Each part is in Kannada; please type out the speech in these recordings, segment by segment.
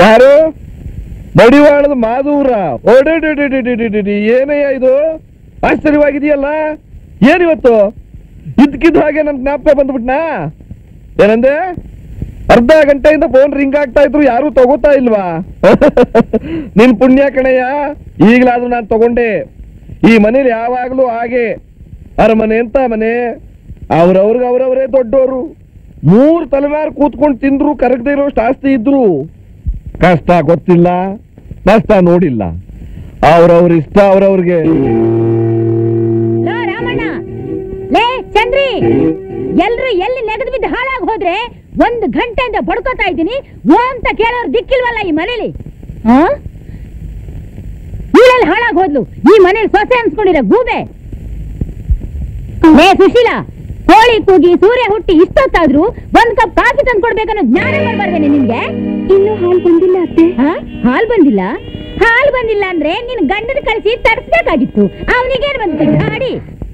ಯಾರು? ಮಡಿವಾಳದ ಮಾದೂರ. ಓಡೇಡಿ ಏನಯ್ಯ ಇದು? ಆಶ್ಚರ್ಯವಾಗಿದೆಯಲ್ಲ. ಏನಿವತ್ತು ಇದ್ಕಿದ್ದ ಹಾಗೆ ನನ್ ಜ್ಞಾಪಕ ಬಂದ್ಬಿಟ್ನಾ? ಏನಂದೆ? ಅರ್ಧ ಗಂಟೆಯಿಂದ ಫೋನ್ ರಿಂಗ್ ಆಗ್ತಾ ಇದ್ರು, ಯಾರು ತಗೋತಾ ಇಲ್ವಾ? ನಿನ್ ಪುಣ್ಯ ಕಣಯ್ಯ, ಈಗಲಾದ್ರೂ ನಾನು ತಗೊಂಡೆ. ಈ ಮನೇಲಿ ಯಾವಾಗ್ಲೂ ಹಾಗೆ, ಅರಮನೆ ಅಂತ ಮನೆ, ಅವ್ರವ್ರೇ ದೊಡ್ಡವರು. 3 ತಲೆಮಾರು ಕೂತ್ಕೊಂಡು ತಿಂದ್ರು ಕರಗದೆ ಇರೋಷ್ಟು ಆಸ್ತಿ ಇದ್ರು ಕಷ್ಟ ಗೊತ್ತಿಲ್ಲ, ನಷ್ಟ ನೋಡಿಲ್ಲ. ಅವ್ರವ್ರ ಇಷ್ಟ ಅವ್ರವ್ರಿಗೆ. ರಾಮಣ್ಣ, ಲೇ ಚಂದ್ರಿ, ಎಲ್ರು ಎಲ್ಲಿ ನೆಗೆದು ಬಿದ್ದು ಹಾಳಾಗಿ ಹೋದ್ರೆ 1 ಗಂಟೆಯಿಂದ ಬಡ್ಕೋತಾ ಇದ್ದೀನಿ. ಓ ಅಂತ ಕೇಳೋರು ದಿಕ್ಕಿಲ್ವಲ್ಲ ಈ ಮನೇಲಿ. ಇವಳೆಲ್ಲಿ ಹಾಳಾಗಿ ಹೋದ್ಲು? ಈ ಮನೇಲಿ ಸೊಸೆ ಅನ್ಸ್ಕೊಂಡಿರೋ ಗೂಬೆ. ಲೇ ಸುಶೀಲಾ, ಕೋಳಿ ಕೂಗಿ ಸೂರ್ಯ ಹುಟ್ಟಿ ಇಷ್ಟೊತ್ತಾದ್ರು 1 ಕಪ್ ಕಾಫಿ ತಂದು ಕೊಡ್ಬೇಕನ್ನೋ ಜ್ಞಾನ ಬರ್ಬಾರ್ದೇನೆ ನಿನ್ಗೆ? ಇನ್ನೂ ಹಾಲು ಬಂದಿಲ್ಲ ಅತ್ತೆ. ಹಾಲು ಬಂದಿಲ್ಲ? ಹಾಲು ಬಂದಿಲ್ಲ ಅಂದ್ರೆ ನಿನ್ ಗಂಡನ ಕಳಿಸಿ ತರಿಸ್ಬೇಕಾಗಿತ್ತು. ಅವನಿಗೇನು ಬಂತು ಗಾಡಿ?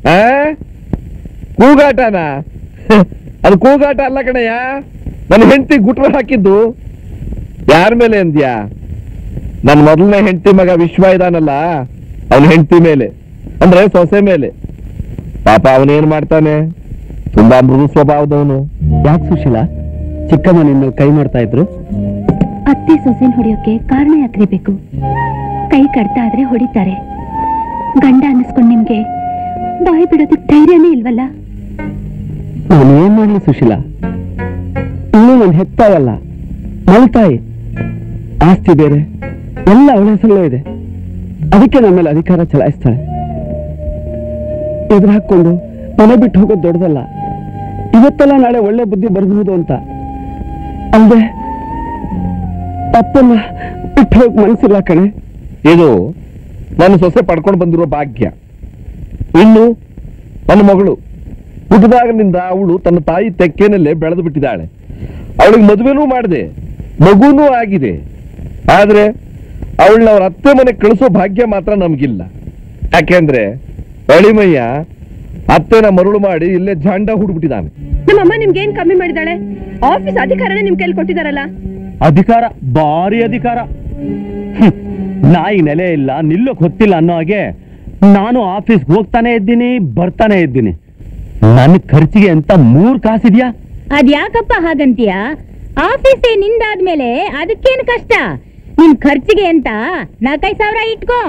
ಕೂಗಾಟನ? ಅದು ಕೂಗಾಟ ಅಲ್ಲ ಕಣಯ್ಯ, ನನ್ನ ಹೆಂಡತಿ ಗುಟ್ರ ಹಾಕಿದ್ದು. ಯಾರ ಮೇಲೆ ಅಂದ್ಯಾ? ನನ್ನ ಮೊದಲನೇ ಹೆಂಡತಿ ಮಗ ವಿಶ್ವ ಇದಾನಲ್ಲ, ಅವನ ಹೆಂಡತಿ ಮೇಲೆ, ಅಂದ್ರೆ ಸೊಸೆ ಮೇಲೆ. ಪಾಪ ಅವನೇನ್ ಮಾಡ್ತಾನೆ, ತುಂಬಾ ಮೃದು ಸ್ವಭಾವದವನು. ಯಾಕೆ ಸುಶೀಲಾ ಚಿಕ್ಕಮ್ಮ ನಿನ್ನ ಕೈ ಮಾಡ್ತಾ ಇದ್ರು? ಅತ್ತೆ ಸೊಸೆನ್ ಹೊಡೆಯೋಕೆ ಕಾರಣ ಯಾಕ್ರಿ ಬೇಕು? ಕೈ ಕಡ್ತಾ ಆದ್ರೆ ಹೊಡಿತಾರೆ. ಗಂಡ ಅನ್ನಿಸ್ಕೊಂಡು ನಿಮ್ಗೆ ಬಾಯಿ ಬಿಡೋದಕ್ಕೆ ಧೈರ್ಯನೇ ಇಲ್ವಲ್ಲ? ನಾನು ಏನ್ ಮಾಡ್ಲಿ ಸುಶೀಲಾ, ಇನ್ನೂ ನಾನು ಹೆತ್ತಾವಲ್ಲ, ಮಲ್ತಾಯಿ. ಆಸ್ತಿ ಬೇರೆ, ಎಲ್ಲ ಅವಳ ಹೆಸರಲ್ಲೇ ಇದೆ. ಅದಕ್ಕೆ ನಮ್ಮ ಮೇಲೆ ಅಧಿಕಾರ ಚಲಾಯಿಸ್ತಾಳೆ. ಎದುರು ಹಾಕೊಂಡು ಮನೆ ಬಿಟ್ಟು ಹೋಗೋದು ದೊಡ್ಡದಲ್ಲ. ಇವತ್ತೆಲ್ಲ ನಾಳೆ ಒಳ್ಳೆ ಬುದ್ಧಿ ಬರಬಹುದು ಅಂತ. ಅಲ್ಲದೆ ಅಪ್ಪನ್ನ ಬಿಟ್ಟು ಹೋಗಿ ಮನಸ್ಸಿಲ್ಲ ಕಣೆ. ಇದು ನನ್ನ ಸೊಸೆ ಪಡ್ಕೊಂಡು ಬಂದಿರೋ ಭಾಗ್ಯ. ಇನ್ನು ನನ್ನ ಮಗಳು ಹುಟ್ಟಿದಾಗನಿಂದ ಅವಳು ತನ್ನ ತಾಯಿ ತೆಕ್ಕೇನಲ್ಲೇ ಬೆಳೆದು ಬಿಟ್ಟಿದ್ದಾಳೆ. ಅವಳಿಗೆ ಮದುವೆನೂ ಮಾಡಿದೆ, ಮಗುನೂ ಆಗಿದೆ. ಆದ್ರೆ ಅವಳನ್ನ ಅವ್ರ ಅತ್ತೆ ಮನೆ ಕಳಿಸೋ ಭಾಗ್ಯ ಮಾತ್ರ ನಮ್ಗಿಲ್ಲ. ಯಾಕೆಂದ್ರೆ ಅಳಿಮಯ್ಯ ಅತ್ತೆನ ಮರುಳು ಮಾಡಿ ಇಲ್ಲೇ ಜಾಂಡ ಹುಡ್ಬಿಟ್ಟಿದ್ದಾನೆ. ನಮ್ಮಮ್ಮ ನಿಮ್ಗೇನ್ ಕಮ್ಮಿ ಮಾಡಿದಾಳೆ? ಆಫೀಸ್ ಅಧಿಕಾರನೇ ನಿಮ್ ಕೈಲಿ ಕೊಟ್ಟಿದಾರಲ್ಲ. ಅಧಿಕಾರ, ಭಾರಿ ಅಧಿಕಾರ. ನಾಯಿ ನೆಲೆ ಇಲ್ಲ, ನಿಲ್ಲೋಕ್ ಹೊತ್ತಿಲ್ಲ ಅನ್ನೋ ಹಾಗೆ ನಾನು ಆಫೀಸ್ಗೆ ಹೋಗ್ತಾನೆ ಇದ್ದೀನಿ, ಬರ್ತಾನೆ ಇದ್ದೀನಿ. ನನ್ನ ಖರ್ಚಿಗೆ ಅಂತ 3 ಕಾಸಿದ್ಯಾ? ಅದ್ಯಾಕಪ್ಪ ಹಾಗಂತೀಯ? ಆಫೀಸೇ ನಿಂದಾದ್ಮೇಲೆ ಅದಕ್ಕೇನು ಕಷ್ಟ? ನಿನ್ ಖರ್ಚಿಗೆ ಅಂತ 4-5 ಸಾವಿರ ಇಟ್ಕೋ.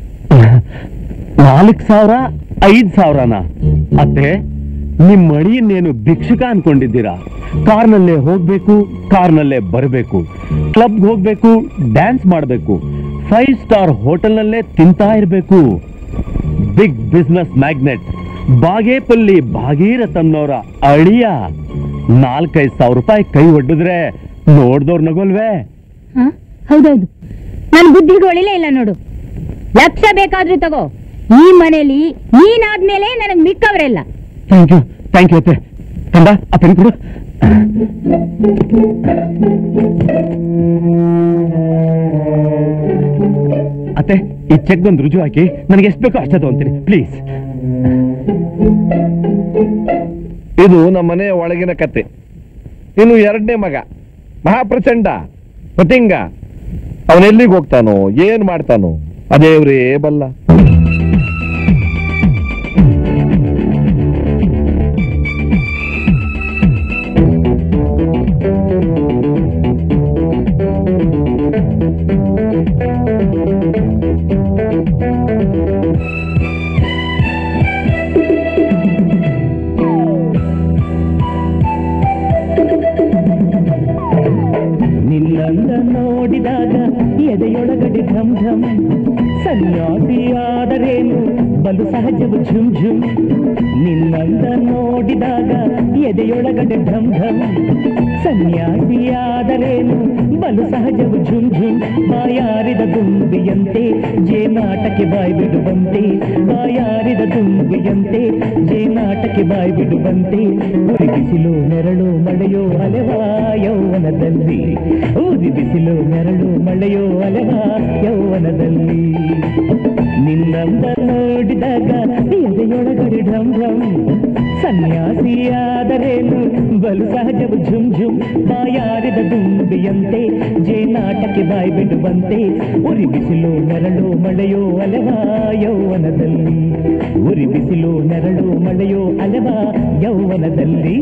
4,000 5,000ನಾ? ಅತ್ತೆ, ನಿಮ್ ಮಡಿಯನ್ನೇನು ಭಿಕ್ಷುಕ ಅನ್ಕೊಂಡಿದ್ದೀರಾ? ಕಾರ್ನಲ್ಲೇ ಹೋಗ್ಬೇಕು, ಕಾರ್ನಲ್ಲೇ ಬರಬೇಕು, ಕ್ಲಬ್ಗೆ ಹೋಗ್ಬೇಕು, ಡ್ಯಾನ್ಸ್ ಮಾಡಬೇಕು, 5 ಸ್ಟಾರ್ ಹೋಟೆಲ್ನಲ್ಲೇ ತಿಂತಾ ಇರ್ಬೇಕು. ಬಿಗ್ ಬಿಸ್ನೆಸ್ ಮ್ಯಾಗ್ನೆಟ್ ಬಾಗೇಪಲ್ಲಿ ಭಾಗೀರಥಮ್ನವರ ಅಳಿಯ 4-5 ಸಾವಿರ ರೂಪಾಯಿ ಕೈ ಒಡ್ಡಿದ್ರೆ ನೋಡ್ದವ್ರು ನಗೋಲ್ವೇ? ಹೌದೌದು, ನನ್ ಬುದ್ಧಿಗೆ ಒಳಿಲೇ ಇಲ್ಲ ನೋಡು. 1,00,000 ಬೇಕಾದ್ರೂ ತಗೋ. ಈ ಮನೇಲಿ ನೀನಾದ್ಮೇಲೆ ನನಗ್ ಮಿಕ್ಕವರೆಲ್ಲ. ಥ್ಯಾಂಕ್ ಯು ಅತ್ತೆ. ಕಂದ ಆ ಪೆನ್ ಕೊಡು. ಅತ್ತೆ, ಈ ಚೆಕ್ ಬಂದು ರುಜು ಹಾಕಿ ನನಗೆ ಎಷ್ಟು ಬೇಕೋ ಅಷ್ಟೇ ತಗೊಂತೀನಿ ಪ್ಲೀಸ್. ಇದು ನಮ್ಮ ಮನೆಯ ಒಳಗಿನ ಕತೆ. ಇನ್ನು 2ನೇ ಮಗ ಮಹಾಪ್ರಚಂಡ ಪತಿಂಗ. ಅವನೆಲ್ಲಿಗೆ ಹೋಗ್ತಾನೋ, ಏನ್ ಮಾಡ್ತಾನೋ ಅದೇವ್ರೇ ಬಲ್ಲ. ನಿನ್ನಂದ ನೋಡಿದಾಗ ಎದೆಯೊಳಗಡೆ ಢಂ ಢಂ, ಸನ್ಯಾಸಿಯಾದರೇನು ಬಲು ಸಹಜವು ಝುಮ್ ಝುಮ್. ನಿನ್ನಂದ ನೋಡಿದಾಗ ಎದೆಯೊಳಗಡೆ ಢಂ ಢಂ, ಸನ್ಯಾಸಿಯಾದರೇನು ಬಲು ಸಹಜವು ಝುಮ್ ಝುಮ್. ಬಾಯಾರಿದ ದುಂಬಿಯಂತೆ ಜೇನಾಟಕ್ಕೆ ಬಾಯಿ ಬಿಡುವಂತೆ, ಬಾಯಾರಿದ ದುಂಬಿಯಂತೆ ಜೇನಾಟಕ್ಕೆ ಬಾಯಿ ಬಿಡುವಂತೆ. ಉರಿ ಬಿಸಿಲು ನೆರಳು ಮಳೆಯೋ ಅಲೆವಾ ಯೌವನದಲ್ಲಿ, ಉರಿ ಬಿಸಿಲು ನೆರಳು ಮಳೆಯೋ ಅಲೆವಾ ಯೌವನದಲ್ಲಿ. ನಿನ್ನಂದ ನೋಡಿದಾಗ ಎದೆಯೊಳಗಡೆ ಢಂ ಢಂ ಸನ್ಯಾಸಿಯಾದರೇನು ಬಲು ಸಹಜವು ಝುಮ್ ಝುಮ್ ಬಾಯಾರಿದ ದುಂಬಿಯಂತೆ ಜೇನಾಟಕ್ಕೆ ಬಾಯಿ ಬಿಡುವಂತೆ ಉರಿ ಬಿಸಿಲು ನೆರಳು ಮಳೆಯೋ ಅಲೆವಾ ಯೌವನದಲ್ಲಿ ಉರಿ ಬಿಸಿಲು ನೆರಳು ಮಳೆಯೋ ಅಲೆವಾ ಯೌವನದಲ್ಲಿ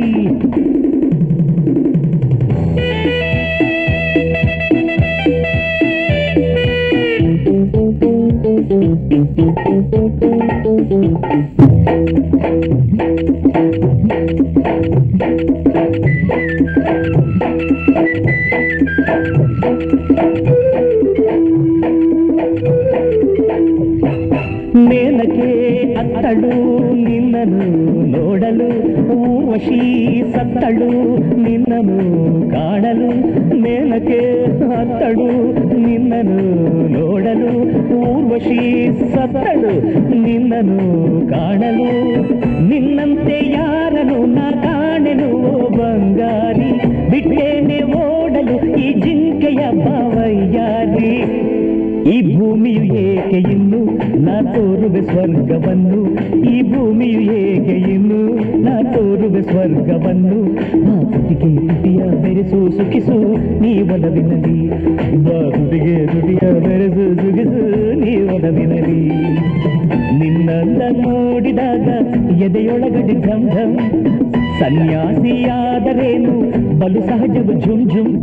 ಮೇಲಕ್ಕೆ ಅತ್ತಳು ನಿನ್ನನು ನೋಡಲು ಊರ್ವಶಿ ಸತ್ತಳು ನಿನ್ನನು ಕಾಣಲು ಮೇಲಕ್ಕೆ ಅತ್ತಳು ನಿನ್ನನು ನೋಡಲು ಊರ್ವಶಿ ಸತ್ತಳು ನಿನ್ನನು ಕಾಣಲು ನಿನ್ನಂತೆ ಯಾರನು ನಾ ಕಾಣೆನು ಬಂಗಾರಿ ಬಿಟ್ಟೇನೆ ಓಡಲು ಈ ಜಿಂಕೆಯ ಬಾವಯ್ಯಾರಿ ಈ ಭೂಮಿಯು ಏಕೆ ಇನ್ನು ನಾ ತೋರುವೆ ಸ್ವರ್ಗವನ್ನು ಈ ಭೂಮಿಯು ಏಕೆ ಇನ್ನು ನಾ ತೋರುವೆ ಸ್ವರ್ಗವನ್ನು ಆ ತುಟಿಗೆ ತುಟಿಯ ಬೆರೆಸು ಸುಖಿಸು ನೀ ಒಲವಿನಲಿ ಬಾ ತುಟಿಗೆ ತುಟಿಯ ಬೆರೆಸು ಸುಖಿಸು ನೀ ಒಲವಿನಲಿ ನಿನ್ನಂದ ನೋಡಿದಾಗ ಎದೆಯೊಳಗಡೆ ಢಂ ಢಂ ಸನ್ಯಾಸಿಯಾದರೇನು ಬಲು ಸಹಜವು ಝುಮ್ ಝುಮ್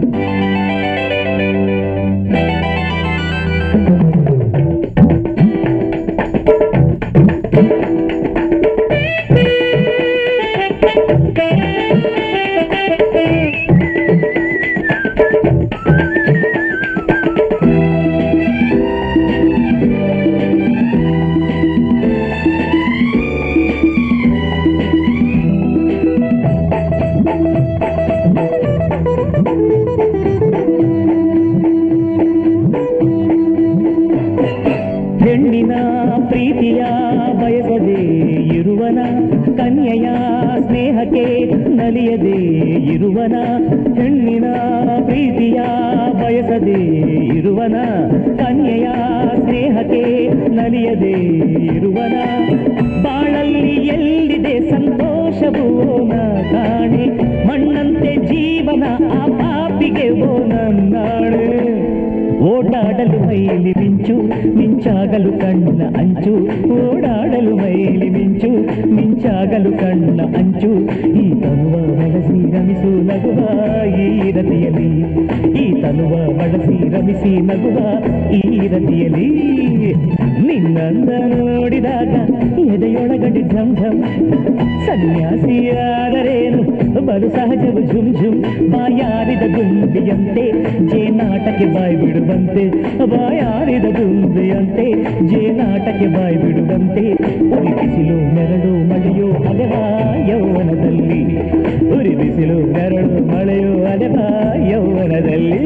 ಹೆಣ್ಣಿನ ಪ್ರೀತಿಯ ಬಯಸದೆ ಇರುವನ ಕನ್ಯೆಯ ಸ್ನೇಹಕ್ಕೆ ನಲಿಯದೆ ಇರುವನ ಹೆಣ್ಣಿನ ಪ್ರೀತಿಯ ಬಯಸದೆ ಇರುವನ ಕನ್ಯೆಯ ಸ್ನೇಹಕ್ಕೆ ನಲಿಯದೆ ಇರುವನ ಬಾಳಲ್ಲಿ ಎಲ್ಲಿದೆ ಸಂತೋಷವೋ ನ ಕಾಣೆ ಮಣ್ಣಂತೆ ಜೀವನ ಆ ಪಾಪಿಗೆ ಓ ನನ್ನಾಳೆ ಓಡಾಡಲು ಮೈಲಿ ಮಿಂಚು ಮಿಂಚಾಗಲು ಕಣ್ಣ ಅಂಚು ಓಡಾಡಲು ಮೈಲಿ ಮಿಂಚು ಮಿಂಚಾಗಲು ಕಣ್ಣ ಅಂಚು ಈ ತನುವ ಬಳಸಿ ರಮಿಸು ನಗುವ ಈ ರತಿಯಲ್ಲಿ ಈ ತನುವ ಬಳಸಿ ರಮಿಸಿ ನಗುವ ಈ ರತಿಯಲ್ಲಿ ನಿನ್ನಂದ ನೋಡಿದಾಗ ಎದೆಯೊಳಗಡೆ ಢಂ ಢಂ ಸನ್ಯಾಸಿಯಾದರೇನು ಬಲು ಸಹಜವು ಝುಮ್ ಝುಮ್ ಬಾಯಾರಿದ ದುಂಬಿಯಂತೆ ಜೇನಾಟಕ್ಕೆ ಬಾಯಿ ಬಿಡುವಂತೆ ಬಾಯಾರಿದ ದುಂಬಿಯಂತೆ ಜೇನಾಟಕ್ಕೆ ಬಾಯಿ ಬಿಡುವಂತೆ ಉರಿ ಬಿಸಿಲು ನೆರಳು ಮಳೆಯೋ ಅಲೆವಾ ಯೌವನದಲ್ಲಿ ಉರಿ ಬಿಸಿಲು ನೆರಳು ಮಳೆಯೋ ಅಲೆವಾ ಯೌವನದಲ್ಲಿ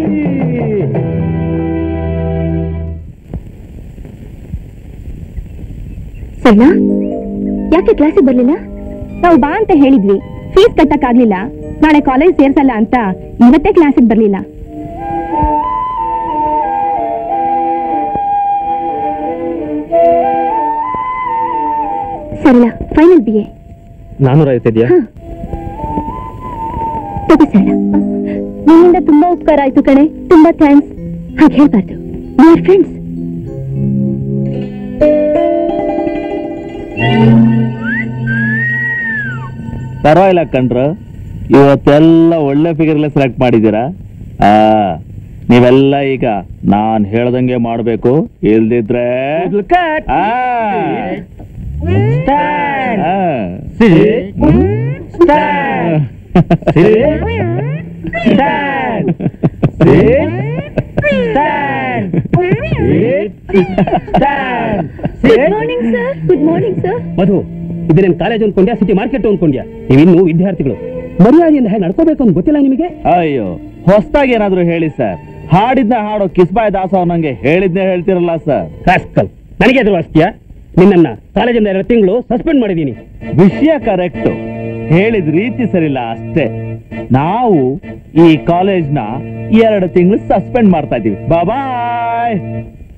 ಸಣ್ಣ ಯಾಕೆ ಕ್ಲಾಸಿಗೆ ಬರ್ಲಿಲ್ಲ? ನಾವು ಬಾ ಅಂತ ಹೇಳಿದ್ವಿ, ಫೀಸ್ ಕಟ್ಟಕ್ಕಾಗ್ಲಿಲ್ಲ, ನಾಳೆ ಕಾಲೇಜ್ ಸೇರ್ಸಲ್ಲ ಅಂತ ಇವತ್ತೇ ಕ್ಲಾಸಿಗೆ ಬರ್ಲಿಲ್ಲ. ಸರಳ ಫೈನಲ್ BA 450 ಇದೆಯಾ? ತಗೋ ಸರಳ, ನಿನ್ನಿಂದ ತುಂಬಾ ಉಪಕಾರ ಆಯ್ತು ಕಣೆ, ತುಂಬಾ ಥ್ಯಾಂಕ್ಸ್. ಹಾಗೆ ಹೇಳ್ಬಾರ್ದು, ವಿ ಆರ್ ಫ್ರೆಂಡ್ಸ್. ಪರವಾಗಿಲ್ಲ ಕಣ್ರ, ಇವತ್ತೆಲ್ಲ ಒಳ್ಳೆ ಫಿಗರ್ಲೆ ಸೆಲೆಕ್ಟ್ ಮಾಡಿದ್ದೀರಾ. ನೀವೆಲ್ಲ ಈಗ ನಾನ್ ಹೇಳ್ದಂಗೆ ಮಾಡ್ಬೇಕು, ಇಲ್ದಿದ್ರೆ good morning sir. Good morning sir. Madhu, ಇದು ನಿನ್ ಕಾಲೇಜ್ ಅನ್ಕೊಂಡ್ಯಾ ಸಿಟಿ ಮಾರ್ಕೆಟ್ ಅನ್ಕೊಂಡ್ಯಾ? ನೀವಿನ್ನು ವಿದ್ಯಾರ್ಥಿಗಳು, ಮರ್ಯಾದೆಯಿಂದ ಹೇಗೆ ನಡ್ಕೋಬೇಕು ಅಂತ ಗೊತ್ತಿಲ್ಲ ನಿಮಗೆ? ಅಯ್ಯೋ, ಹೊಸದಾಗಿ ಏನಾದ್ರು ಹೇಳಿ ಸರ್. ಹಾಡಿದ್ನ ಹಾಡೋ ಕಿಸ್ಬಾಯ್ ದಾಸ ನಂಗೆ ಹೇಳಿದ್ನೇ ಹೇಳ್ತಿರಲ್ಲ ಸರ್. ರಾಸ್ಕಲ್, ನನಗೆ ಎದುರು ವಾಸ್ತಿಯಾ? ನಿನ್ನನ್ನ ಕಾಲೇಜಿಂದ 2 ತಿಂಗಳು ಸಸ್ಪೆಂಡ್ ಮಾಡಿದ್ದೀನಿ. ವಿಷಯ ಕರೆಕ್ಟ್, ಹೇಳಿದ ರೀತಿ ಸರಿಲ್ಲ ಅಷ್ಟೇ. ನಾವು ಈ ಕಾಲೇಜ್ನ 2 ತಿಂಗಳು ಸಸ್ಪೆಂಡ್ ಮಾಡ್ತಾ ಇದೀವಿ. ಬಾಯ್.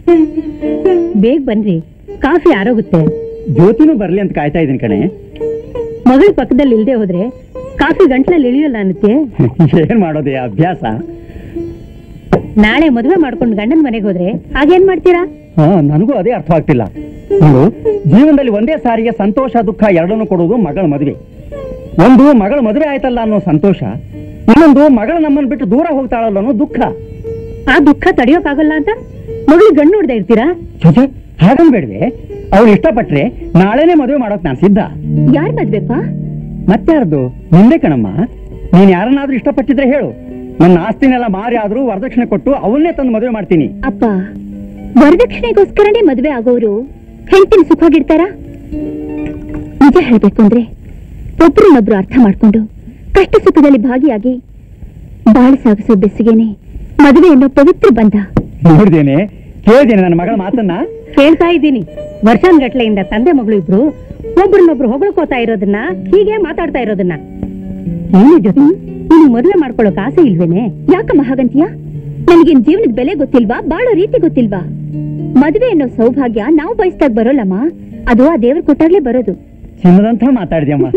ಬೇಗ ಬನ್ರಿ, ಕಾಫಿ ಆರೋಗುತ್ತೆ. ಜ್ಯೋತಿನೂ ಬರ್ಲಿ ಅಂತ ಕಾಯ್ತಾ ಇದೀನಿ ಕಣೆ. ಮಗಳ ಪಕ್ಕದಲ್ಲಿ ಇಲ್ದೆ ಹೋದ್ರೆ ಕಾಫಿ ಗಂಟ್ಲಲ್ಲಿ ಇಳಿಯಲ್ಲ ಅನ್ನತ್ತೆ. ಏನ್ ಮಾಡೋದೇ ಅಭ್ಯಾಸ. ನಾಳೆ ಮದುವೆ ಮಾಡ್ಕೊಂಡು ಗಂಡನ ಮನೆಗೆ ಹೋದ್ರೆ ಹಾಗೇನ್ ಮಾಡ್ತೀರಾ? ನನಗೂ ಅದೇ ಅರ್ಥ ಆಗ್ತಿಲ್ಲ. ನೋಡು, ಜೀವನದಲ್ಲಿ ಒಂದೇ ಸಾರಿಗೆ ಸಂತೋಷ ದುಃಖ ಎರಡನ್ನು ಕೊಡೋದು ಮಗಳ ಮದುವೆ. ಒಂದು ಮಗಳ ಮದುವೆ ಆಯ್ತಲ್ಲ ಅನ್ನೋ ಸಂತೋಷ, ಇನ್ನೊಂದು ಮಗಳು ನಮ್ಮನ್ನು ಬಿಟ್ಟು ದೂರ ಹೋಗ್ತಾಳಲ್ಲ ಅನ್ನೋ ದುಃಖ. ಆ ದುಃಖ ತಡೆಯೋಕ್ಕಾಗಲ್ಲ ಅಂತ ಮಗಳು ಗಂಡು ನೋಡ್ತಾ ಇರ್ತೀರಾ? ಜೊತೆ ಹಾಗನ್ಬೇಡ್ವೆ. ಅವ್ರು ಇಷ್ಟಪಟ್ರೆ ನಾಳೆನೆ ಮದುವೆ ಮಾಡೋಕ್ ನಾನು ಸಿದ್ಧ. ಯಾರ್ ಮದ್ವೆಪ್ಪ? ಮತ್ತೆ ಯಾರ್ದು? ನಿಂದೆ ಕಣಮ್ಮ. ನೀನ್ ಯಾರನ್ನಾದ್ರೂ ಇಷ್ಟಪಟ್ಟಿದ್ರೆ ಹೇಳು, ನನ್ನ ಆಸ್ತಿನೆಲ್ಲ ಮಾರಿ ಆದ್ರೂ ವರದಕ್ಷಿಣೆ ಕೊಟ್ಟು ಅವನ್ನೇ ತಂದು ಮದುವೆ ಮಾಡ್ತೀನಿ. ಅಪ್ಪ, ವರದಕ್ಷಿಣೆಗೋಸ್ಕರನೇ ಮದುವೆ ಆಗೋರು ಹೆಂಡತಿನ ಸುಖವಾಗಿರ್ತಾರ? ನಿಜ ಹೇಳ್ಬೇಕು ಅಂದ್ರೆ ಒಬ್ರನ್ನೊಬ್ರು ಅರ್ಥ ಮಾಡ್ಕೊಂಡು ಕಷ್ಟ ಸುಖದಲ್ಲಿ ಭಾಗಿಯಾಗಿ ಬಾಳು ಸಾಗಿಸೋ ಬೆಸ್ಸಿಗೆನೆ ಮದುವೆ ಅನ್ನೋ ಪವಿತ್ರ ಬಂಧ. ನೋಡ್ದೇನೆ, ಕೇಳ್ದೇನೆ ನನ್ನ ಮಗಳ ಮಾತನ್ನ. ಕೇಳ್ತಾ ಇದ್ದೀನಿ. ವರ್ಷಾನ್ಗಟ್ಲೆಯಿಂದ ತಂದೆ ಮಗಳು ಇಬ್ರು ಒಬ್ರನ್ನೊಬ್ರು ಹೊಗಳ್ಕೋತಾ ಇರೋದನ್ನ, ಹೀಗೆ ಮಾತಾಡ್ತಾ ಇರೋದನ್ನ. ಏನು ಜೊತೆ ನೀನು ಮದುವೆ ಮಾಡ್ಕೊಳ್ಳೋಕ್ ಆಸೆ ಇಲ್ವೇನೆ? ಯಾಕಮ್ಮ ಹಾಗಂತೀಯ? ನನಗೇನ್ ಜೀವನದ ಬೆಲೆ ಗೊತ್ತಿಲ್ವಾ? ಬಾಳೋ ರೀತಿ ಗೊತ್ತಿಲ್ವಾ? ಮದುವೆ ಅನ್ನೋ ಸೌಭಾಗ್ಯ ನಾವು ಬಯಸ್ದಾಗ ಬರೋಲ್ಲಮ್ಮ, ಅದು ಆ ದೇವ್ರ ಕೊಟ್ಟಾಗ್ಲೇ ಬರೋದು. ಚಿನ್ನದಂತ ಮಾತಾಡಿದ್ಯಮ್ಮ.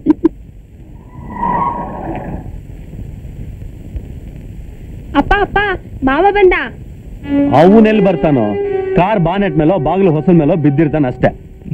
ಅಪ್ಪ ಅಪ್ಪ, ಮಾವ ಬಂದ. ಅವನೆಲ್ಲಿ ಬರ್ತಾನೋ? ಕಾರ್ ಬಾನೆಟ್ ಮೇಲೋ ಬಾಗಿಲು ಹೊಸದ ಮೇಲೋ ಬಿದ್ದಿರ್ತಾನ ಅಷ್ಟೇ.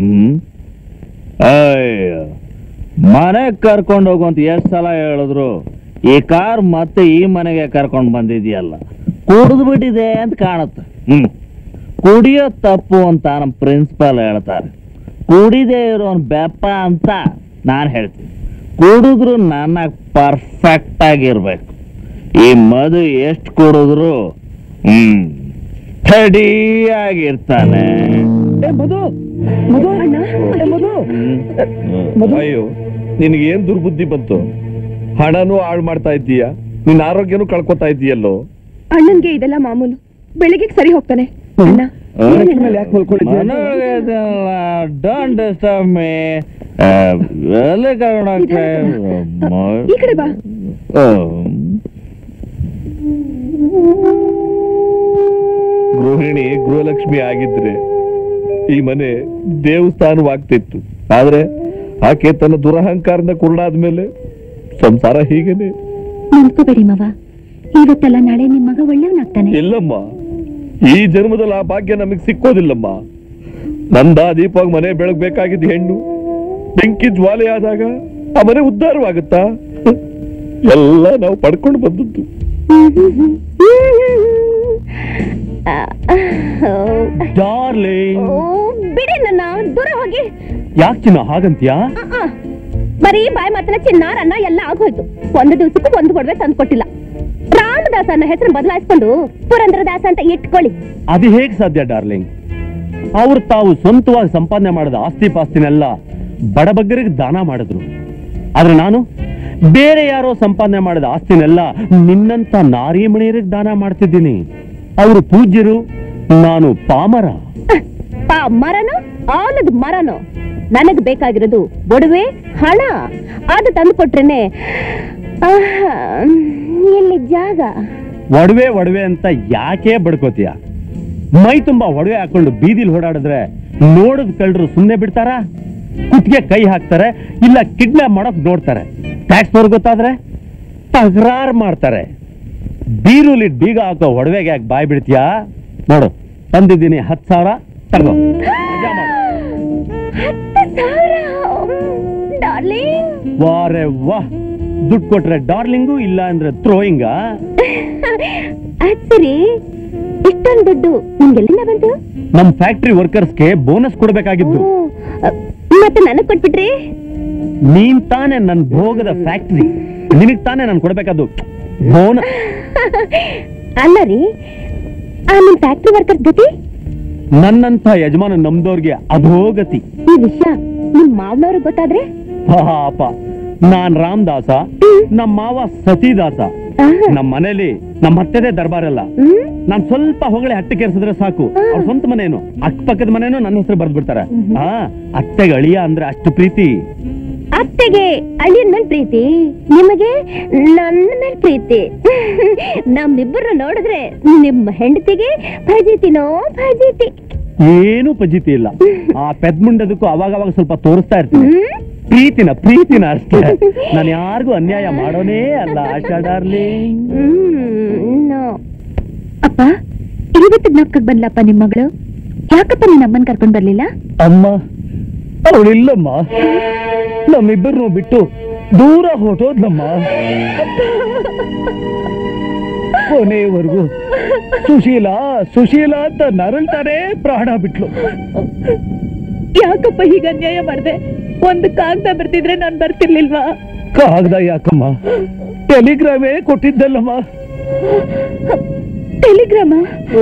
ಮನೆಗ್ ಕರ್ಕೊಂಡು ಹೋಗುವಂತ ಎಷ್ಟ್ ಸಲ ಹೇಳಿದ್ರು ಈ ಕಾರ್ ಮತ್ತೆ ಈ ಮನೆಗೆ ಕರ್ಕೊಂಡು ಬಂದಿದ್ಯಲ್ಲ, ಕುಡಿದು ಬಿಟ್ಟಿದೆ ಅಂತ ಕಾಣುತ್ತೆ. ಕುಡಿಯೋ ತಪ್ಪು ಅಂತ ನಮ್ಮ ಪ್ರಿನ್ಸಿಪಾಲ್ ಹೇಳ್ತಾರೆ, ಕುಡಿದೇ ಇರೋನ್ ಬೆಪ್ಪ ಅಂತ ನಾನು ಹೇಳ್ತೀನಿ. ಕುಡಿದ್ರು ನನ್ನ ಪರ್ಫೆಕ್ಟ್ ಆಗಿರ್ಬೇಕು. ಈ ಮದು ಎಷ್ಟು ಕುಡಿದ್ರು ತಡಿಯಾಗಿರ್ತಾನೆ. ಅಯ್ಯೋ, ನಿನಗೇನ್ ದುರ್ಬುದ್ಧಿ ಬಂತು? ಹಣನೂ ಹಾಳು ಮಾಡ್ತಾ ಇದ್ದೀಯ, ನಿನ್ನ ಆರೋಗ್ಯನೂ ಕಳ್ಕೊತಾ ಇದ್ದೀಯಲ್ಲೋ. ಅಣ್ಣನ್ಗೆ ಇದೆಲ್ಲ ಮಾಮೂಲು, ಬೆಳಿಗ್ಗೆ ಸರಿ ಹೋಗ್ತಾನೆ. ಅಣ್ಣ, ಡೋಂಟ್ ಡಿಸ್ಟರ್ಬ್ ಮೀ. ಈ ಕಡೆ ಬಾ. ಗೃಹಿಣಿ ಗೃಹಲಕ್ಷ್ಮಿ ಆಗಿದ್ರೆ ಈ ಮನೆ ದೇವಸ್ಥಾನವಾಗ್ತಿತ್ತು. ಆದ್ರೆ ಆಕೆ ತನ್ನ ದುರಹಂಕಾರನ ಕುರುಡಾದ್ಮೇಲೆ ಸಂಸಾರ ಹೀಗೇನೆ. ನೆನ್ಕೋಬೇಡಿ ಮಾವ, ಇವತ್ತಲ್ಲ ನಾಳೆ ನಿಮ್ ಮಗ ಒಳ್ಳೆಯವನಾಗ್ತಾನೆ. ಇಲ್ಲಮ್ಮ, ಈ ಜನ್ಮದಲ್ಲಿ ಆ ಭಾಗ್ಯ ನಮಗ್ ಸಿಕ್ಕೋದಿಲ್ಲಮ್ಮ. ನಂದ ದೀಪವಾಗಿ ಮನೆ ಬೆಳಗ್ಬೇಕಾಗಿದ್ದ ಹೆಣ್ಣು ಬೆಂಕಿ ಜ್ವಾಲೆ ಆದಾಗ ಆ ಮನೆ ಉದ್ಧಾರವಾಗುತ್ತಾ? ಎಲ್ಲ ನಾವು ಪಡ್ಕೊಂಡು ಬಂದದ್ದು. ಡಾರ್ಲಿಂಗ್, ಬಿಡಿ ನನ್ನ, ದೂರ ಹೋಗಿ. ಯಾಕೆ ಚಿನ್ನ ಹಾಗಂತ್ಯಾ? ಬರೀ ಬಾಯಿ ಮಾತನ್ನ ಚಿನ್ನಾರನ್ನ ಎಲ್ಲ ಆಗೋಯ್ತು. ಒಂದು ದಿವಸಕ್ಕೂ ಒಂದು ಗೊಡವೆ ತಂದು ಕೊಟ್ಟಿಲ್ಲ. ರಾಮದಾಸ ಅನ್ನೋ ಹೆಸರು ಬದಲಾಯಿಸ್ಕೊಂಡು ಪುರಂದ್ರದಾಸ ಅಂತ ಇಟ್ಕೊಳ್ಳಿ. ಅದು ಹೇಗ್ ಸಾಧ್ಯ ಡಾರ್ಲಿಂಗ್? ಅವ್ರು ತಾವು ಸ್ವಂತವಾಗಿ ಸಂಪಾದನೆ ಮಾಡಿದ ಆಸ್ತಿ ಪಾಸ್ತಿನೆಲ್ಲ ಬಡಬಗ್ಗರಿಗೆ ದಾನ ಮಾಡಿದ್ರು. ಆದ್ರೆ ನಾನು ಬೇರೆ ಯಾರೋ ಸಂಪಾದನೆ ಮಾಡಿದ ಆಸ್ತಿನೆಲ್ಲ ನಿನ್ನಂತ ನಾರಿ ಮಣಿಯರಿಗೆ ದಾನ ಮಾಡ್ತಿದ್ದೀನಿ. ಅವರು ಪೂಜ್ಯರು, ನಾನು ಪಾಮರ. ಮರನೋ ಆಲದ ಮರನೋ, ನನಗ್ ಬೇಕಾಗಿರೋದು ಒಡವೆ, ಹಣ. ಅದು ತಂದು ಕೊಟ್ರೇನೆ ಇಲ್ಲಿ ಜಾಗ. ಒಡವೆ ಒಡವೆ ಅಂತ ಯಾಕೆ ಬಡ್ಕೋತೀಯ? ಮೈ ತುಂಬಾ ಒಡವೆ ಹಾಕೊಂಡು ಬೀದಿಲಿ ಓಡಾಡಿದ್ರೆ ನೋಡದ್ ಕಳ್ಳರು ಸುಮ್ನೆ ಬಿಡ್ತಾರ? ಕುತ್ತಿಗೆ ಕೈ ಹಾಕ್ತಾರೆ, ಇಲ್ಲ ಕಿಡ್ನಾಪ್ ಮಾಡೋಕ್ ನೋಡ್ತಾರೆ. ಟ್ಯಾಕ್ಸ್ ಅವ್ರಿಗೆ ಗೊತ್ತಾದ್ರೆ ತಕರಾರು ಮಾಡ್ತಾರೆ. ಬೀರುಲಿ ಬೀಗ ಹಾಕೋ ಒಡವೆಗೆ ಯಾಕೆ ಬಾಯ್ ಬಿಡ್ತೀಯಾ? ನೋಡು, ತಂದಿದ್ದೀನಿ 10,000, ತಗೋ. ವಾರೆ ವಾಹ್, ದುಡ್ಡು ಕೊಟ್ರೆ ಡಾರ್ಲಿಂಗು, ಇಲ್ಲ ಅಂದ್ರೆ ಥ್ರೋಯಿಂಗ. ಸರಿ, ಇಷ್ಟೊಂದು ದುಡ್ಡು ನಿಮ್ಗೆಲ್ಲಿಂದ ಬಂತು? ನಮ್ ಫ್ಯಾಕ್ಟ್ರಿ ವರ್ಕರ್ಸ್ಗೆ ಬೋನಸ್ ಕೊಡ್ಬೇಕಾಗಿದ್ದು. ಮತ್ತೆ ನನಗ್ ಕೊಟ್ಬಿಟ್ರಿ? ನೀನ್ ತಾನೇ ನನ್ ಭೋಗದ ಫ್ಯಾಕ್ಟ್ರಿ, ನಿನಗ್ ತಾನೇ ನಾನು ಕೊಡ್ಬೇಕಾದ್ದು ಬೋನಸ್. ಅಲ್ಲ ರೀ, ನಿಮ್ ಫ್ಯಾಕ್ಟ್ರಿ ವರ್ಕರ್ಸ್ ಗತಿ? ನನ್ನಂತ ಯಜಮಾನ ನಮ್ದವ್ರಿಗೆ ಅಧೋಗತಿ. ಈ ವಿಷಯ ನಿಮ್ ಮಾವನವ್ರಿಗೆ ಗೊತ್ತಾದ್ರೆ? ಪಾಪ, ನಾನ್ ರಾಮದಾಸ, ನಮ್ಮ ಮಾವ ಸತೀದಾಸ. ನಮ್ ಮನೇಲಿ ನಮ್ಮ ಅತ್ತೆದೇ ದರ್ಬಾರಲ್ಲ. ನಾನ್ ಸ್ವಲ್ಪ ಹೊಗಳೇ ಹಟ್ಟಿ ಕೆರ್ಸಿದ್ರೆ ಸಾಕು, ಅವ್ರ ಸ್ವಂತ ಮನೇನು ಅಕ್ಕಪಕ್ಕದ ಮನೇನು ನನ್ನ ಹೆಸರು ಬರ್ದ್ ಬಿಡ್ತಾರೆ. ಅತ್ತೆಗೆ ಅಳಿಯ ಅಂದ್ರೆ ಅಷ್ಟು ಪ್ರೀತಿ. ಅತ್ತೆಗೆ ಅಳಿಯನ್ ಮೇಲ್ ಪ್ರೀತಿ, ನಿಮಗೆ ನನ್ನ ಮೇಲ್ ಪ್ರೀತಿ. ನಮ್ಮಿಬ್ಬರನ್ನ ನೋಡಿದ್ರೆ ನಿಮ್ಮ ಹೆಂಡತಿಗೆ ಫಜೀತಿನೋ ಫಜೀತಿ. ಏನು ಪಜಿತಿ ಇಲ್ಲ. ಆ ಪೆದ್ಮುಂಡದಕ್ಕೂ ಅವಾಗ ಸ್ವಲ್ಪ ತೋರಿಸ್ತಾ ಇರ್ತೀನಿ ಪ್ರೀತಿನ ಅಷ್ಟೇ. ನಾನು ಯಾರಿಗೂ ಅನ್ಯಾಯ ಮಾಡೋನೇ ಅಲ್ಲ ಆಶಾ ಡಾರ್ಲಿಂಗ್. ಅಪ್ಪ ಇವತ್ತು ಜ್ಞಾಪಕಕ್ಕೆ ಬಂದ್ಲಪ್ಪ ನಿಮ್ ಮಗಳು. ಯಾಕಪ್ಪ ನೀನ್ ಅಮ್ಮನ್ ಕರ್ಕೊಂಡ್ ಬರ್ಲಿಲ್ಲ? ಅಮ್ಮ ಅವಳಿಲ್ಲಮ್ಮ, ನಮ್ಮಿಬ್ಬರನ್ನು ಬಿಟ್ಟು ದೂರ ಹೊರಟೋದ್ಲಮ್ಮ. ಕೊನೆಯವರೆಗೂ ಸುಶೀಲಾ ಅಂತ ನರಳ್ತಾನೆ ಪ್ರಾಣ ಬಿಟ್ಲು. ಯಾಕಪ್ಪ ಹೀಗ ಅನ್ಯಾಯ ಮಾಡ್ದೆ? ಒಂದು ಕಾಗದ ಬರ್ತಿದ್ರೆ ನಾನ್ ಬರ್ತಿರ್ಲಿಲ್ವಾ? ಕಾಗದ ಯಾಕಮ್ಮ, ಟೆಲಿಗ್ರಾಮೇ ಕೊಟ್ಟಿದ್ದಲ್ಲಮ್ಮ. ಟೆಲಿಗ್ರಾಮ?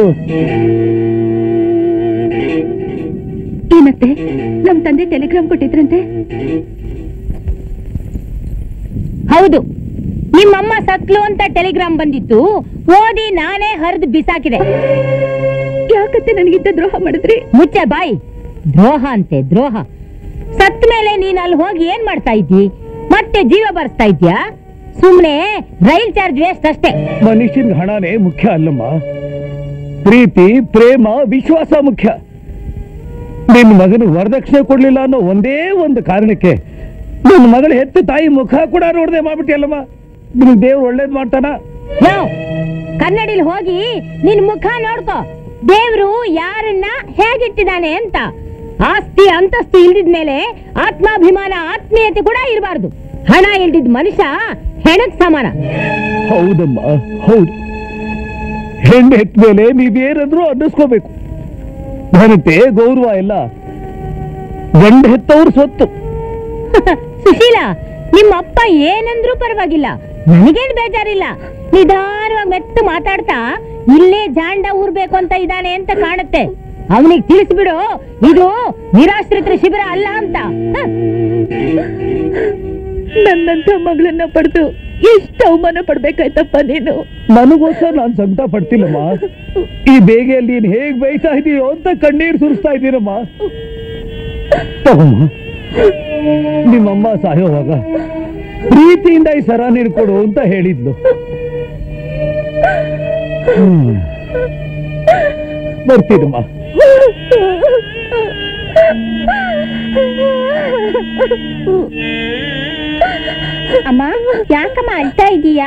ಏನತ್ತೆ, ನಮ್ ತಂದೆ ಟೆಲಿಗ್ರಾಮ್ ಕೊಟ್ಟಿದ್ರಂತೆ? ಹೌದು, ನಿಮ್ಮಮ್ಮ ಸತ್ಲು ಅಂತ ಟೆಲಿಗ್ರಾಮ್ ಬಂದಿತ್ತು. ಓದಿ ನಾನೇ ಹರಿದು ಬಿಸಾಕಿದೆ. ಯಾಕತ್ತೆ ನನಗಿಂತ ದ್ರೋಹ ಮಾಡಿದ್ರಿ? ಮುಚ್ಚೆ ಬಾಯಿ. ದ್ರೋಹ ಅಂತೆ ದ್ರೋಹ. ಸತ್ ಮೇಲೆ ನೀನ್ ಅಲ್ಲಿ ಹೋಗಿ ಏನ್ ಮಾಡ್ತಾ ಇದ್ದಿ? ಮತ್ತೆ ಜೀವ ಬರ್ಸ್ತಾ ಇದ್ಯಾ? ಸುಮ್ನೆ ರೈಲ್ ಚಾರ್ಜ್ ವೇಸ್ಟ್ ಅಷ್ಟೇ. ಮನುಷ್ಯನ ಹಣನೇ ಮುಖ್ಯ ಅಲ್ಲಮ್ಮ, ಪ್ರೀತಿ ಪ್ರೇಮ ವಿಶ್ವಾಸ ಮುಖ್ಯ. ನಿನ್ನ ಮಗನ ವರದಕ್ಷಿಣೆ ಕೊಡ್ಲಿಲ್ಲ ಅನ್ನೋ ಒಂದೇ ಒಂದು ಕಾರಣಕ್ಕೆ ನನ್ನ ಮಗಳ ಹೆತ್ತು ತಾಯಿ ಮುಖ ಕೂಡ ನೋಡದೆ ಮಾಡ್ಬಿಟ್ಟಿಯಲ್ಲಮ್ಮ. ನಿಮ್ಗೆ ದೇವ್ರು ಒಳ್ಳೇದ್ ಮಾಡ್ತಾನ? ಕನ್ನಡಿಲಿ ಹೋಗಿ ನಿನ್ ಮುಖ ನೋಡ್ಕೋ. ದೇವ್ರು ಯಾರನ್ನ ಹೇಗಿಟ್ಟಿದ್ದಾನೆ ಅಂತ. ಆಸ್ತಿ ಅಂತಸ್ತು ಇಲ್ದಿದ್ಮೇಲೆ ಆತ್ಮಾಭಿಮಾನ ಆತ್ಮೀಯತೆ ಕೂಡ ಇರಬಾರ್ದು. ಹಣ ಇಲ್ದಿದ್ ಮನುಷ್ಯ ಹೆಣಕ್ ಸಮಾನ. ಹೌದಮ್ಮ, ಹೌದು. ಹೆಣ್ಣು ಹೆತ್ತ ಮೇಲೆ ನೀವೇನಾದ್ರೂ ಅನ್ನಿಸ್ಕೋಬೇಕು. ಘನತೆ ಗೌರವ ಎಲ್ಲ ಗಂಡ ಹೆತ್ತವ್ರ ಸ್ವತ್ತು. ಸುಶೀಲಾ, ನಿಮ್ಮ ಅಪ್ಪ ಏನಂದ್ರೂ ಪರವಾಗಿಲ್ಲ, ನನಗೇನು ಬೇಜಾರಿಲ್ಲ. ನಿಧಾನವಾಗಿ ಮೆತ್ತು ಮಾತಾಡ್ತಾ ಇಲ್ಲೇ ಜಾಂಡ ಊರ್ಬೇಕು ಅಂತ ಇದ್ದಾನೆ ಅಂತ ಕಾಣುತ್ತೆ. ಅವನಿಗೆ ತಿಳಿಸ್ಬಿಡು, ಇದು ನಿರಾಶ್ರಿತರ ಶಿಬಿರ ಅಲ್ಲ ಅಂತ. ನನ್ನಂತ ಮಗಳನ್ನ ಪಡೆದು ಎಷ್ಟು ಅವಮಾನ ಪಡ್ಬೇಕಾಯ್ತಪ್ಪ ನೀನು. ನನಗೋಸ್ಕರ ನಾನು ಸಂಕಟ ಪಡ್ತಿಲ್ಲಮ್ಮ. ಈ ಬೇಗೆಯಲ್ಲಿ ನೀನ್ ಹೇಗ್ ಬೈತಾ ಇದೀಯೋ ಅಂತ ಕಣ್ಣೀರು ಸುರಿಸ್ತಾ ಇದ್ದೀನಮ್ಮ. ತಗೊಮ್ಮ, ನಿಮ್ಮಮ್ಮ ಸಾಯೋವಾಗ ಪ್ರೀತಿಯಿಂದ ಈ ಸರ ನೀಡ್ಕೊಡು ಅಂತ ಹೇಳಿದ್ಲು. ಬರ್ತೀನಮ್ಮ. ಅಮ್ಮ, ಯಾಕಮ್ಮ ಅಳ್ತಾ ಇದೀಯಾ?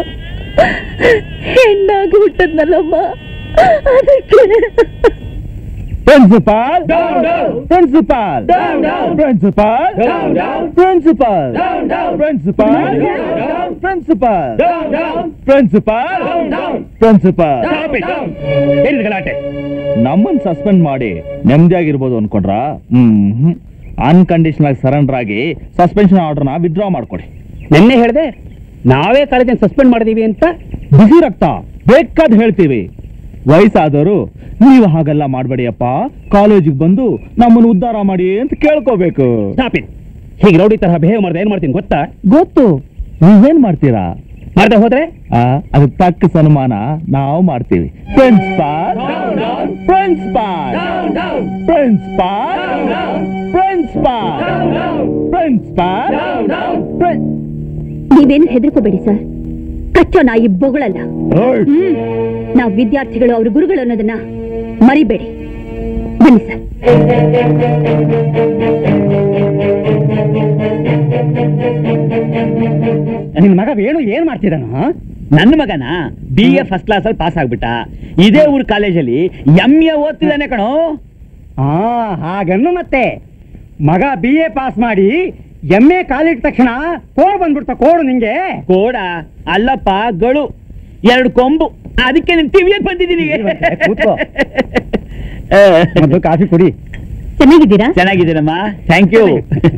ಹೆಣ್ಣಾಗಿ ಹುಟ್ಟದ್ನಲ್ಲಮ್ಮ, ಅದಕ್ಕೆ. Principal, principal, principal, principal, principal, principal, principal, principal. ಏನಿದೆ ಗಲಾಟೆ? ನಮ್ಮನ್ನ ಸಸ್ಪೆಂಡ್ ಮಾಡಿ ನೆಮ್ಮದಿಯಾಗಿರ್ಬೋದು ಅನ್ಕೊಂಡ್ರ? ಅನ್ಕಂಡೀಷನಲ್ ಸರೆಂಡರ್ ಆಗಿ ಸಸ್ಪೆನ್ಷನ್ ಆರ್ಡರ್ನ ವಿತ್ಡ್ರಾ ಮಾಡ್ಕೊಡಿ. ನಿನ್ನೆ ಹೇಳಿದೆ ನಾವೇ ಕಾಲೇಜನ್ನು ಸಸ್ಪೆಂಡ್ ಮಾಡಿದೀವಿ ಅಂತ. ಬಿಸಿ ರಕ್ತ ಬೇಕಾದ್ ಹೇಳ್ತೀವಿ. ವಯಸ್ಸಾದವರು ನೀವು ಹಾಗೆಲ್ಲ ಮಾಡ್ಬೇಡಿಯಪ್ಪ, ಕಾಲೇಜಿಗೆ ಬಂದು ನಮ್ಮನ್ನು ಉದ್ಧಾರ ಮಾಡಿ ಅಂತ ಕೇಳ್ಕೋಬೇಕು. ಹೀಗೆ ರೌಡಿ ತರಹ ಬಿಹೇವ್ ಮಾಡಿದ್ರೆ ಏನ್ ಮಾಡ್ತೀನಿ ಗೊತ್ತಾ? ಗೊತ್ತು. ನೀವೇನ್ ಮಾಡ್ತೀರಾ? ಮಾಡ್ದೆ ಹೋದ್ರೆ ಅದಕ್ಕೆ ತಕ್ಕ ಸನ್ಮಾನ ನಾವು ಮಾಡ್ತೀವಿ. Principal, principal, principal, principal, principal. ನೀವೇನು ಹೆದರ್ಕೋಬೇಡಿ ಸರ್, ಕಚ್ಚೋ ನಾಯಿ ಬೊಗಳಲ್ಲ. ನಾವು ವಿದ್ಯಾರ್ಥಿಗಳು ಅವ್ರ ಗುರುಗಳು ಅನ್ನೋದನ್ನ ಮರಿಬೇಡಿ. ಬನ್ನಿ ಸರ್. ನಿನ್ ಮಗ ವೇಣು ಏನ್ ಮಾಡ್ತಿದ್ದಾನ? ನನ್ನ ಮಗನ BA ಫಸ್ಟ್ ಕ್ಲಾಸ್ ಅಲ್ಲಿ ಪಾಸ್ ಆಗ್ಬಿಟ್ಟ. ಇದೇ ಊರ್ ಕಾಲೇಜಲ್ಲಿ MA ಓದ್ತಿದ್ದಾನೆ ಕಣೋ. ಹಾಗನ್ನು ಮತ್ತೆ ಮಗ BA ಪಾಸ್ ಮಾಡಿ MA ಕಾಲಿಟ್ಟ ತಕ್ಷಣ ಕೋಡ್ ಬಂದ್ಬಿಡ್ತ. ಕೋಡು ನಿಂಗೆ? ಕೋಡ ಅಲ್ಲಪ್ಪ, ಗಳು, 2 ಕೊಂಬು. ಅದಕ್ಕೆ ನಿನ್ ಟಿವಿಯಲ್ಲಿ ಬಂದಿದ್ದೀನಿ. ಕಾಫಿ ಕುಡಿ. ಚೆನ್ನಾಗಿದ್ದೀರಾ? ಚೆನ್ನಾಗಿದ್ದೀನಮ್ಮ, ಥ್ಯಾಂಕ್ ಯು.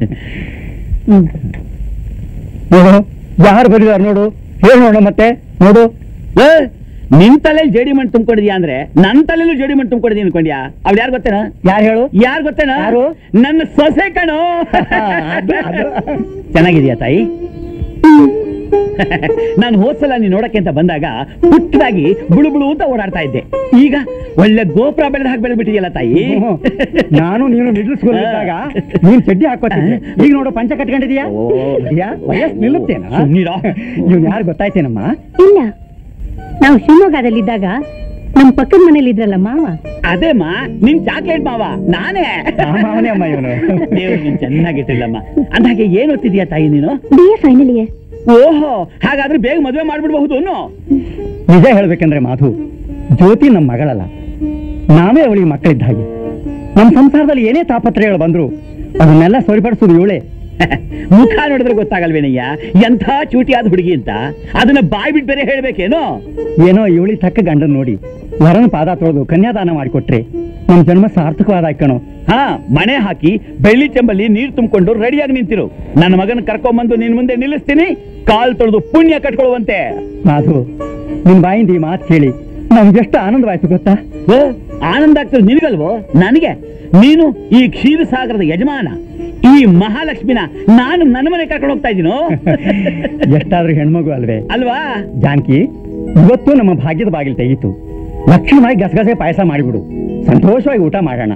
ಯಾರು ಬರೀದಾರ ನೋಡು, ಹೇಳೋಣ ಮತ್ತೆ. ನೋಡು, ನಿನ್ ತಲೆಯಲ್ಲಿ ಜೇಡಿ ಮಣ್ಣು ತುಂಬಿಕೊಂಡಿದ್ಯಾ ಅಂದ್ರೆ ನನ್ನ ತಲೆಯಲ್ಲೂ ಜೇಡಿ ಮಣ್ಣು ತುಂಬಿಕೊಂಡಿದ್ಯಾ ಅನ್ಕೊಂಡ್ಯಾ? ಅವ್ರು ಯಾರು ಗೊತ್ತೇನಾ? ಯಾರು ಹೇಳು? ಯಾರು ಗೊತ್ತೇನಾ? ಯಾರು? ನನ್ನ ಸೊಸೆ ಕಣೋ. ಚೆನ್ನಾಗಿದ್ಯಾ ತಾಯಿ? ನಾನು ಹೋದ್ಸಲ ನೀನ್ ನೋಡಕ್ಕೆ ಅಂತ ಬಂದಾಗ ಪುಟ್ಟದಾಗಿ ಬುಳು ಬುಳು ಅಂತ ಓಡಾಡ್ತಾ ಇದ್ದೆ. ಈಗ ಒಳ್ಳೆ ಗೋಪುರ ಬೆಳೆದ ಹಾಗೆ ಬೆಳೆದ್ಬಿಟ್ಟಿದೆಯಲ್ಲ ತಾಯಿ. ನಾನು ನೀನು ಮಿಡ್ಲ್ ಸ್ಕೂಲ್ ಇದ್ದಾಗ ನೀನ್ ಚಡ್ಡಿ ಹಾಕೋತಿದ್ದೆ, ಈಗ ನೋಡು ಪಂಚ ಕಟ್ಕೊಂಡಿದೀಯಾ. ವಯಸ್ಸು ನಿಲ್ಲುತ್ತೇನಾ? ಇವ್ನು ಯಾರು ಗೊತ್ತಾಯ್ತೇನಮ್ಮ? ಇಲ್ಲ, ನಾವು ಶಿವಮೊಗ್ಗದಲ್ಲಿದ್ದಾಗ ನಮ್ ಪಕ್ಕದ ಮನೇಲಿ ಇದ್ರಲ್ಲ ಮಾವ. ಅದೇಮ್ಮ ನಿನ್ ಚಾಕ್ಲೇಟ್ ಮಾವ ನಾನೇ. ಮಾವನೇ ಅಮ್ಮ ಇವನು. ದೇವ್ರು ನೀನ್ ಚೆನ್ನಾಗಿಟ್ಟಿಲ್ಲಮ್ಮ. ಅಂದಾಗೆ ಏನ್ ಓದ್ತಿದ್ಯಾ ತಾಯಿ ನೀನು? BA final year. ಓಹೋ, ಹಾಗಾದ್ರೆ ಬೇಗ ಮದುವೆ ಮಾಡ್ಬಿಡ್ಬಹುದು. ನಿಜ ಹೇಳ್ಬೇಕಂದ್ರೆ ಮಾಧು, ಜ್ಯೋತಿ ನಮ್ಮ ಮಗಳಲ್ಲ, ನಾವೇ ಅವಳಿಗೆ ಮಕ್ಕಳಿದ್ದ ಹಾಗೆ. ನಮ್ಮ ಸಂಸಾರದಲ್ಲಿ ಏನೇ ತಾಪತ್ರಯಗಳು ಬಂದ್ರು ಅದನ್ನೆಲ್ಲ ಸರಿಪಡಿಸೋದು ಇವಳೇ. ಮುಖ ನೋಡಿದ್ರೆ ಗೊತ್ತಾಗಲ್ವೇನಯ್ಯ ಎಂಥ ಚೂಟಿಯಾದ ಹುಡುಗಿ ಅಂತ. ಅದನ್ನ ಬಾಯ್ ಬಿಟ್ಟು ಬೇರೆ ಹೇಳ್ಬೇಕೇನೋ. ಏನೋ ಇವಳಿ ತಕ್ಕ ಗಂಡನ್ ನೋಡಿ ವರನ ಪಾದ ತೊಳೆದು ಕನ್ಯಾದಾನ ಮಾಡಿಕೊಟ್ರೆ ನಮ್ ಜನ್ಮ ಸಾರ್ಥಕವಾದ ಕಣೋ. ಹಾ, ಮಣೆ ಹಾಕಿ ಬೆಳ್ಳಿ ಚೆಂಬಲ್ಲಿ ನೀರು ತುಂಬಿಕೊಂಡು ರೆಡಿಯಾಗಿ ನಿಂತಿರು. ನನ್ನ ಮಗನ ಕರ್ಕೊಂಡ್ಬಂದು ನಿನ್ ಮುಂದೆ ನಿಲ್ಲಿಸ್ತೀನಿ, ಕಾಲ್ ತೊಳೆದು ಪುಣ್ಯ ಕಟ್ಕೊಳ್ಳುವಂತೆ. ಮಾಧು, ನಿನ್ ಬಾಯಿಂದ ಈ ಮಾತು ಕೇಳಿ ನಮ್ಗೆಷ್ಟು ಆನಂದವಾಯ್ತು ಗೊತ್ತಾ? ಆನಂದ ಆಗ್ತದೆ ನಿನಗಲ್ವೋ? ನನಗೆ ನೀನು ಈ ಕ್ಷೀರಸಾಗರದ ಯಜಮಾನ, ಈ ಮಹಾಲಕ್ಷ್ಮಿನ ನಾನು ನನ್ನ ಮನೆ ಕರ್ಕೊಂಡು ಹೋಗ್ತಾ ಇದ್ದೀನೋ. ಎಷ್ಟಾದ್ರೂ ಹೆಣ್ಮಗು ಅಲ್ವೇ ಅಲ್ವಾ? ಜಾನಕಿ, ಇವತ್ತು ನಮ್ಮ ಭಾಗ್ಯದ ಬಾಗಿಲು ತೆಗೀತು. ಲಕ್ಷ್ಮೀನಾಗಿ ಗಸಗಸೆ ಪಾಯಸ ಮಾಡಿಬಿಡು, ಸಂತೋಷವಾಗಿ ಊಟ ಮಾಡೋಣ.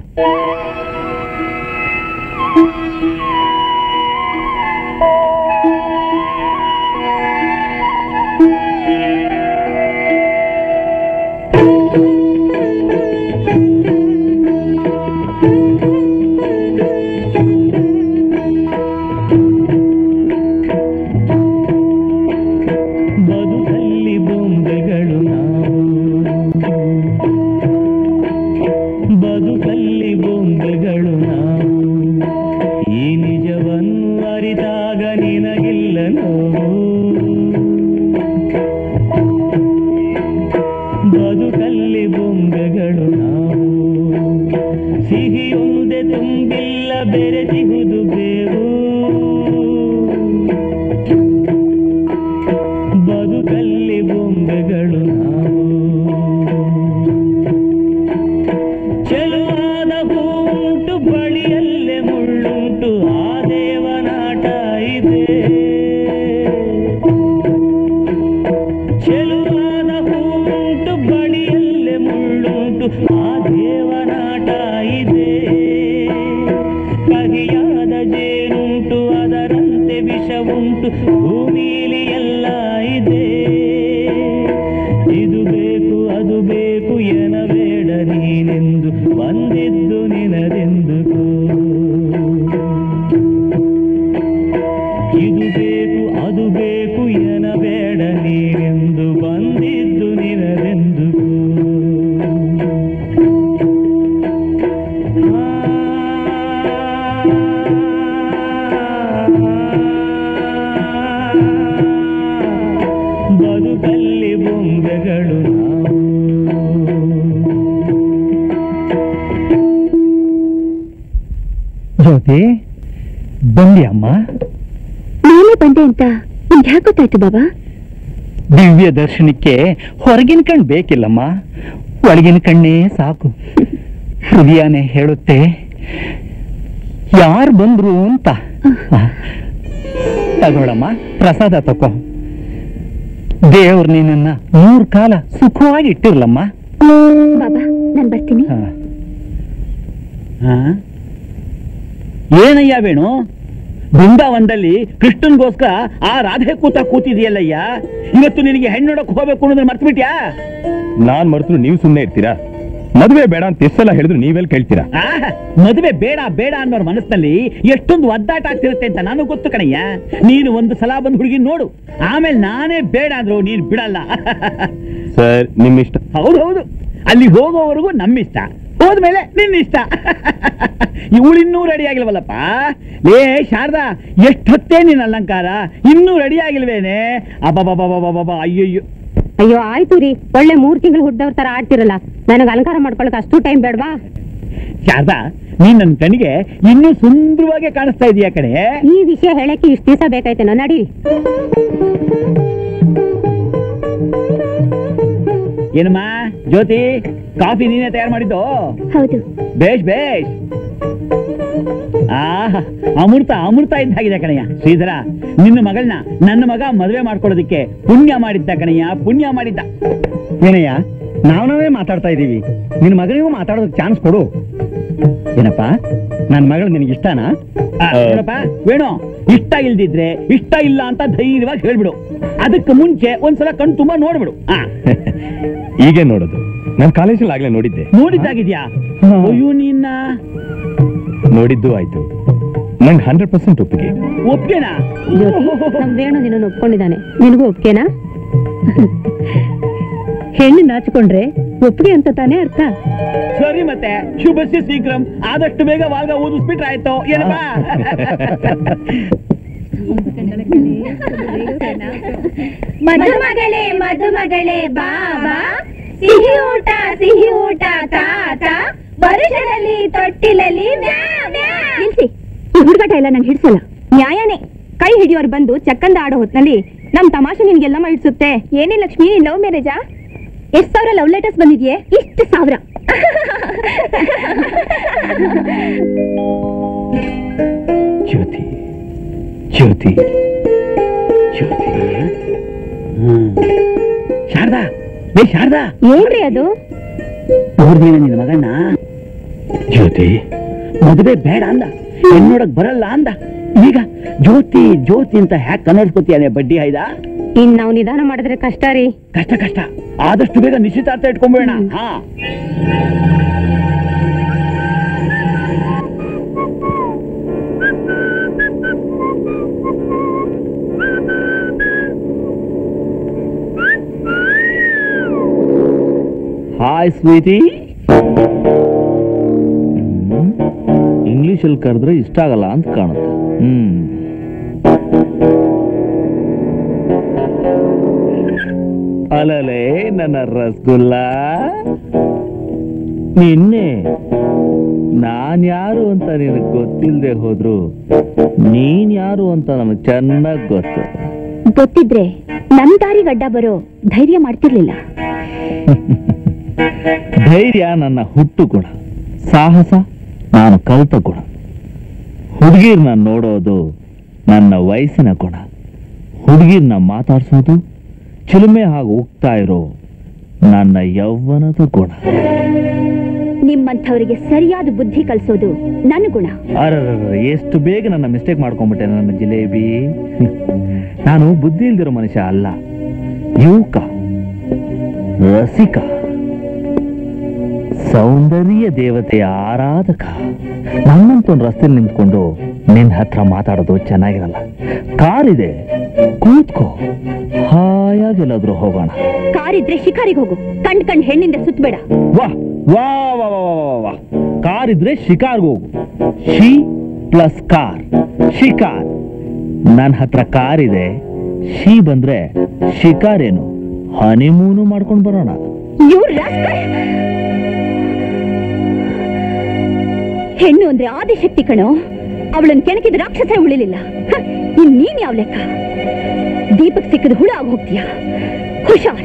ಜ್ಯೋತಿ, ಬಂದಿ ಅಮ್ಮ? ನಾನೇ ಬಂದೆ ಅಂತ ನಿಮ್ಗೆ ಯಾಕೆ ಗೊತ್ತಾಯ್ತು ಬಾಬಾ? ದಿವ್ಯ ದರ್ಶನಕ್ಕೆ ಹೊರಗಿನ ಕಣ್ಣು ಬೇಕಿಲ್ಲಮ್ಮ, ಒಳಗಿನ ಕಣ್ಣೇ ಸಾಕು. ಹೃದಯನೇ ಹೇಳುತ್ತೆ ಯಾರು ಬಂದ್ರು ಅಂತ. ತಗೊಳಮ್ಮ, ಪ್ರಸಾದ ತಕೋ. ದೇವ್ರು ನಿನ್ನ 3 ಕಾಲ ಸುಖವಾಗಿ ಇಟ್ಟಿರ್ಲಮ್ಮ. ಬಾಬಾ, ನಾನು ಬರ್ತೀನಿ. ಏನಯ್ಯ ವೇಣು, ಬೃಂದಾವನದಲ್ಲಿ ಕೃಷ್ಣನ್ಗೋಸ್ಕರ ಆ ರಾಧೆ ಕೂತಿದೆಯಲ್ಲಯ್ಯ, ಇವತ್ತು ನಿನಗೆ ಹೆಣ್ಣು ನೋಡಕ್ ಹೋಗ್ಬೇಕು ಅನ್ನೋದನ್ನ ಮರ್ತು ಬಿಟ್ಯಾ? ನಾನ್ ಮರೆತು ನೀವು ಸುಮ್ಮನೆ ಇರ್ತೀರಾ? ಮದುವೆ ಬೇಡ ಅಂತ ಎಷ್ಟೆಲ್ಲ ಹೇಳಿದ್ರು ನೀವೆಲ್ಲಿ ಕೇಳ್ತೀರಾ? ಮದುವೆ ಬೇಡ ಬೇಡ ಅನ್ನೋರ್ ಮನಸ್ಸಿನಲ್ಲಿ ಎಷ್ಟೊಂದು ಒದ್ದಾಟ ಆಗ್ತಿರುತ್ತೆ ಅಂತ ನಾನು ಗೊತ್ತು ಕಣಯ್ಯ. ನೀನು ಒಂದು ಸಲ ಬಂದು ಹುಡುಗಿ ನೋಡು, ಆಮೇಲೆ ನಾನೇ ಬೇಡ ಅಂದ್ರು ನೀನ್ ಬಿಡಲ್ಲ. ಸರ್, ನಿಮ್ ಇಷ್ಟ. ಹೌದು, ಅಲ್ಲಿ ಹೋಗೋವರೆಗೂ ನಮ್ಮಿಷ್ಟ, ಹೋದ್ಮೇಲೆ ನಿನ್ನಿಷ್ಟ. ಇವಳಿನ್ನೂ ರೆಡಿ ಆಗಿಲ್ವಲ್ಲಪ್ಪ. ಲೇ ಶಾರದಾ, ಎಷ್ಟೊತ್ತೇ ನಿನ್ನ ಅಲಂಕಾರ, ಇನ್ನೂ ರೆಡಿ ಆಗಿಲ್ವೇನೆ? ಅಬ್ಬಬ್ಬಬ್ಬಬ್ಬಬ್ಬ, ಅಯ್ಯಯ್ಯೋ. ಅಯ್ಯೋ ಆಯ್ತು ರೀ, ಒಳ್ಳೆ 3 ತಿಂಗಳು ಹುಡ್ದವ್ರ ತರ ಆಡ್ತಿರಲ್ಲ, ನನಗೆ ಅಲಂಕಾರ ಮಾಡ್ಕೊಳಕ್ ಅಷ್ಟು ಟೈಮ್ ಬೇಡವಾ? ಶಾರದಾ, ನೀನ್ ನನ್ನ ಕಣ್ಣಿಗೆ ಇನ್ನೂ ಸುಂದರವಾಗಿ ಕಾಣಿಸ್ತಾ ಇದೀಯ ಕಣೆ. ಈ ವಿಷಯ ಹೇಳಕ್ಕೆ ಇಷ್ಟು ದಿವಸ ಬೇಕಾಯ್ತೇನೋ, ನಡೀರಿ. ಏನಮ್ಮ ಜ್ಯೋತಿ, ಕಾಫಿ ನೀನೇ ತಯಾರು ಮಾಡಿದ್ದು? ಹೌದು. ಬೇಷ್. ಅಮೃತ ಅಮೃತ ಇದ್ದಾಗಿದೆ ಕಣಯ್ಯ. ಶ್ರೀಧರ, ನಿನ್ನ ಮಗಳನ್ನ ನನ್ನ ಮಗ ಮದುವೆ ಮಾಡ್ಕೊಳ್ಳೋದಕ್ಕೆ ಪುಣ್ಯ ಮಾಡಿದ್ದ ಕಣಯ್ಯ, ಪುಣ್ಯ ಮಾಡಿದ್ದ. ಏನಯ್ಯ, ನಾವೇ ಮಾತಾಡ್ತಾ ಇದ್ದೀವಿ, ನಿನ್ನ ಮಗಳಿಗೂ ಮಾತಾಡೋದಕ್ಕೆ ಚಾನ್ಸ್ ಕೊಡು. ಏನಪ್ಪ, ನನ್ನ ಮಗಳು ನಿನಗೆ ಇಷ್ಟನಾ? ನೋಡಪ್ಪ ವೇಣು, ಇಷ್ಟ ಇಲ್ದಿದ್ರೆ ಇಷ್ಟ ಇಲ್ಲ ಅಂತ ಧೈರ್ಯವಾಗಿ ಹೇಳ್ಬಿಡು. ಅದಕ್ಕೆ ಮುಂಚೆ ಒಂದ್ಸಲ ಕಣ್ ತುಂಬಾ ನೋಡ್ಬಿಡು. ಹೀಗೆ ನೋಡೋದು, ನಾನು ಕಾಲೇಜಲ್ಲಿ ಆಗ್ಲೇ ನೋಡಿದ್ದೆ. ನೋಡಿದ್ದಾಗಿದ್ಯಾ? ಅಯ್ಯೋ, ನಿನ್ನ ನೋಡಿದ್ದು ಆಯ್ತು, ನಂಗೆ 100% ಒಪ್ಪಿಗೆ. ಒಪ್ಗೆನಾ? ನಮ್ ವೇಣು ನಿನ್ನನ್ನು ಒಪ್ಕೊಂಡಿದ್ದಾನೆ, ನಿನಗೂ ಒಪ್ಗೆನಾ? ಹೆಣ್ಣು ನಾಚಿಕೊಂಡ್ರೆ ಒಪ್ಪಿಗೆ ಅಂತ ತಾನೇ ಅರ್ಥ. ಸರಿ, ಮತ್ತೆ ಶುಭಸ್ಯ ಶೀಘ್ರಂ, ಆದಷ್ಟು ಬೇಗ ವಾಲ್ಗ ಓದಿಸ್ಬಿಟ್ರೆ ಆಯ್ತು. ಏನಪ್ಪಾ? ಮಧುಮಗಳೇ ಮಧುಮಗಳೇ ಬಾಬಾ, ಸಿಹಿ ಊಟ ತಾತ, ವರ್ಷದಲ್ಲಿ ತೊಟ್ಟಿಲಲ್ಲಿ ನಿಲ್ಸಿ, ಈ ಹುಡುಗಾಟ ಎಲ್ಲ ನಂಗೆ ಹಿಡ್ಸಲ್ಲ. ನ್ಯಾಯನೇ. ಕೈ ಹಿಡಿಯೋರು ಬಂದು ಚಕ್ಕಂದ ಆಡೋ ಹೊತ್ನಲ್ಲಿ ನಮ್ ತಮಾಷೆ ನಿನ್ಗೆಲ್ಲಮ್ಮ ಇಡ್ಸುತ್ತೆ. ಏನೇ ಲಕ್ಷ್ಮಿ, ನೀನ್ ಲವ್ ಮ್ಯಾರೇಜಾ? ಎಷ್ಟ್ ಸಾವಿರ ಲವ್ ಲೆಟರ್ಸ್ ಬಂದಿದ್ಯೆ? ಇಷ್ಟು ಸಾವಿರ. ಜ್ಯೋತಿ ಜ್ಯೋತಿ ಜ್ಯೋತಿ. ಶಾರದಾ, ಶಾರದಾ, ಏನ್ರಿ ಅದು? ಅವ್ರದೇನ ನಿನ್ನ ಮಗನ್ನ ಜ್ಯೋತಿ ಮದುವೆ ಬೇಡ ಅಂದ, ಹೆಣ್ಣೋಡಕ್ ಬರಲ್ಲ ಅಂದ. ಈಗ ಜ್ಯೋತಿ ಜ್ಯೋತಿ ಅಂತ ಹ್ಯಾಕ್ ಕನ್ನಡಿಸ್ಕೊತೀಯಾನೆ ಬಡ್ಡಿ ಆಯ್ದ? ಇನ್ ನಾವು ನಿಧಾನ ಮಾಡಿದ್ರೆ ಕಷ್ಟ ರೀ. ಕಷ್ಟ ಕಷ್ಟ, ಆದಷ್ಟು ಬೇಗ ನಿಶ್ಚಿತಾರ್ಥ ಇಟ್ಕೊಂಡ್ಬೇಡ. ಹಾ, ಹಾಯ್ ಸ್ವೀಟಿ. ಇಂಗ್ಲಿಷಲ್ಲಿ ಕರೆದ್ರೆ ಇಷ್ಟ ಆಗಲ್ಲ ಅಂತ ಕಾಣುತ್ತೆ. ಅಲಲೇ ನನ್ನ ರಸಗುಲ್ಲ, ನಿನ್ನೆ ನಾನ್ಯಾರು ಅಂತ ನಿನಗೆ ಗೊತ್ತಿಲ್ಲದೆ ಹೋದ್ರು ನೀನ್ ಯಾರು ಅಂತ ನನಗೆ ಚೆನ್ನಾಗಿ ಗೊತ್ತು. ಗೊತ್ತಿದ್ರೆ ನನ್ ದಾರಿಗೆ ಅಡ್ಡ ಬರೋ ಧೈರ್ಯ ಮಾಡ್ತಿರ್ಲಿಲ್ಲ. ಧೈರ್ಯ ನನ್ನ ಹುಟ್ಟು ಗುಣ, ಸಾಹಸ ನಾನು ಕಲಿತ ಗುಣ. ಹುಡುಗಿರ್ನ ನೋಡೋದು ನನ್ನ ವಯಸ್ಸಿನ ಗುಣ, ಹುಡುಗಿರ್ನ ಮಾತಾಡ್ಸೋದು ಚಿಲುಮೆ ಹಾಗೆ ಹೋಗ್ತಾ ಇರೋ ನನ್ನ ಯೌವನದ ಗುಣ. ನಿಮ್ಮಂಥವರಿಗೆ ಸರಿಯಾದ ಬುದ್ಧಿ ಕಲಿಸೋದು ನನ್ನ ಗುಣ. ಎಷ್ಟು ಬೇಗ ನನ್ನ ಮಿಸ್ಟೇಕ್ ಮಾಡ್ಕೊಂಡ್ಬಿಟ್ಟೆ ನನ್ನ ಜಿಲೇಬಿ. ನಾನು ಬುದ್ಧಿ ಇಲ್ದಿರೋ ಮನುಷ್ಯ ಅಲ್ಲ, ಯುವಕ, ರಸಿಕ, ಸೌಂದರ್ಯ ದೇವತೆಯ ಆರಾಧಕ. ನನ್ನಂತ ಒಂದು ರಸ್ತೆಯಲ್ಲಿ ನಿಂತ್ಕೊಂಡು ನಿನ್ನ ಹತ್ರ ಮಾತಾಡೋದು ಚೆನ್ನಾಗಿರಲ್ಲ. ಕಾರಿದೆ, ಕೂತ್ಕೋ, ಹಾಯಾಗಿ ಎಲ್ಲಾದ್ರೂ ಹೋಗೋಣ. ಕಾರಿದ್ರೆ ಶಿಕಾರಿಗೆ ಹೋಗು, ಕಣ್ ಹೆಣ್ಣಿಂದ ಸುತ್ತಬೇಡ. ವಾಹ್ ವಾ ವಾ ವಾ ವಾ. ಕಾರಿದ್ರೆ ಶಿಕಾರ್ಗೆ ಹೋಗು. ಶಿ ಪ್ಲಸ್ ಕಾರ್, ಶಿಕಾರ್. ನನ್ನ ಹತ್ರ ಕಾರಿದೆ, ಶಿ ಬಂದ್ರೆ ಶಿಕಾರೇನು, ಹನಿಮೂನು ಮಾಡ್ಕೊಂಡು ಬರೋಣ. ಹೆಣ್ಣು ಅಂದ್ರೆ ಆದಿಶಕ್ತಿ ಕಣೋ, ಅವಳನ್ನು ಕೆಣಕಿದ ರಾಕ್ಷಸ ಉಳಿಲಿಲ್ಲ. ಇನ್ ನೀನ್ ಯಾವ ಲೆಕ್ಕ? ದೀಪಕ್ ಸಿಕ್ಕದ ಹುಳ ಆಗಿ ಹೋಗ್ತೀಯ, ಹುಷಾರ್.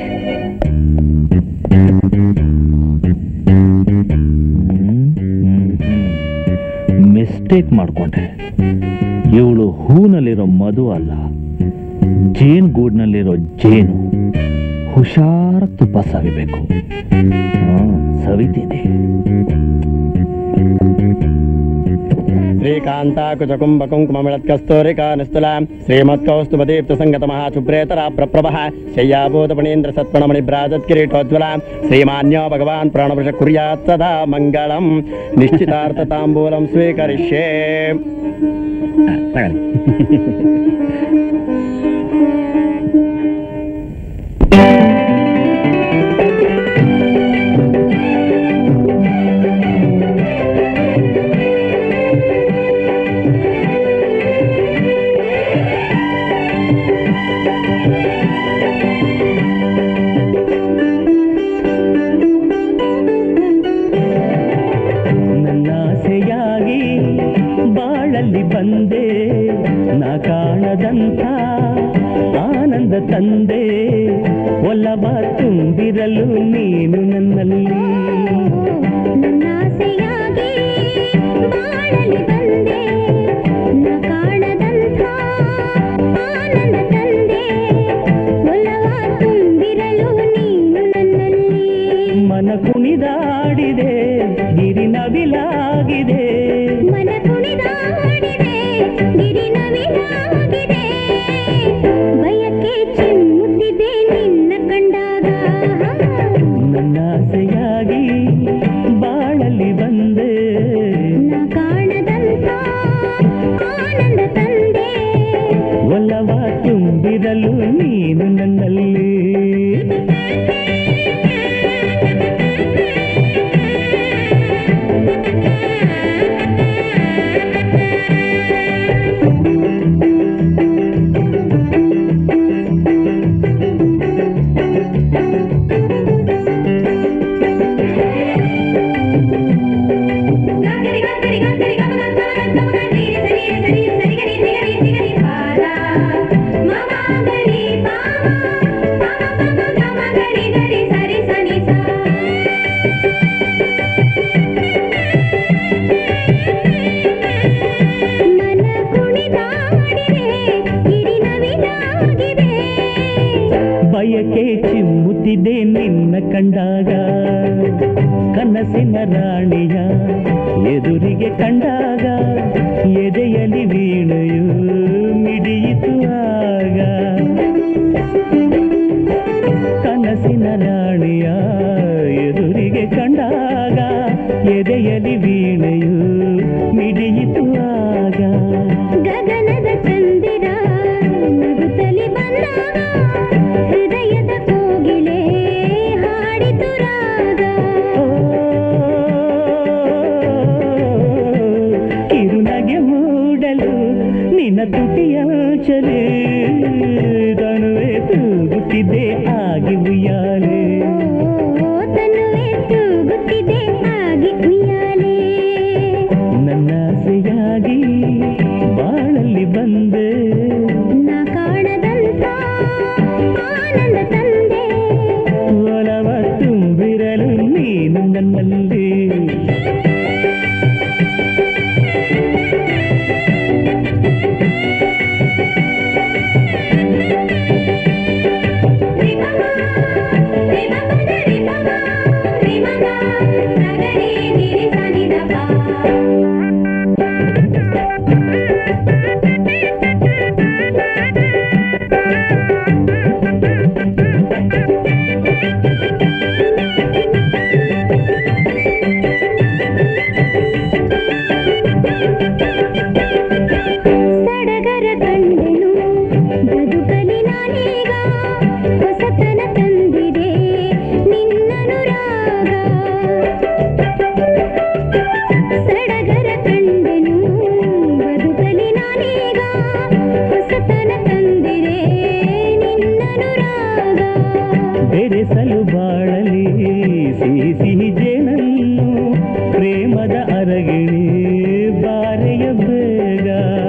ಮಿಸ್ಟೇಕ್ ಮಾಡ್ಕೊಂಡೆ. ಇವಳು ಹೂನಲ್ಲಿರೋ ಮಧು ಅಲ್ಲ, ಜೇನ್ ಗೂಡ್ನಲ್ಲಿರೋ ಜೇನು. ಹುಷಾರ ತುಪ್ಪ ಸವಿಬೇಕು. ಸವಿತೀನಿ. ಶ್ರೀಕಾಂತಾಕುಚಕುಂಭಕುಂಕುಮಮಿಳತ್ಕಸ್ತೂರಿಕಾ ನಿಸ್ತುಲ ಶ್ರೀಮತ್ಕೌಸ್ತುಭದೀಪ್ತ ಸಂಗತ ಮಹಾಶುಭ್ರೇತರ ಪ್ರಪ್ರಭಃ ಶಯ್ಯಾಭೂತ ಫಣೀಂದ್ರ ಸತ್ಪಣಮಣಿಭ್ರಾಜತ್ ಕಿರೀಟೋಜ್ವಲ ಶ್ರೀಮಾನ್ಯೋ ಭಗವಾನ್ ಪ್ರಾಣವೃಷ ಕುರ್ಯಾತ್ ಸದಾ ಮಂಗಳಂ. ನಿಶ್ಚಿತಾರ್ಥ ತಾಂಬೂಲಂ ಸ್ವೀಕರಿಷ್ಯೆ. ಬಂದೆ ನಾ ಕಾಣದಂಥ ಆನಂದ ತಂದೆ, ಒಲವ ತುಂಬಿರಲು ನೀನು ನನ್ನಲ್ಲಿ. ನನ್ನಾಸೆಯಾಗಿ ಬಾಳಲಿ ಬಂದೆ ತುಂಬಿರಲು ನೀನು ನನ್ನಲ್ಲಿ ಬಯಕೆ ಚಿಮ್ಮುತ್ತಿದೆ ನಿನ್ನ ಕಂಡಾಗ ಕನಸಿನ ರಾಣಿಯ ಎದುರಿಗೆ ಕಂಡಾಗ ಎದೆಯಲ್ಲಿ ವೀಣೆಯು ಮಿಡಿಯಿತು ಆಗ ಕನಸಿನ ರಾಣಿಯ ಎದುರಿಗೆ ಕಂಡಾಗ ಎದೆಯಲ್ಲಿ ವೀಣೆಯು ಮಿಡಿಯಿತು ಆಗ ಗಗನದ ಚಂದಿರ ನಗುತ್ತಲಿ ಬಂದಾಗ ಹೃದಯದ ಕೋಗಿಲೆ ಹಾಡಿತು ರಾಗ ಕಿರುನಗೆ ಮೂಡಲು ನಿನ್ನ ತುಟಿಯಾಚಲೆ ತನುವೆ ತೂಗುತ್ತಿದೆ ಆಗಿ ಉಯ್ಯಾಲೆ ತನುವೆ ತೂಗುತ್ತಿದೆ ಆಗಿ ಉಯ್ಯಾಲೆ ನನ್ನ ಆಸೆಯಾಗಿ ಬಾಳಲ್ಲಿ ಬಂದೆ ನಾ ಕಾಣದಂತ ಆನಂದ ತಂದೆ ಒಲವ ತುಂಬಿರಲು ನೀನು ನನ್ನಲ್ಲಿ ಸಡಗರ ಕಂಡೆನು ಬದುಕಲಿ ನಾನೀಗ ಹೊಸತನ ತಂದಿದೆ ನಿನ್ನನುರಾಗ ಸಡಗರ ಕಂಡೆನು ಬದುಕಲಿ ನಾನೀಗ ಹೊಸತನ ತಂದಿದೆ ನಿನ್ನನುರಾಗ ಬೆರೆಸಲು ಬಾಳಲಿ ಸಿಹಿ ಸಿಹಿ ಜೇನನ್ನು ಪ್ರೇಮದ ಅರಗಿಣಿ ಬಾರೆಯ ಬೇಗ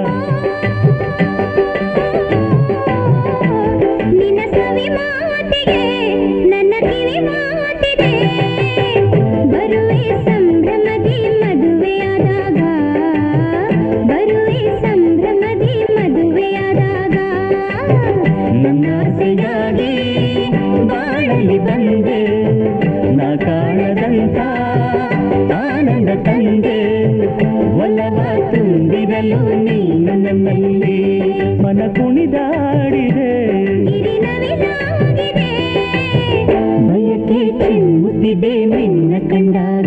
ನಿನ್ನ ಸವಿ ಮಾತಿಗೆ ನನ್ನ ಕಿವಿ ಮಾತಿದೆ ಬರುವೆ ಸಂಭ್ರಮದಿ ಮದುವೆಯಾದಾಗ ಬರುವೆ ಸಂಭ್ರಮದಿ ಮದುವೆಯಾದಾಗ ನನ್ನ ಆಸೆಗಾಗಿ ಬಾಳಲ್ಲಿ ಬಂದೆ ನಾ ಕಾಣದಂತ ಆನಂದ ತಂದೆ ಒಲವ ತುಂಬಿರಲು ನೀನು ನನ್ನಲ್ಲಿ ಮನ ಕುಣಿದಾಡಿದೆ ಗಿರಿನವಿಲಾಗಿದೆ ಬಯಕೆ ಚಿಮ್ಮುತ್ತಿದೆ ನಿನ್ನ ಕಂಡಾಗ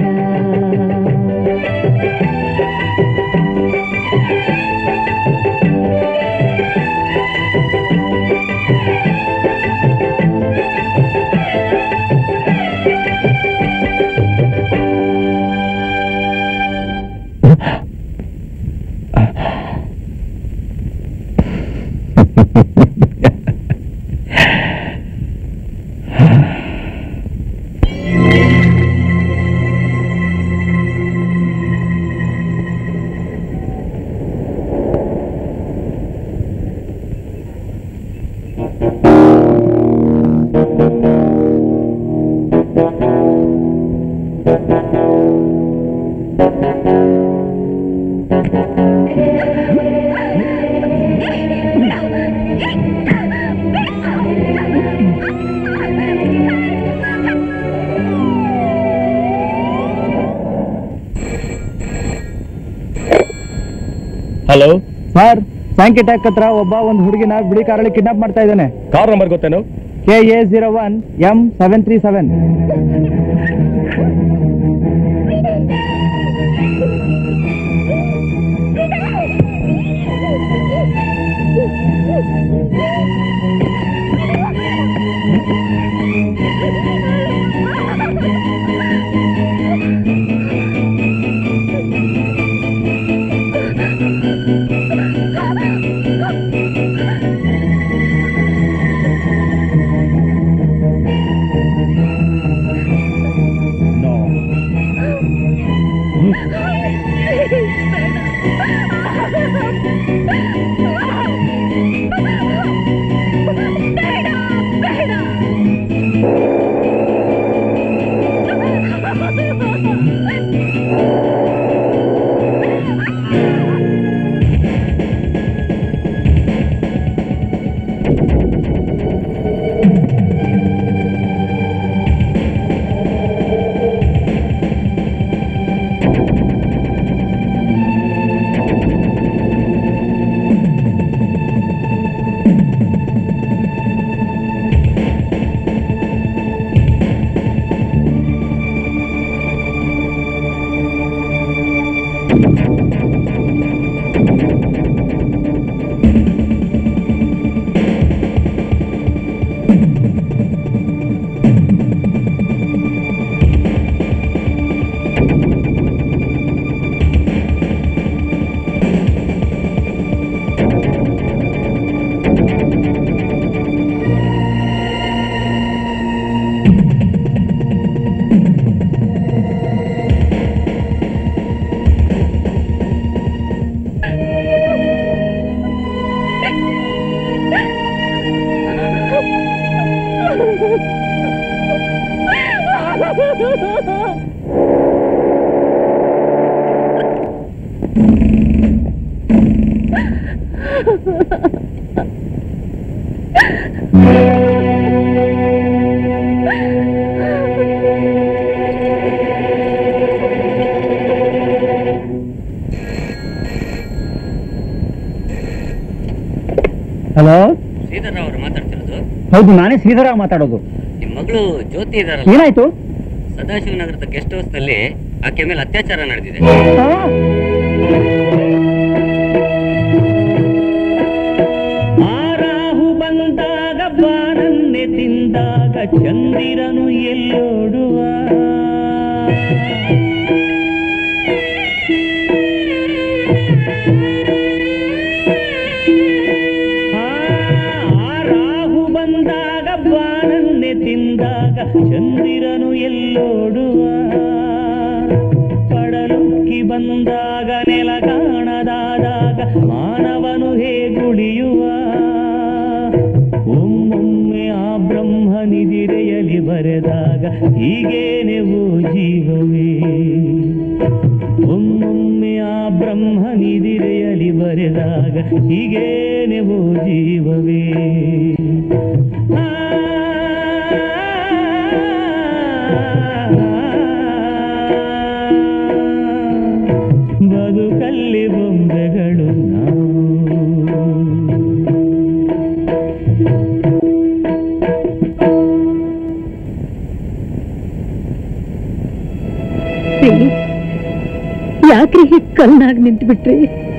ಹಲೋ ಸರ್ ಸಾಂಕಿಟ್ಯಾಕ್ ಹತ್ರ ಒಬ್ಬ ಒಂದು ಹುಡುಗಿನ ಬಿಳಿ ಕಾರಲ್ಲಿ ಕಿಡ್ನಾಪ್ ಮಾಡ್ತಾ ಇದ್ದಾನೆ. ಕಾರ್ ನಂಬರ್ ಗೊತ್ತೇನು? KA01M737. ಹಲೋ, ಶ್ರೀಧರ್ ಅವರು ಮಾತಾಡ್ತಿರೋದು? ಹೌದು, ನಾನೇ ಶ್ರೀಧರ ಮಾತಾಡೋದು. ನಿಮ್ ಮಗಳು ಜ್ಯೋತಿ ಇದಾರಲ್ಲ, ಏನಾಯ್ತು? ಸದಾಶಿವನಗರದ ಗೆಸ್ಟ್ ಹೌಸ್ ನಲ್ಲಿ ಆಕೆ ಮೇಲೆ ಅತ್ಯಾಚಾರ ನಡೆದಿದೆ. ಆರಾಹು ಬಂದಾಗ ಬಾರನ್ನೆ ತಿಂದಾಗ ಚಂದಿರನು ಎಲ್ಲೋಡುವ, ಆರಾಹು ಬಂದಾಗ ಬಾರನ್ನೆ ತಿಂದಾಗ ಚಂದಿರನು ಎಲ್ಲೋಡುವ, ಪಡಲುಕ್ಕಿ ಬಂದಾಗ ನೆಲ ಕಾಣದಾದಾಗ ಮಾನವನು ಹೇಗುಳಿಯುವ, ಒಮ್ಮೊಮ್ಮೆ ಆ ಬ್ರಹ್ಮನಿದಿರೆಯಲಿ ಬರೆದಾಗ ಹೀಗೇನೆವು ಜೀವವೇ, ಒಮ್ಮೊಮ್ಮೆ ಆ ಬ್ರಹ್ಮನಿದಿರೆಯಲಿ ಬರೆದಾಗ ಹೀಗೇನೆವು ಜೀವವೇ. ಬದುಕಲ್ಲಿ ಬೊಂಬೆಗಳು ನಾವು. ಯಾಕ್ರಿ ಹೀಗ್ ಕಲ್ನಾಗ್ ನಿಂತು ಬಿಟ್ರಿ?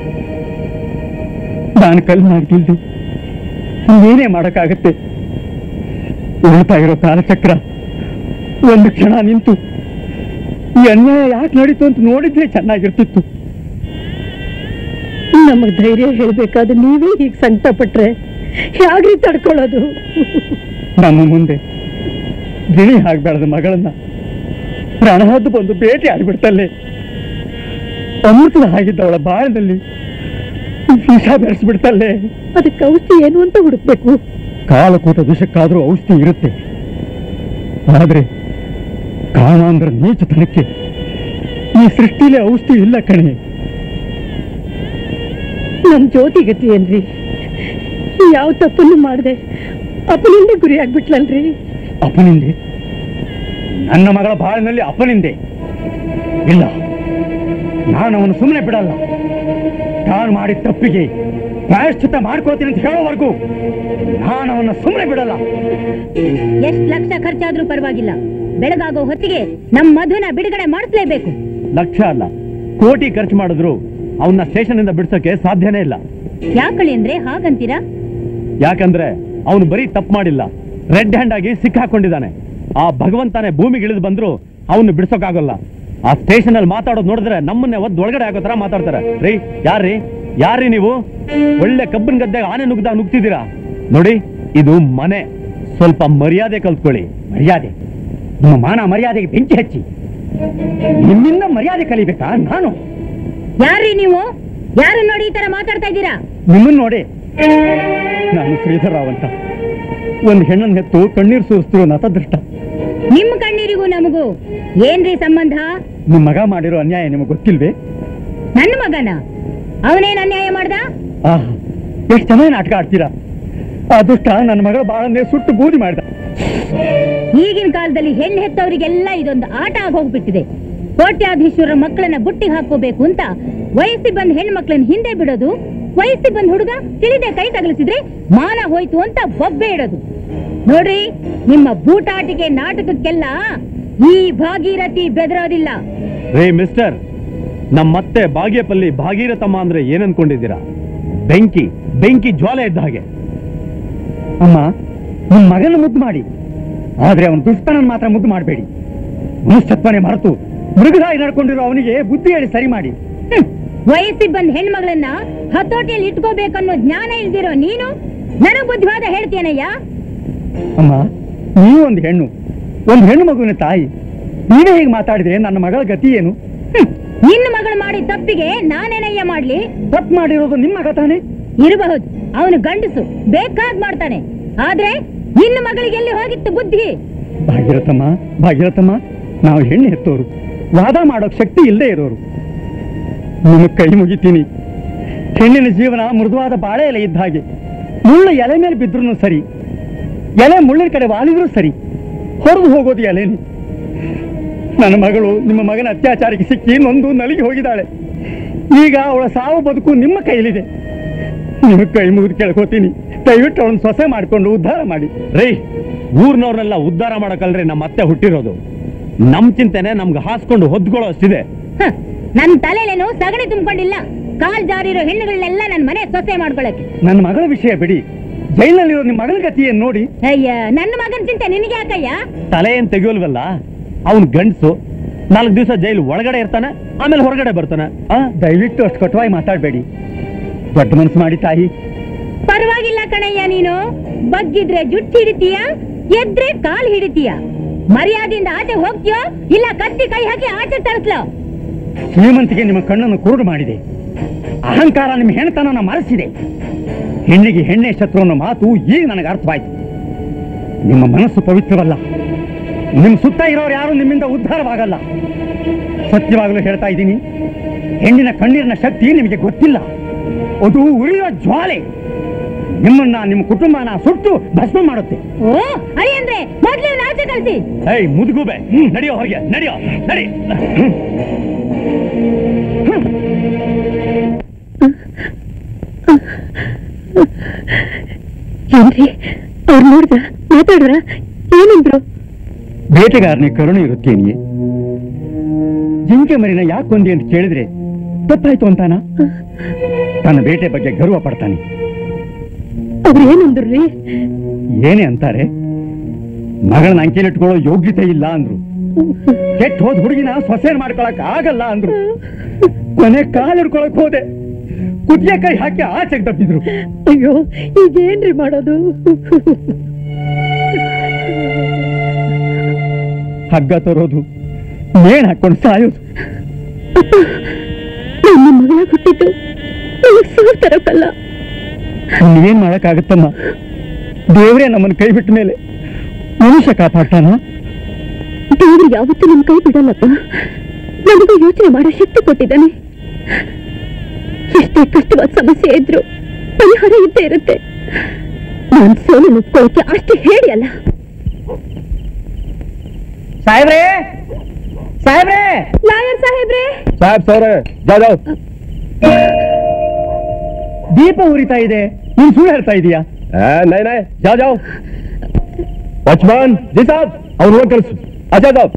ನಾನು ಕಲ್ನಾಗ್ತಿಲ್ದು ಏನೇ ಮಾಡಕ್ಕಾಗತ್ತೆ? ಉಳ್ತಾ ಇರೋ ಕಾಲಚಕ್ರ ಒಂದು ಕ್ಷಣ ನಿಂತು ಈ ಅನ್ಯಾಯ ಯಾಕೆ ನಡೀತು ಅಂತ ನೋಡಿದ್ರೆ ಚೆನ್ನಾಗಿರ್ತಿತ್ತು. ನಮಗ್ ಧೈರ್ಯ ಹೇಳ್ಬೇಕಾದ್ರೆ ನೀವೇ ಹೀಗ್ ಸಂಕಟ ಪಟ್ರೆ ಹೇಗ್ರಿ ತಡ್ಕೊಳ್ಳೋದು? ನಮ್ಮ ಮುಂದೆ ಗಿಣಿ ಆಗ್ಬೇಡದ ಮಗಳನ್ನ ಪ್ರಾಣಹದ್ದು ಬಂದು ಭೇಟಿ ಆಗಿಬಿಡ್ತಲ್ಲೇ. ಅಮೃತದ ಆಗಿದ್ದವಳ ಬಾಳದಲ್ಲಿ ವಿಷ ಬೆರೆಸ್ಬಿಡ್ತಲ್ಲೇ. ಅದಕ್ಕೆ ಔಷಧಿ ಏನು ಅಂತ ಹುಡುಕ್ಬೇಕು. ಕಾಲಕೂಟ ವಿಷಕ್ಕಾದ್ರೂ ಔಷಧಿ ಇರುತ್ತೆ, ಆದ್ರೆ ಕಾಮಾಂಧ್ರ ನೀಚತನಕ್ಕೆ ಈ ಸೃಷ್ಟಿಲೇ ಔಷಧಿ ಇಲ್ಲ ಕಣೆ. ನಮ್ ಜ್ಯೋತಿ ಗತಿ ಏನ್ರಿ? ಯಾವ ತಪ್ಪನ್ನು ಮಾಡದೆ ಅಪ್ಪನಿಂದ ಗುರಿ ಆಗ್ಬಿಟ್ಲಲ್ರಿ. ಅಪ್ಪನಿಂದೆ? ನನ್ನ ಮಗಳ ಬಾಳಿನಲ್ಲಿ ಅಪ್ಪನಿಂದೆ ಇಲ್ಲ. ನಾನು ಅವನು ಸುಮ್ಮನೆ ಬಿಡಲ್ಲ. ನಾನು ಮಾಡಿದ ತಪ್ಪಿಗೆ ಪ್ರಾಯಶ್ಚಿತ್ತ ಮಾಡ್ಕೋತೀನಿ ಅಂತ ಹೇಳೋವರೆಗೂ ನಾನು ಅವನ್ನ ಸುಮ್ಮನೆ ಬಿಡಲ್ಲ. ಎಷ್ಟ್ ಲಕ್ಷ ಖರ್ಚಾದ್ರೂ ಪರವಾಗಿಲ್ಲ, ಬೆಳಗಾಗೋ ಹೊತ್ತಿಗೆ ನಮ್ ಮಧುನ ಬಿಡುಗಡೆ ಮಾಡಿಸ್ಲೇಬೇಕು. ಲಕ್ಷ ಅಲ್ಲ, ಕೋಟಿ ಖರ್ಚು ಮಾಡಿದ್ರು ಅವನ್ನ ಸ್ಟೇಷನ್ ಇಂದ ಬಿಡ್ಸೋಕೆ ಸಾಧ್ಯನೇ ಇಲ್ಲ. ಯಾಕಳಿ ಅಂದ್ರೆ ಹಾಗಂತೀರಾ? ಯಾಕಂದ್ರೆ ಅವನು ಬರೀ ತಪ್ಪು ಮಾಡಿಲ್ಲ, ರೆಡ್ ಹ್ಯಾಂಡ್ ಆಗಿ ಸಿಕ್ಕಾಕೊಂಡಿದ್ದಾನೆ. ಆ ಭಗವಂತನೇ ಭೂಮಿಗೆ ಇಳಿದು ಬಂದ್ರು ಅವನು ಬಿಡ್ಸೋಕಾಗಲ್ಲ. ಆ ಸ್ಟೇಷನ್ ಅಲ್ಲಿ ಮಾತಾಡೋದು ನೋಡಿದ್ರೆ ನಮ್ಮನ್ನೇ ಒಳಗಡೆ ಆಗೋ ತರ ಮಾತಾಡ್ತಾರೆ. ರೀ ಯಾರ್ರಿ ನೀವು? ಒಳ್ಳೆ ಕಬ್ಬಿನ ಗದ್ದೆಗೆ ಆನೆ ನುಗ್ದಾಗ ನುಗ್ತಿದ್ದೀರಾ ನೋಡಿ. ಇದು ಮನೆ, ಸ್ವಲ್ಪ ಮರ್ಯಾದೆ ಕಲ್ತ್ಕೊಳ್ಳಿ. ಮರ್ಯಾದೆ? ನಿಮ್ಮ ಮಾನ ಮರ್ಯಾದೆಗೆ ಬೆಂಕಿ ಹಚ್ಚಿ ನಿಮ್ಮಿಂದ ಮರ್ಯಾದೆ ಕಲಿಬೇಕಾ ನಾನು? ಯಾರ್ರಿ ನೀವು? ಯಾರು ನೋಡಿ ಈ ತರ ಮಾತಾಡ್ತಾ ಇದ್ದೀರಾ? ನಿಮ್ಮನ್ನ ನೋಡಿ. ನಾನು ಶ್ರೀಧರರಾವ್ ಅಂತ ಒಂದು ಹೆಣ್ಣನ್ನು ಹೆತ್ತು ಕಣ್ಣೀರು ಸುರಿಸ್ತಿರೋ ನತದೃಷ್ಟ. ನಿಮ್ ಕಣ್ಣೀರಿಗೂ ನಮಗೂ ಏನ್ರಿ ಸಂಬಂಧ? ನಿಮ್ ಮಗ ಮಾಡಿರೋ ಅನ್ಯಾಯ ನಿಮಗೆ ಗೊತ್ತಿಲ್ವೇ? ನನ್ನ ಮಗನ? ಅವನೇನ್ ಅನ್ಯಾಯ ಮಾಡ್ದ? ಎಷ್ಟು ಚೆನ್ನಾಗಿ ನಾಟಕ ಆಡ್ತೀರಾ. ಆ ದುಷ್ಟ ನನ್ನ ಮಗಳ ಬಾಳನ್ನೇ ಸುಟ್ಟು ಬೂದಿ ಮಾಡಿದ. ಈಗಿನ ಕಾಲದಲ್ಲಿ ಹೆಣ್ಣು ಹೆತ್ತವರಿಗೆಲ್ಲ ಇದೊಂದು ಆಟ ಆಗೋಗ್ಬಿಟ್ಟಿದೆ. ಕೋಟ್ಯಾಧೀಶ್ವರ ಮಕ್ಕಳನ್ನ ಬುಟ್ಟಿಗೆ ಹಾಕೋಬೇಕು ಅಂತ ವಯಸ್ಸಿ ಬಂದ್ ಹೆಣ್ಣು ಮಕ್ಕಳನ್ನ ಹಿಂದೆ ಬಿಡೋದು, ವಯಸ್ಸಿ ಬಂದ್ ಹುಡುಗ ತಿಳಿದೆ ಕೈ ತಗಲಿಸಿದ್ರೆ ಮಾನ ಹೋಯ್ತು ಅಂತ ಬೊಬ್ಬೆ ಇಡೋದು. ನೋಡ್ರಿ, ನಿಮ್ಮ ಬೂಟಾಟಿಕೆ ನಾಟಕಕ್ಕೆಲ್ಲ ಈ ಭಾಗೀರಥಿ ಬೆದರೋದಿಲ್ಲ. ರೇ ಮಿಸ್ಟರ್, ನಮ್ಮತ್ತೆ ಬಾಗೇಪಲ್ಲಿ ಭಾಗೀರಥಮ್ಮ ಅಂದ್ರೆ ಏನನ್ಕೊಂಡಿದ್ದೀರಾ? ಬೆಂಕಿ ಜ್ವಾಲೆ ಇದ್ದ ಹಾಗೆ. ಅಮ್ಮ, ನಿಮ್ ಮಗನ ಮುದ್ದು ಮಾಡಿ, ಆದ್ರೆ ಅವನ ದುಷ್ಟನನ್ನು ಮಾತ್ರ ಮುದ್ದು ಮಾಡಬೇಡಿ. ಮನುಷ್ಯತ್ವನೇ ಮರೆತು ಮೃಗದಾಯಿ ನಡ್ಕೊಂಡಿರೋ ಅವನಿಗೆ ಬುದ್ಧಿ ಹೇಳಿ ಸರಿ ಮಾಡಿ. ವಯಸ್ಸಿಗೆ ಬಂದ್ ಹೆಣ್ಮಗಳನ್ನ ಹತೋಟಿಯಲ್ಲಿ ಇಟ್ಕೋಬೇಕನ್ನೋ ಜ್ಞಾನ ಇಲ್ದಿರೋ ನೀನು ನನಗ್ ಬುದ್ಧಿವಾದ ಹೇಳ್ತೇನಯ್ಯ? ಅಮ್ಮ, ನೀವು ಒಂದು ಹೆಣ್ಣು ಮಗುವಿನ ತಾಯಿ, ನೀವೇ ಹೀಗೆ ಮಾತಾಡಿದ್ರೆ ನನ್ನ ಮಗಳ ಗತಿ ಏನು? ನಿನ್ನ ಮಗಳು ಮಾಡಿದ ತಪ್ಪಿಗೆ ನಾನೇನಯ್ಯ ಮಾಡ್ಲಿ? ತಪ್ಪು ಮಾಡಿರೋದು ನಿಮ್ಮ ಮಗ ತಾನೆ? ಇರಬಹುದು, ಅವನು ಗಂಡಸು ಬೇಕಾದ್ ಮಾಡ್ತಾನೆ. ಆದ್ರೆ ನಿನ್ನ ಮಗಳಿಗೆ ಎಲ್ಲಿ ಹೋಗಿತ್ತು ಬುದ್ಧಿ? ಭಾಗೀರಥಮ್ಮ, ನಾವು ಹೆಣ್ಣು ಹೆತ್ತೋರು, ವಾದ ಮಾಡೋಕ್ ಶಕ್ತಿ ಇಲ್ಲದೆ ಇರೋರು. ನಿಮಗೆ ಕೈ ಮುಗಿತೀನಿ. ಹೆಣ್ಣಿನ ಜೀವನ ಮೃದುವಾದ ಬಾಳೆ ಎಲೆ ಇದ್ದ ಹಾಗೆ. ಮುಳ್ಳು ಎಲೆ ಮೇಲೆ ಬಿದ್ರೂ ಸರಿ, ಎಲೆ ಮುಳ್ಳಿನ ಕಡೆ ವಾಲಿದ್ರೂ ಸರಿ, ಹೊರದು ಹೋಗೋದು ಎಲೆನಿ. ನನ್ನ ಮಗಳು ನಿಮ್ಮ ಮಗನ ಅತ್ಯಾಚಾರಕ್ಕೆ ಸಿಕ್ಕಿ ನೊಂದು ನಲಿಗೆ ಹೋಗಿದ್ದಾಳೆ. ಈಗ ಅವಳ ಸಾವು ಬದುಕು ನಿಮ್ಮ ಕೈಲಿದೆ. ನಿಮಗೆ ಕೈ ಮುಗಿದು ಕೇಳ್ಕೋತೀನಿ, ದಯವಿಟ್ಟು ಅವಳನ್ನು ಸೊಸೆ ಮಾಡಿಕೊಂಡು ಉದ್ಧಾರ ಮಾಡಿ. ರೈ, ಊರ್ನವ್ರನ್ನೆಲ್ಲ ಉದ್ಧಾರ ಮಾಡಕಲ್ರಿ ನಮ್ಮ ಅತ್ತೆ ಹುಟ್ಟಿರೋದು. ನಮ್ ಚಿಂತೆನೆ ನಮ್ಗೆ ಹಾಸ್ಕೊಂಡು ಹೊದ್ಕೊಳ್ಳೋ ಅಷ್ಟಿದೆ. ನನ್ ತಲೆಲೇನು ಸಗಣಿ ತುಂಬಿಕೊಂಡಿಲ್ಲ. ಕಾಲ್ ಜಾರಿರೋ ಹೆಣ್ಣುಗಳನ್ನೆಲ್ಲ ನನ್ ಮನೆ ಸೊಸೆ ಮಾಡ್ಕೊಳಕ್ಕೆ. ನನ್ನ ಮಗಳ ವಿಷಯ ಬಿಡಿ, ಜೈಲಿನಲ್ಲಿರೋ ನಿಮ್ಮ ಮಗಳ ಗತಿಯನ್ನು ನೋಡಿ. ಅಯ್ಯ, ನನ್ನ ಮಗನ ಚಿಂತೆ ನಿನಗೆ ಯಾಕಯ್ಯ? ತಲೆ ಏನ್ ತೆಗಿಯೋಲ್ವಲ್ಲ, ಅವನ್ ಗಂಡ್ಸು 4 ದಿವಸ ಜೈಲು ಒಳಗಡೆ ಇರ್ತಾನೆ, ಆಮೇಲೆ ಹೊರಗಡೆ ಬರ್ತಾನೆ. ದಯವಿಟ್ಟು ಅಷ್ಟು ಕಟುವಾಗಿ ಮಾತಾಡಬೇಡಿ. ದೊಡ್ಡ ಮನಸ್ಸು ಮಾಡಿ ತಾಯಿ. ಪರವಾಗಿಲ್ಲ ಕಣಯ್ಯ, ನೀನು ಬಗ್ಗಿದ್ರೆ ಜುಟ್ಟು ಹಿಡಿತೀಯ, ಎದ್ರೆ ಕಾಲ್ ಹಿಡಿತೀಯ. ಮರ್ಯಾದೆಯಿಂದ ಆಚೆ ಹೋಗ್ತೀಯೋ ಇಲ್ಲ ಕತ್ತಿ ಕೈ ಹಾಕಿ ಆಚೆ ತರಿಸ್ಲೋ? ಶ್ರೀಮಂತಿಗೆ ನಿಮ್ಮ ಕಣ್ಣನ್ನು ಕುರುಡು ಮಾಡಿದೆ. ಅಹಂಕಾರ ನಿಮ್ಮ ಹೆಣ್ಣತನವನ್ನು ಮರೆಸಿದೆ. ಹೆಣ್ಣಿಗೆ ಹೆಣ್ಣೆ ಶತ್ರು ಅನ್ನೋ ಮಾತು ಈಗ ನನಗೆ ಅರ್ಥವಾಯ್ತು. ನಿಮ್ಮ ಮನಸ್ಸು ಪವಿತ್ರವಲ್ಲ. ನಿಮ್ಮ ಸುತ್ತ ಇರೋರು ಯಾರು ನಿಮ್ಮಿಂದ ಉದ್ಧಾರವಾಗಲ್ಲ. ಸತ್ಯವಾಗಲೂ ಹೇಳ್ತಾ ಇದ್ದೀನಿ, ಹೆಣ್ಣಿನ ಕಣ್ಣೀರಿನ ಶಕ್ತಿ ನಿಮಗೆ ಗೊತ್ತಿಲ್ಲ. ಅದು ಉರಿಯುವ ಜ್ವಾಲೆ. ನಿಮ್ಮನ್ನ ನಿಮ್ಮ ಕುಟುಂಬನ ಸುಟ್ಟು ಭಸ್ಮ ಮಾಡುತ್ತೆ. ಓ ಅರಿ ಅಂದ್ರೆ ಮೊದ್ಲು ಆಚೆ ಕಳಿಸಿ. ಏಯ್ ಮುದುಗುಬೆ, ನಡಿಯೋ ಹೊರಗೆ, ನಡಿಯೋ, ನಡಿ. ಏನ್ರಿ ಅವ್ರು ನೋಡ್ದ ಮಾತಾಡ್ರ ಏನಂದ್ರು? ಬೇಟೆಗಾರನಿಗೆ ಕರುಣೆ ಇರುತ್ತೇನೆಯೇ? ಜಿಂಕೆ ಮರಿನ ಯಾಕೆ ಕೊಂದಿ ಅಂತ ಕೇಳಿದ್ರೆ ತಪ್ಪಾಯ್ತು ಅಂತಾನ? ತನ್ನ ಬೇಟೆ ಬಗ್ಗೆ ಗರ್ವ ಪಡ್ತಾನೆ. ಅವ್ರು ಏನಂದ್ರಿ? ಏನೇ ಅಂತಾರೆ, ಮಗಳನ್ನ ಅಂಕೆಲಿಟ್ಕೊಳ್ಳೋ ಯೋಗ್ಯತೆ ಇಲ್ಲ ಅಂದ್ರು. ಕೆಟ್ಟ ಹೋದ ಹುಡುಗಿನ ಸೊಸೆನ್ ಮಾಡ್ಕೊಳಕ್ ಆಗಲ್ಲ ಅಂದ್ರು. ಕೊನೆ ಕಾಲ್ ಹಿಡ್ಕೊಳಕ್ ಹೋದೆ, ಕುತ್ತಿಗೆ ಕೈ ಹಾಕಿ ಆಚೆಗೆ ತಪ್ಪಿದ್ರು. ಅಯ್ಯೋ, ಈಗೇನ್ರಿ ಮಾಡೋದು? ಹಗ್ಗ ತರೋದು, ನೇಣ್ ಹಾಕೊಂಡು ಸಾಯೋದು. ನನ್ನ ಮಗಳ ಹುಟ್ಟಿದ್ದು ನನಗೆ ಸಾವು ತರಕ್ಕಲ್ಲ. ನೀವೇನ್ ಮಾಡಕ್ಕಾಗತ್ತಮ್ಮ? ದೇವರೇ ನಮ್ಮನ್ನು ಕೈ ಬಿಟ್ಟ ಮೇಲೆ ಮನುಷ್ಯ ಕಾಪಾಡ್ತಾನ? ದೇವರು ಯಾವತ್ತೂ ನಮ್ಮ ಕೈ ಬಿಡಲ್ಲಪ್ಪ. ನನಗೂ ಯೋಚನೆ ಮಾಡೋ ಶಕ್ತಿ ಕೊಟ್ಟಿದ್ದಾನೆ. ಎಷ್ಟೇ ಕಷ್ಟವಾದ ಸಮಸ್ಯೆ ಇದ್ರು ಪರಿಹಾರ ಇದ್ದೇ ಇರುತ್ತೆ. ನಾನು ಸೋಲು ನುಕ್ಕೊಳ್ಳೋಕೆ ಅಷ್ಟೇ ಹೇಳಿ ಅಲ್ಲ. ಸಾಹೇಬ್ರೇ, ಸಾಹೇಬ್ರೇ, ಲಾಯರ್ ಸಾಹೇಬ್ರೆ. ಸಾಹೇಬ್ ಸೌರೇ, ಜಾವ್. ದೀಪ ಉರಿತಾ ಇದೆ, ನೀನ್ ಸುಳ್ಳು ಹೇಳ್ತಾ ಇದೀಯಾ? ನೈ ಜಾವ್. ವಾಚ್ಮನ್ ಜಿ ಸಾಬ್, ಅವ್ರು ಹೋಗಿ ಕಳಿಸು. ಅಜಾ ಜಾವ್.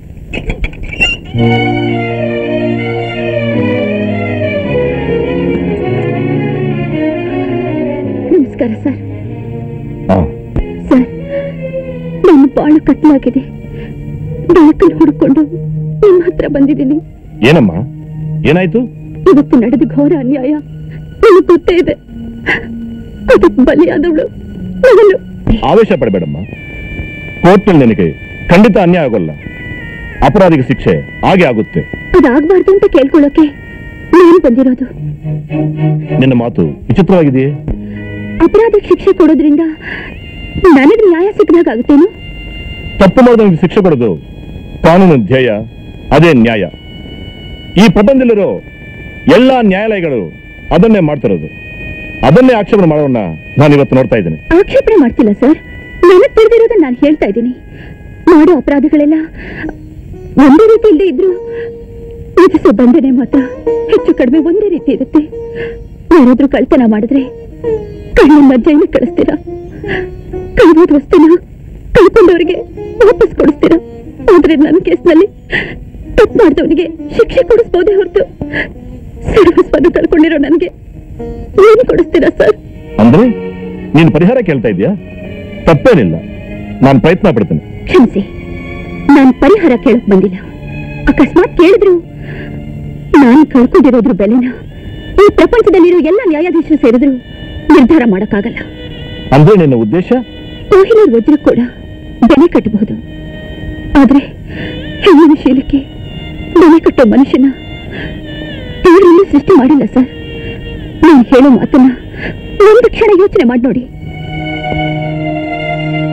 ನಮಸ್ಕಾರ ಸರ್. ಸರ್, ನನ್ನ ಬಾಳು ಕತ್ತಲಾಗಿದೆ. ಬೆಳಕನ್ನು ಹುಡುಕೊಂಡು ನಿಮ್ಮ ಹತ್ರ ಬಂದಿದ್ದೀನಿ. ಏನಮ್ಮ, ಏನಾಯ್ತು? ಇವತ್ತು ನಡೆದ ಘೋರ ಅನ್ಯಾಯ ನನಗೆ ಗೊತ್ತೇ ಇದೆ. ಅದಕ್ಕೆ ಬಲಿಯಾದವಳು ನಾನು. ಆವೇಶ ಪಡಬೇಡಮ್ಮ. ಕೋರ್ಟ್ನಲ್ಲಿ ನಿನಗೆ ಖಂಡಿತ ಅನ್ಯಾಯ ಆಗೋಲ್ಲ. ಅಪರಾಧಿಗೆ ಶಿಕ್ಷೆ ಹಾಗೆ ಆಗುತ್ತೆ. ಅದಾಗಬಾರ್ದು ಅಂತ ಕೇಳ್ಕೊಳ್ಳೋಕೆ ನಾನು ಬಂದಿರೋದು. ನಿನ್ನ ಮಾತು ವಿಚಿತ್ರವಾಗಿದೆಯೇ? ಅಪರಾಧಿಗೆ ಶಿಕ್ಷೆ ಕೊಡೋದ್ರಿಂದ ನನಗೆ ನ್ಯಾಯ ಸಿಕ್ಕದಾಗುತ್ತೇನು? ತಪ್ಪು ಮಾಡಿದವನಿಗೆ ಶಿಕ್ಷೆ ಕೊಡೋದು ಕಾನೂನು ಧ್ಯೇಯ, ಅದೇ ನ್ಯಾಯ. ಈ ಪ್ರಪಂಚದಲ್ಲಿರೋ ಎಲ್ಲಾ ನ್ಯಾಯಾಲಯಗಳು ಅದನ್ನೇ ಮಾಡ್ತಿರೋದು. ಅದನ್ನೇ ಆಕ್ಷೇಪಣೆ ಮಾಡೋಣ ನಾನು ಇವತ್ತು ನೋಡ್ತಾ ಇದ್ದೇನೆ. ಆಕ್ಷೇಪಣೆ ಮಾಡ್ತಿಲ್ಲ ಸರ್, ನನಗೆ ತಿಳಿದಿರೋದನ್ನ ನಾನು ಹೇಳ್ತಾ ಇದ್ದೀನಿ. ಮಾಡೋ ಅಪರಾಧಗಳೆಲ್ಲ ಒಂದೇ ರೀತಿ ಇಲ್ಲದೆ ಇದ್ರು ವಿಧಿಸೋ ದಂಡನೆ ಮಾತ್ರ ಹೆಚ್ಚು ಕಡಿಮೆ ಒಂದೇ ರೀತಿ ಇರುತ್ತೆ. ಯಾರಾದ್ರೂ ಕಳ್ತನ ಮಾಡಿದ್ರೆ ಕಣ್ಣನ್ನ ಜೈಲಿಗೆ ಕಳಿಸ್ತೀರಾ, ಕಳ್ಬೋದ ವಸ್ತುನ ಕಳ್ಕೊಂಡವರಿಗೆ ವಾಪಸ್ ಕೊಡಿಸ್ತೀರಾ. ಆದ್ರೆ ನನ್ನ ಕೇಸ್ನಲ್ಲಿ ತಪ್ಪು ಮಾಡಿದವನಿಗೆ ಶಿಕ್ಷೆ ಕೊಡಿಸ್ಬೋದೇ ಹೊರತು ಸರ್ವಸ್ವನು ಕಳ್ಕೊಂಡಿರೋ ನನಗೆ ಏನು ಕೊಡಿಸ್ತೀರಾ ಸರ್? ಅಂದ್ರೆ ನೀನು ಪರಿಹಾರ ಕೇಳ್ತಾ ಇದೀಯಾ? ತಪ್ಪೇನಿಲ್ಲ, ನಾನು ಪ್ರಯತ್ನ ಪಡ್ತೇನೆ. ಕ್ಷಮಿಸಿ, ನಾನು ಪರಿಹಾರ ಕೇಳಕ್ ಬಂದಿಲ್ಲ. ಅಕಸ್ಮಾತ್ ಕೇಳಿದ್ರು ನಾನು ಕಳ್ಕೊಂಡಿರೋದ್ರ ಬೆಲೆನ ಈ ಪ್ರಪಂಚದಲ್ಲಿರೋ ಎಲ್ಲ ನ್ಯಾಯಾಧೀಶರು ಸೇರಿದ್ರು ನಿರ್ಧಾರ ಮಾಡಕ್ಕಾಗಲ್ಲ. ಅಂದ್ರೆ ನಿನ್ನ ಉದ್ದೇಶ? ಕೋಹಿನೂರ್ ವಜ್ರ ಕೂಡ ಬೆಲೆ ಕಟ್ಟಬಹುದು, ಆದ್ರೆ ಹೆಣ್ಣಿನ ಶೀಲಕ್ಕೆ ಬೆಲೆ ಕಟ್ಟೋ ಮನುಷ್ಯನ ದೇವರಲ್ಲಿ ಸೃಷ್ಟಿ ಮಾಡಿಲ್ಲ ಸರ್. ನಾನು ಹೇಳೋ ಮಾತನ್ನ ಒಂದು ಕ್ಷಣ ಯೋಚನೆ ಮಾಡಿ ನೋಡಿ.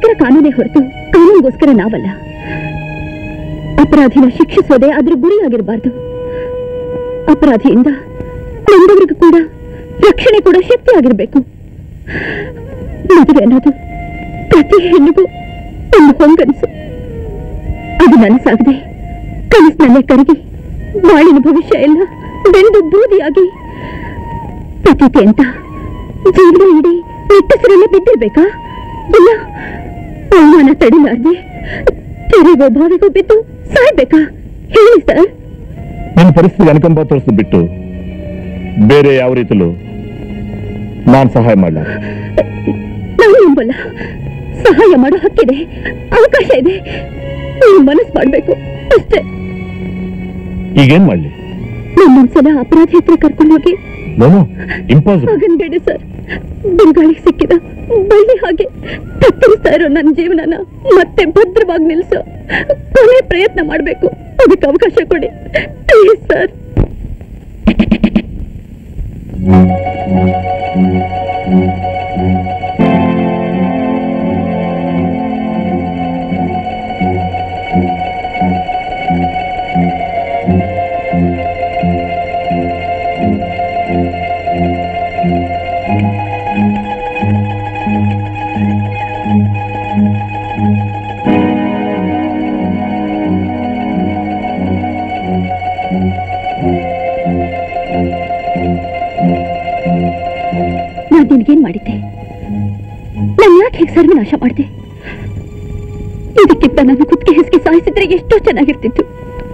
ನಮಗೋಸ್ಕರ ಕಾನೂನೇ ಹೊರತು ಕಾನೂನಿಗೋಸ್ಕರ ನಾವಲ್ಲ. ಅಪರಾಧಿನ ಶಿಕ್ಷಿಸೋದೇ ಅದ್ರ ಗುರಿಯಾಗಿರಬಾರ್ದು. ಅಪರಾಧಿಯಿಂದ ನೊಂದವರಿಗೂ ಕೂಡ ರಕ್ಷಣೆ ಕೂಡ ಶಕ್ತಿ ಆಗಿರ್ಬೇಕು. ಮದುವೆ ಅನ್ನೋದು ಪ್ರತಿ ಹೆಣ್ಣಿಗೂ ಒಂದು ಹೊಂಗನಸು. ಅದು ನನಸಾಗದೆ ಕನಸಿನಲ್ಲೇ ಕರಗಿ ಬಾಳಿನ ಭವಿಷ್ಯ ಎಲ್ಲ ಬೆಂದು ಬೂದಿಯಾಗಿ ಪತಿತೆ ಅಂತ ಜೀವನ ಇಡೀ ನಿಟ್ಟಸರಲ್ಲೇ ಬಿದ್ದಿರ್ಬೇಕಾ? ಇಲ್ಲ ಅವಮಾನ ತಡಿಲಾರ್ದೆ ತೆರೆಗೋ ಬಾವಿಗೋ ಬಿದ್ದು ಸಾಯ್ಬೇಕಾ? ಹೇಳಿ ಸರ್. ನಿನ್ನ ಪರಿಸ್ಥಿತಿ ಅನುಕಂಪ ತೋರಿಸಿ ಬಿಟ್ಟು ಬೇರೆ ಯಾವ ರೀತಿಲೂ ನಾನು ಸಹಾಯ ಮಾಡಲ್ಲ. ನಾನು ನಂಬಲ್ಲ. ಸಹಾಯ ಮಾಡೋ ಹಕ್ಕಿದೆ, ಅವಕಾಶ ಇದೆ. ನೀವು ಮನಸ್ಸು ಮಾಡ್ಬೇಕು ಅಷ್ಟೇ. ಈಗೇನ್ ಮಾಡ್ಲಿ? ನನ್ನೊಂದ್ಸಲ ಅಪರಾಧಿ ಹತ್ರ ಕರ್ಕೊಂಡೋಗಿ. ಇಂಪಾಸಿಬಲ್. ಸರ್, ಬಿರುಗಾಳಿಗೆ ಸಿಕ್ಕಿದ ಬಳ್ಳಿ ಹಾಗೆ ತತ್ತರಿಸ್ತಾ ಇರೋ ನನ್ನ ಜೀವನನ ಮತ್ತೆ ಭದ್ರವಾಗಿ ನಿಲ್ಸೋ ಕೊನೆ ಪ್ರಯತ್ನ ಮಾಡ್ಬೇಕು. ಅದಕ್ಕೆ ಅವಕಾಶ ಕೊಡಿ ಪ್ಲೀಸ್ ಸರ್. ನಿನ್ಗೇನ್ ಮಾಡಿದ್ದೆ? ನಾನು ಯಾಕೆ ಹೇಗೆ ಸರ್ವನಾಶ ಮಾಡಿದೆ? ಇದಕ್ಕಿಂತ ನನ್ನ ಕುತ್ತಿಗೆ ಹೆಸಗೆ ಸಾಯಿಸಿದ್ರೆ ಎಷ್ಟೋ ಚೆನ್ನಾಗಿರ್ತಿತ್ತು.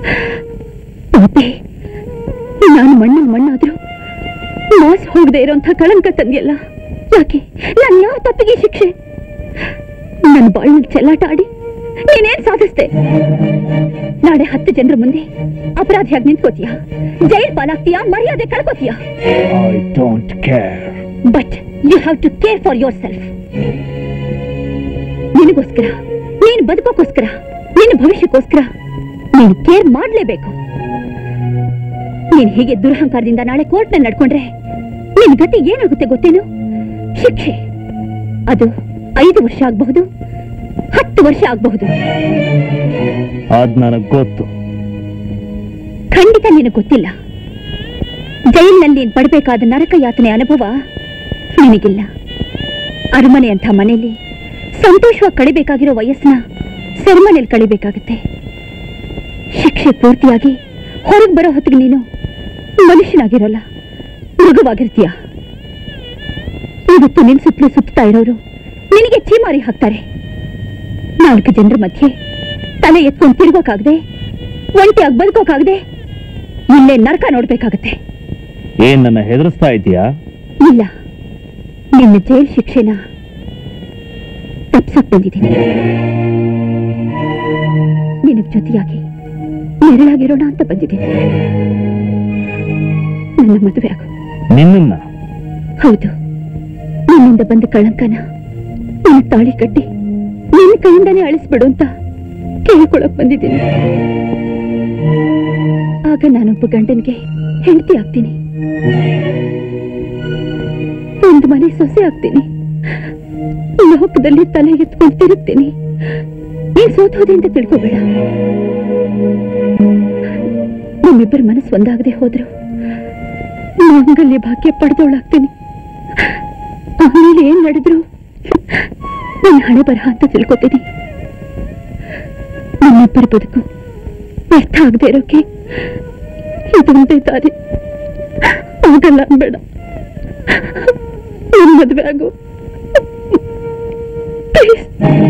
ಪಾಪೆ, ನಾನು ಮಣ್ಣಾದ್ರೂ ಮಾಸ್ ಹೋಗದೆ ಇರೋಂಥ ಕಳಂಕ ತಂದಿಯಲ್ಲ. ಯಾಕೆ? ನಾನು ಯಾವ ತಪ್ಪಿಗೆ ಶಿಕ್ಷೆ? ನನ್ನ ಬಾಳಿನಲ್ಲಿ ಚೆಲ್ಲಾಟ ಆಡಿ ನೀನೇನ್ ಸಾಧಿಸ್ದೆ? ನಾಳೆ 10 ಜನರ ಮುಂದೆ ಅಪರಾಧಿಯಾಗಿ ನಿಂತ್ಕೋತೀಯಾ? ಜೈಲ್ ಪಾಲಾಗ್ತೀಯಾ? ಮರ್ಯಾದೆ ಕಳ್ಕೋತೀಯಾ? I don't care. But you have to care for yourself. ನಿನಗೋಸ್ಕರ, ನೀನು ಬದುಕೋಕ್ಕೋಸ್ಕರ, ನಿನ್ನ ಭವಿಷ್ಯಕ್ಕೋಸ್ಕರ ನೀನು ಕೇರ್ ಮಾಡಲೇಬೇಕು. ನೀನು ಹೀಗೆ ದುರಹಂಕಾರದಿಂದ ನಾಳೆ ಕೋರ್ಟ್ನಲ್ಲಿ ನಡ್ಕೊಂಡ್ರೆ ನಿನ್ ಗತಿ ಏನಾಗುತ್ತೆ ಗೊತ್ತೇನು? ಶಿಕ್ಷೆ. ಅದು 5 ವರ್ಷ ಆಗಬಹುದು, 10 ವರ್ಷ ಆಗಬಹುದು. ಅದ್ ನನಗ್ ಗೊತ್ತು. ಖಂಡಿತ ನಿನಗೆ ಗೊತ್ತಿಲ್ಲ. ಜೈಲಿನಲ್ಲಿ ನೀನು ಪಡಬೇಕಾದ ನರಕ ಯಾತನೆ ಅನುಭವ ನಿನಗಿಲ್ಲ. ಅರಮನೆ ಅಂತ ಮನೆಯಲ್ಲಿ ಸಂತೋಷವಾಗಿ ಕಳಿಬೇಕಾಗಿರೋ ವಯಸ್ಸನ್ನ ಸೆರೆಮನೆಯಲ್ಲಿ ಕಳಿಬೇಕಾಗತ್ತೆ. ಶಿಕ್ಷೆ ಪೂರ್ತಿಯಾಗಿ ಹೊರಗೆ ಬರೋ ಹೊತ್ತಿಗೆ ನೀನು ಮನುಷ್ಯನಾಗಿರೋಲ್ಲ, ಮೃಗವಾಗಿರ್ತೀಯ. ಇವತ್ತು ನಿನ್ ಸುತ್ತಲೂ ಸುತ್ತಾ ಇರೋರು ನಿನಗೆ ಚೀಮಾರಿ ಹಾಕ್ತಾರೆ. 4 ಜನರ ಮಧ್ಯೆ ತಲೆ ಎತ್ಕೊಂಡು ತಿರುಗೋಕಾಗದೆ, ಒಂಟಿಯಾಗಿ ಬದುಕೋಕಾಗದೆ ಇಲ್ಲೇ ನರಕ ನೋಡ್ಬೇಕಾಗತ್ತೆ. ಏನ್ ನನ್ನ ಹೆದರಿಸ್ತಾ ಇದೀಯಾ? ಇಲ್ಲ, ನಿನ್ನ ಜೈಲ್ ಶಿಕ್ಷೆನ ತಪ್ಸಕ್ ಬಂದಿದ್ದೀನಿ. ನಿನಗ್ ಜೊತೆಯಾಗಿ ನೆರಳಾಗಿರೋಣ ಅಂತ ಬಂದಿದ್ದೀನಿ. ನನ್ನ ಮದುವೆ ಆಗು. ನಿನ್ನ? ಹೌದು, ನಿನ್ನಿಂದ ಬಂದ ಕಳಂಕನ ನಿನ್ನ ತಾಳಿ ಕಟ್ಟಿ ನಿನ್ನ ಕೈಯಿಂದಾನೇ ಅಳಿಸ್ಬಿಡು ಅಂತ ಕೇಳ್ಕೊಳಕ್ ಬಂದಿದ್ದೀನಿ. ಆಗ ನಾನೊಬ್ಬ ಗಂಡನಿಗೆ ಹೆಂಡತಿ ಆಗ್ತೀನಿ, ಒಂದು ಮನೆ ಸೊಸೆ ಆಗ್ತೀನಿ, ಲೋಕದಲ್ಲಿ ತಲೆ ಎತ್ಕೊಂಡು ತಿರುಗ್ತೀನಿ. ನೀನ್ ಸೋತೋದೆ ಅಂತ ತಿಳ್ಕೋಬೇಡ. ನಮ್ಮಿಬ್ಬರ ಮನಸ್ಸು ಒಂದಾಗದೆ ಹೋದ್ರು ಮಾಂಗಲ್ಯ ಭಾಗ್ಯ ಪಡೆದವಳಾಗ್ತೀನಿ. ಆಮೇಲೆ ಏನ್ ನಡೆದ್ರು ನನ್ನ ಹಣೆ ಬರಹ ಅಂತ ತಿಳ್ಕೊತೀನಿ. ನಮ್ಮಿಬ್ಬರ ಬದುಕು ವ್ಯರ್ಥ ಆಗದೆ ಇರೋಕೆ ಇದೊಂದೇ ದಾರಿ. ಆಗಲ್ಲ ಅನ್ಬೇಡ, ನನ್ನ ಮದುವೆ ಆಗು ಪ್ಲೀಸ್.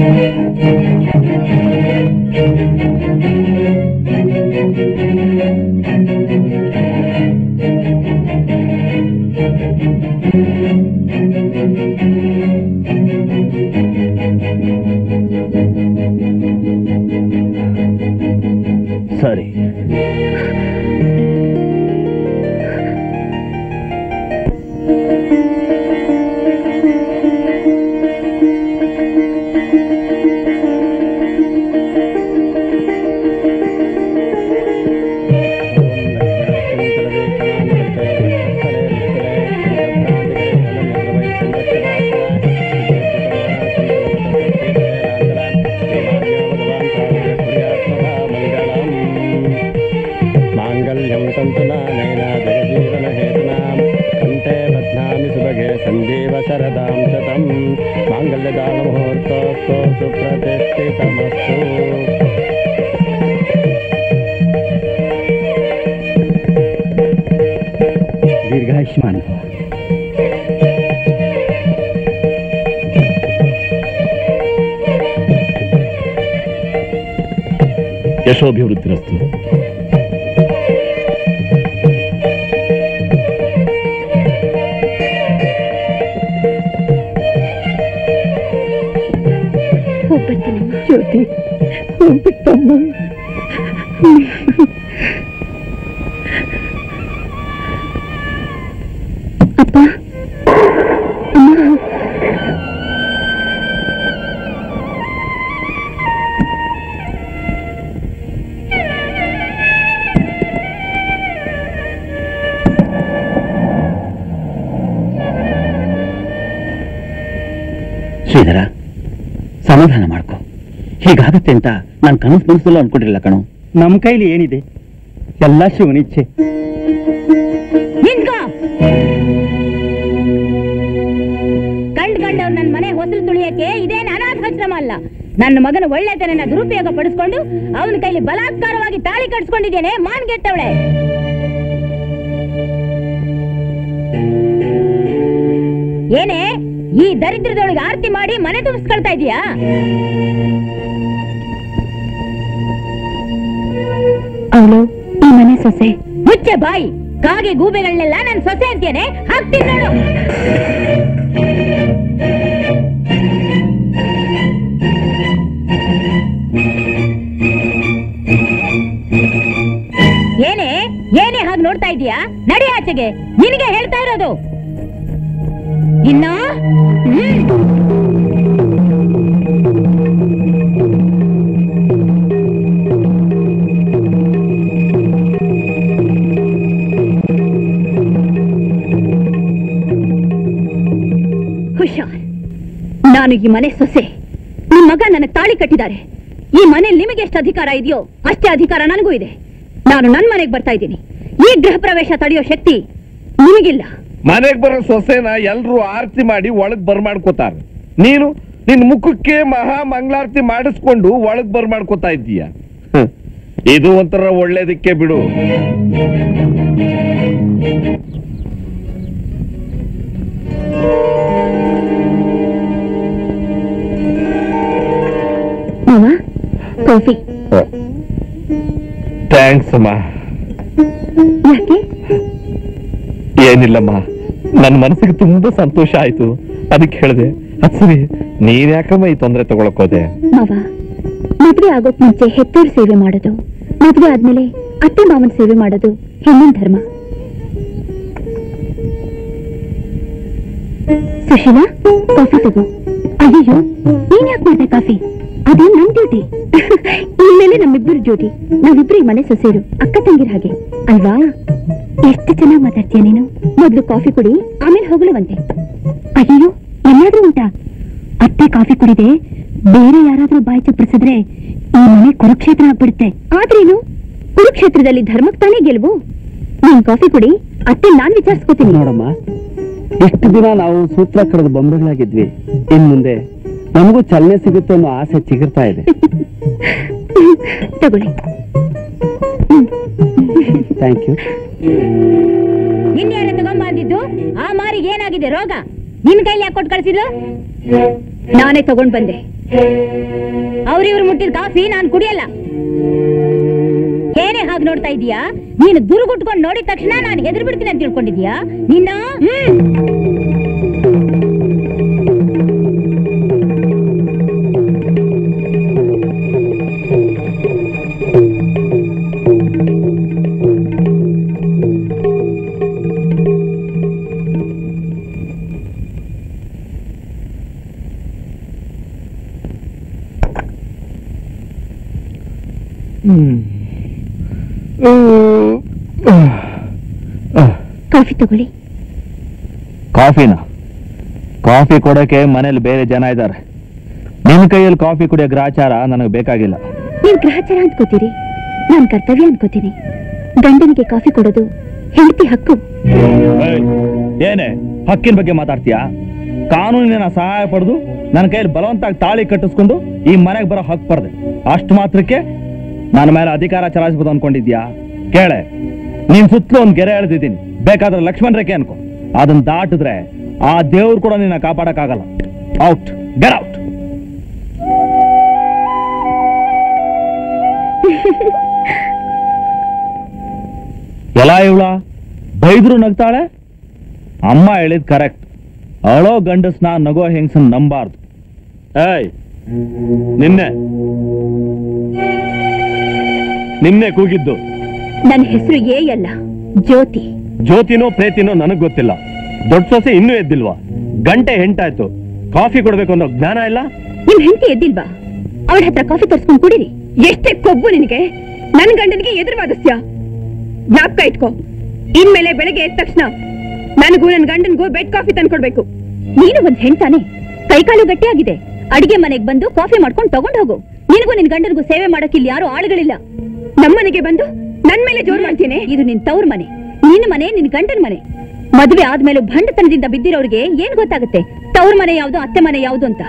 ಸರಿ, मुहूर्तोऽस्तु सुप्रतिष्ठितमस्तु। दीर्घायुष्मान भव। ಯಶೋಭಿವೃದ್ಧಿರಸ್ತು. ಜ್ಯೋತಿ ಹೋಗ್ಬಿಟ್ಟಮ್ಮ. ಅಪ್ಪ ಅಮ್ಮ, ಶ್ರೀಧರ ಸಮಾಧಾನ ಮಾಡ್ಕೊ. ಹೀಗಾಗುತ್ತೆ ಅಂತ ನಾನು ಕನಸು ಮನಸ್ಸಲ್ಲೂ ಅನ್ಕೊಂಡಿರಲಿಲ್ಲ ಕಣೋ. ನಮ್ಮ ಕೈಲಿ ಏನಿದೆ, ಎಲ್ಲ ಶಿವನಿಚ್ಛೆ. ಕಂಡು ನನ್ನ ಮನೆ ಹೊಸಲು ತುಳಿಯಕ್ಕೆ ಇದೇನು ಅನಾಥಾಶ್ರಮ ಅಲ್ಲ. ನನ್ನ ಮಗನ ಒಳ್ಳೆತನ ದುರುಪಯೋಗ ಪಡಿಸ್ಕೊಂಡು ಅವನ ಕೈಲಿ ಬಲಾತ್ಕಾರವಾಗಿ ತಾಳಿ ಕಟ್ಸ್ಕೊಂಡಿದ್ದೇನೆ. ಮಾನ್ಗೆಟ್ಟವಳೆ. ಏನೇ ಈ ದರಿದ್ರದೊಳಗೆ ಆರತಿ ಮಾಡಿ ಮನೆ ತುಂಬಿಸ್ಕೊಳ್ತಾ ಇದೀಯಾ? ಅವಳು ಈ ಮನೆ ಸೊಸೆ. ಮುಚ್ಚೆ ಬಾಯಿ. ಕಾಗೆ ಗೂಬೆಗಳನ್ನೆಲ್ಲ ನನ್ನ ಸೊಸೆ ಅಂತೇನೆ ಹಾಕ್ತೀನಿ ನೋಡು. ಏನೇ ಏನೇ ಹಾಗೆ ನೋಡ್ತಾ ಇದೀಯಾ? ನಡಿ ಆಚೆಗೆ. ನಿನಗೆ ಹೇಳ್ತಾ ಇರೋದು. ಇನ್ನ ಹುಷಾರ್. ನಾನು ಈ ಮನೆ ಸೊಸೆ. ನಿಮ್ ಮಗ ನನಗೆ ತಾಳಿ ಕಟ್ಟಿದ್ದಾರೆ. ಈ ಮನೆಯಲ್ಲಿ ನಿಮಗೆ ಎಷ್ಟು ಅಧಿಕಾರ ಇದೆಯೋ ಅಷ್ಟೇ ಅಧಿಕಾರ ನನಗೂ ಇದೆ. ನಾನು ನನ್ನ ಮನೆಗೆ ಬರ್ತಾ ಇದ್ದೀನಿ. ಈ ಗೃಹ ಪ್ರವೇಶ ತಡೆಯೋ ಶಕ್ತಿ ನಿಮಗಿಲ್ಲ. ಮನೆಗ್ ಬರೋ ಸೊಸೆನ ಎಲ್ರು ಆರತಿ ಮಾಡಿ ಒಳಗ್ ಬರ್ಮಾಡ್ಕೋತಾರ. ನೀನು ನಿನ್ ಮುಖಕ್ಕೆ ಮಹಾ ಮಂಗಳಾರತಿ ಮಾಡಿಸ್ಕೊಂಡು ಒಳಗ್ ಬರ್ಮಾಡ್ಕೋತಾ ಇದ್ದೀಯ. ಇದು ಒಂಥರ ಒಳ್ಳೇದಕ್ಕೆ ಬಿಡು. ಮಾವ, ಕಾಫಿ. ಥ್ಯಾಂಕ್ಸ್ ಅಮ್ಮ. ಯಾಕೆ? ಏನಿಲ್ಲಮ್ಮ, ನನ್ನ ಮನಸ್ಸಿಗೆ ತುಂಬಾ ಸಂತೋಷ ಆಯ್ತು, ಅದಕ್ಕೆ ಹೇಳಿದೆ. ಅದ್ ಸರಿ, ನೀನ್ ಯಾಕಮ್ಮ ಈ ತೊಂದರೆ ತಗೊಳಕೋದೆ? ಮಾವ, ಮದ್ವೆ ಆಗೋಕ್ ಮುಂಚೆ ಹೆತ್ತೋರ್ ಸೇವೆ ಮಾಡೋದು, ಮದ್ವೆ ಆದ್ಮೇಲೆ ಅತ್ತೆ ಮಾವನ್ ಸೇವೆ ಮಾಡೋದು ಹೆಣ್ಣಿನ ಧರ್ಮ. ಸುಶೀಲಾ, ಕಾಫಿ ತಗೋ. ಅಯ್ಯೋ, ನೀನ್ ಯಾಕೆ ಮಾಡ್ದೆ ಕಾಫಿ? ಅದೇ ನಮ್ ಡ್ಯೂಟಿ. ಇನ್ಮೇಲೆ ನಮ್ಮಿಬ್ಬರು ಡ್ಯೂಟಿ. ನಾವಿಬ್ರು ಈ ಮನೆ ಸೊಸೆರು, ಅಕ್ಕ ತಂಗಿರ ಹಾಗೆ ಅಲ್ವಾ? ಎಷ್ಟು ಚೆನ್ನಾಗಿ ಮಾತಾಡ್ತೀಯ ನೀನು. ಮೊದ್ಲು ಕಾಫಿ ಕುಡಿ, ಆಮೇಲೆ ಹೊಗಳುವಂತೆ. ಅಯ್ಯೋ, ಎಲ್ಲಾದ್ರೂ ಉಂಟಾ? ಅತ್ತೆ ಕಾಫಿ ಕುಡಿದೆ ಬೇರೆ ಯಾರಾದ್ರೂ ಬಾಯಿ ಚಪ್ಪರಿಸಿದ್ರೆ ಈ ಮನೆ ಕುರುಕ್ಷೇತ್ರ ಆಗ್ಬಿಡುತ್ತೆ. ಆದ್ರೇನು, ಕುರುಕ್ಷೇತ್ರದಲ್ಲಿ ಧರ್ಮಕ್ಕೆ ತಾನೇ ಗೆಲುವು. ನೀನ್ ಕಾಫಿ ಕುಡಿ, ಅತ್ತೆ ನಾನ್ ವಿಚಾರಿಸ್ಕೋತೀನಿ. ನೋಡಮ್ಮ, ಇಷ್ಟು ದಿನ ನಾವು ಸೂತ್ರ ಕಡದ ಬೊಂಬೆಗಳಾಗಿದ್ವಿ. ಇನ್ ಮುಂದೆ ನಮಗೂ ಚಲನೆ ಸಿಗುತ್ತೆ ಅನ್ನೋ ಆಸೆ ಚಿಗುರ್ತಾ ಇದೆ. ತಗೊಳ್ಳಿ. Thank you. ನಿನ್ಯಾರ ತಗೊಂಬಂದಿದ್ದು? ಆ ಮಾರಿಗೆ ಏನಾಗಿದೆ ರೋಗ? ನಿನ್ ಕೈಲಿ ಯಾಕೆ ಕೊಟ್ಟು ಕಳ್ಸಿದ್ರು? ನಾನೇ ತಗೊಂಡ್ ಬಂದೆ. ಅವ್ರಿವ್ರು ಮುಟ್ಟಿದ ಕಾಫಿ ನಾನು ಕುಡಿಯಲ್ಲ. ಏನೇ ಹಾಗೆ ನೋಡ್ತಾ ಇದೀಯಾ? ನೀನು ದುರುಗುಟ್ಕೊಂಡು ನೋಡಿದ ತಕ್ಷಣ ನಾನು ಹೆದರ್ ಬಿಡ್ತೀನಿ ಅಂತ ತಿಳ್ಕೊಂಡಿದ್ಯಾ? ನಿನ್ನ ಕಾಫಿ ತಗೊಳ್ಳಿ. ಕಾಫಿನ? ಕಾಫಿ ಕೊಡೋಕೆ ಮನೇಲಿ ಬೇರೆ ಜನ ಇದ್ದಾರೆ. ನಿನ್ ಕೈಯಲ್ಲಿ ಕಾಫಿ ಕುಡಿಯೋ ಗ್ರಾಚಾರ ನನಗೆ ಬೇಕಾಗಿಲ್ಲ. ನೀವ್ ಗ್ರಹಚಾರ ಅನ್ಕೋತೀರಿ, ನಾನ್ ಕರ್ತವ್ಯ ಅನ್ಕೋತೀನಿ. ಗಂಡನಿಗೆ ಕಾಫಿ ಕೊಡೋದು ಹೆಂಡತಿ ಹಕ್ಕು. ಏನೇ ಹಕ್ಕಿನ ಬಗ್ಗೆ ಮಾತಾಡ್ತೀಯಾ? ಕಾನೂನಿನ ಸಹಾಯ ಪಡೆದು ನನ್ನ ಕೈಯಲ್ಲಿ ಬಲವಂತಾಗಿ ತಾಳಿ ಕಟ್ಟಿಸ್ಕೊಂಡು ಈ ಮನೆಗೆ ಬರೋ ಹಕ್ಕು ಪಡೆದೆ. ಅಷ್ಟು ಮಾತ್ರಕ್ಕೆ ನನ್ನ ಮೇಲೆ ಅಧಿಕಾರ ಚಲಾಯಿಸಬಹುದು ಅನ್ಕೊಂಡಿದ್ಯಾ? ಕೇಳೆ, ನೀನ್ ಸುತ್ತಲೂ ಒಂದು ಗೆರೆ ಎಳೆದಿದ್ದೀನಿ, ಬೇಕಾದ್ರೆ ಲಕ್ಷ್ಮಣ ರೇಖೆ ಅನ್ಕೋ. ಅದನ್ನ ದಾಟಿದ್ರೆ ಆ ದೇವ್ರು ಕೂಡ ನಿನ್ನ ಕಾಪಾಡಕ್ಕಾಗಲ್ಲ. Out, get out. ಎಲ್ಲ ಇವಳ ಬೈದ್ರು ನಗ್ತಾಳೆ. ಅಮ್ಮ ಹೇಳಿದ್ ಕರೆಕ್ಟ್, ಅಳೋ ಗಂಡಸ್ನ ನಗೋ ಹೆಂಗಸನ್ ನಂಬಾರ್ದು. ಏಯ್, ನಿನ್ನೆ ಕೂಗಿದ್ದು ನನ್ನ ಹೆಸರು ಏ ಅಲ್ಲ, ಜ್ಯೋತಿ. ಜ್ಯೋತಿನೋ ಪ್ರೇತಿನೋ ನನಗ್ ಗೊತ್ತಿಲ್ಲ. ದೊಡ್ಡ ಸೊಸೆ ಇನ್ನೂ ಎದ್ದಿಲ್ವಾ? ಗಂಟೆ ಹೆಂಟಾಯ್ತು, ಕಾಫಿ ಕೊಡ್ಬೇಕು ಅನ್ನೋ ಜ್ಞಾನ ಇಲ್ಲ? ನಿಮ್ ಹೆಂಡತಿ ಎದ್ದಿಲ್ವಾ? ಅವಳ ಹತ್ರ ಕಾಫಿ ತರ್ಸ್ಕೊಂಡ್ ಕುಡೀರಿ. ಎಷ್ಟೇ ಕೊಬ್ಬು ನಿನಗೆ! ನನ್ ಗಂಡನಿಗೆ ಎದುರುವಾದಸ್ಯ. ಜ್ಞಾಪಕ ಇಟ್ಕೋ, ಇನ್ಮೇಲೆ ಬೆಳಗ್ಗೆ ಎದ್ದ ತಕ್ಷಣ ನನಗೂ ನನ್ ಗಂಡನ್ಗೂ ಬೆಡ್ ಕಾಫಿ ತಂದ್ಕೊಡ್ಬೇಕು. ನೀನು ಒಂದ್ ಹೆಣ್ತಾನೆ, ಕೈಕಾಲು ಗಟ್ಟಿಯಾಗಿದೆ. ಅಡಿಗೆ ಮನೆಗ್ ಬಂದು ಕಾಫಿ ಮಾಡ್ಕೊಂಡು ತಗೊಂಡ್ ಹೋಗು. ನಿನಗೂ ನಿನ್ ಗಂಡನ್ಗೂ ಸೇವೆ ಮಾಡಕ್ ಇಲ್ಲಿ ಯಾರು ಆಳುಗಳಿಲ್ಲ. ನಮ್ಮನೆಗೆ ಬಂದು ನನ್ ಮೇಲೆ ಜೋರ್ ಮಾಡ್ತೀನಿ. ಇದು ನಿನ್ ತವ್ರ ಮನೆ, ನಿನ್ನ ಮನೆ, ನಿನ್ ಗಂಡನ್ ಮನೆ. ಮದುವೆ ಆದ್ಮೇಲೆ ಭಂಡತನದಿಂದ ಬಿದ್ದಿರೋರಿಗೆ ಏನ್ ಗೊತ್ತಾಗುತ್ತೆ ತವ್ರ ಮನೆ ಯಾವ್ದು, ಅತ್ತೆ ಮನೆ ಯಾವ್ದು ಅಂತ?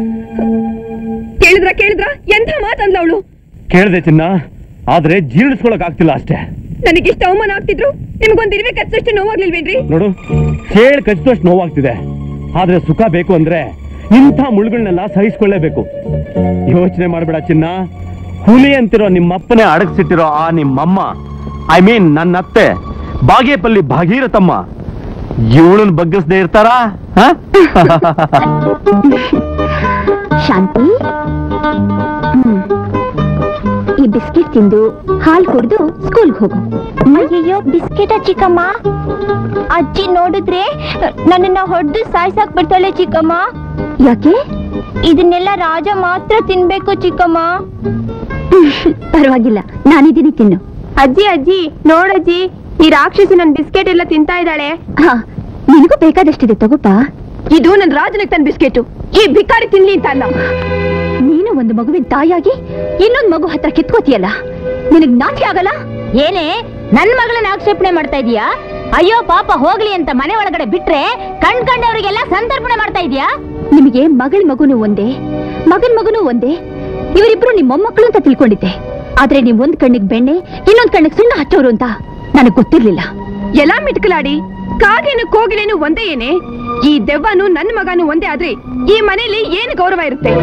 ಕೇಳಿದ್ರ ಎಂಥ ಮಾತಂದ್ಲ ಅವಳು? ಕೇಳ್ದೆ ಚಿನ್ನ, ಆದ್ರೆ ಜೀರ್ಣಿಸ್ಕೊಳಕ್ ಆಗ್ತಿಲ್ಲ ಅಷ್ಟೇ. ನನಗಿಷ್ಟ ಅವಮಾನ ಆಗ್ತಿದ್ರು ನಿಮ್ಗೊಂದು ಇರುವೆ ಕಚ್ಚಷ್ಟು ನೋವಾಗ್ಲಿಲ್ವೇನ್ರಿ? ನೋಡು, ಕೇಳಿ ಕಚ್ಚಿದಷ್ಟು ನೋವಾಗ್ತಿದೆ. ಆದ್ರೆ ಸುಖ ಬೇಕು ಅಂದ್ರೆ ಇಂಥ ಮುಳುಗಳನ್ನೆಲ್ಲ ಸಹಿಸ್ಕೊಳ್ಳೇಬೇಕು. ಯೋಚನೆ ಮಾಡ್ಬೇಡ ಚಿನ್ನ. ಹುಲಿ ಅಂತಿರೋ ನಿಮ್ಮಪ್ಪನೇ ಅಡಗಿಸಿಟ್ಟಿರೋ ಆ ನಿಮ್ಮಮ್ಮ, ಐ ಮೀನ್ ನನ್ನ ಅತ್ತೆ ಬಾಗೇಪಲ್ಲಿ ಭಾಗೀರಥಮ್ಮ, ಇವಳನ್ನ ಬಗ್ಗಿಸದೆ ಇರ್ತಾರಾ? ಶಾಂತಿ, ಈ ಬಿಸ್ಕೆಟ್ ತಿಂದು ಹಾಲು ಕುಡಿದು ಸ್ಕೂಲ್ಗೆ ಹೋಗು. ಅಯ್ಯಯ್ಯೋ, ಬಿಸ್ಕೆಟ ಚಿಕ್ಕಮ್ಮ? ಅಜ್ಜಿ ನೋಡಿದ್ರೆ ನನ್ನನ್ನ ಹೊಡೆದು ಸಾಯ್ಸಾಕ್ ಬಿಡ್ತಾಳೆ ಚಿಕ್ಕಮ್ಮ. ಯಾಕೆ? ಇದನ್ನೆಲ್ಲ ರಾಜ ಮಾತ್ರ ತಿನ್ಬೇಕು ಚಿಕ್ಕಮ್ಮ. ಪರವಾಗಿಲ್ಲ, ನಾನಿದ್ದೀನಿ, ತಿನ್ನು. ಅಜ್ಜಿ ನೋಡಜ್ಜಿ, ಈ ರಾಕ್ಷಸಿ ನನ್ ಬಿಸ್ಕೆಟ್ ಎಲ್ಲ ತಿಂತಾ ಇದ್ದಾಳೆ. ಹಾ, ನಿನಗೂ ಬೇಕಾದಷ್ಟಿದೆ, ತಗೋಪ. ಇದು ನನ್ ರಾಜನಿಗೆ ತನ್ನ ಬಿಸ್ಕೆಟು, ಈ ಭಿಕಾರಿ ತಿನ್ಲಿ ಅಂತ ಅಲ್ಲ. ನೀನು ಒಂದು ಮಗುವಿನ ತಾಯಿಯಾಗಿ ಇನ್ನೊಂದು ಮಗು ಹತ್ರ ಕಿತ್ಕೋತಿಯಲ್ಲ, ನಿನಗ್ ನಾಚಿಕೆ ಆಗಲ್ಲ? ಏನೇ ನನ್ ಮಗಳನ್ನ ಆಕ್ಷೇಪಣೆ ಮಾಡ್ತಾ ಇದೀಯಾ? ಅಯ್ಯೋ ಪಾಪ ಹೋಗ್ಲಿ ಅಂತ ಮನೆ ಒಳಗಡೆ ಬಿಟ್ರೆ ಕಂಡ್ಕಂಡವರಿಗೆಲ್ಲ ಸಂತರ್ಪಣೆ ಮಾಡ್ತಾ ಇದೀಯಾ? ನಿಮಗೆ ಮಗಳ ಮಗುನು ಒಂದೇ, ಮಗನ್ ಮಗುನು ಒಂದೇ. ಇವರಿಬ್ರು ನಿಮ್ ಮೊಮ್ಮಕ್ಕಳು ಅಂತ ತಿಳ್ಕೊಂಡಿದ್ದೆ. ಆದ್ರೆ ನೀವ್ ಒಂದ್ ಕಣ್ಣಿಗೆ ಬೆಣ್ಣೆ, ಇನ್ನೊಂದ್ ಕಣ್ಣಿಗೆ ಸುಣ್ಣ ಹಚ್ಚೋರು ಅಂತ ನನಗ್ ಗೊತ್ತಿರ್ಲಿಲ್ಲ. ಎಲ್ಲಾ ಮಿಟ್ಕಲಾಡಿ ಕಾಗೇನು ಕೋಗಿಲೇನು ಒಂದೇ ಏನೇ? ಈ ದೆವ್ವನು ನನ್ನ ಮಗನು ಒಂದೇ ಆದ್ರೆ ಈ ಮನೇಲಿ ಏನು ಗೌರವ ಇರುತ್ತೆ?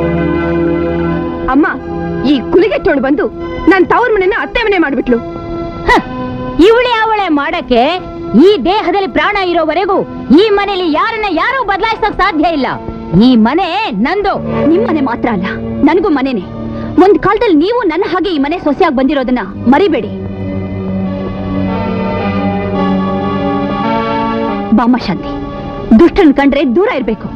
ಅಮ್ಮ, ಈ ಕುಲಿಗೆಟ್ಟೋಳು ಬಂದು ನನ್ ತವ್ರ ಮನೆನ ಅತ್ತೆ ಮನೆ ಮಾಡ್ಬಿಟ್ಲು. ಇವಳೆ ಅವಳೆ ಮಾಡಕ್ಕೆ ಈ ದೇಹದಲ್ಲಿ ಪ್ರಾಣ ಇರೋವರೆಗೂ ಈ ಮನೆಯಲ್ಲಿ ಯಾರನ್ನ ಯಾರು ಬದಲಾಯಿಸಕ್ ಸಾಧ್ಯ ಇಲ್ಲ. ಈ ಮನೆ ನಂದು. ನಿಮ್ಮನೆ ಮಾತ್ರ ಅಲ್ಲ, ನನಗೂ ಮನೆನೆ. ಒಂದ್ ಕಾಲದಲ್ಲಿ ನೀವು ನನ್ನ ಹಾಗೆ ಈ ಮನೆ ಸೊಸೆಯಾಗಿ ಬಂದಿರೋದನ್ನ ಮರಿಬೇಡಿ. ಬಾಮ ಶಾಂತಿ, ದುಷ್ಟನ್ ಕಂಡ್ರೆ ದೂರ ಇರ್ಬೇಕು.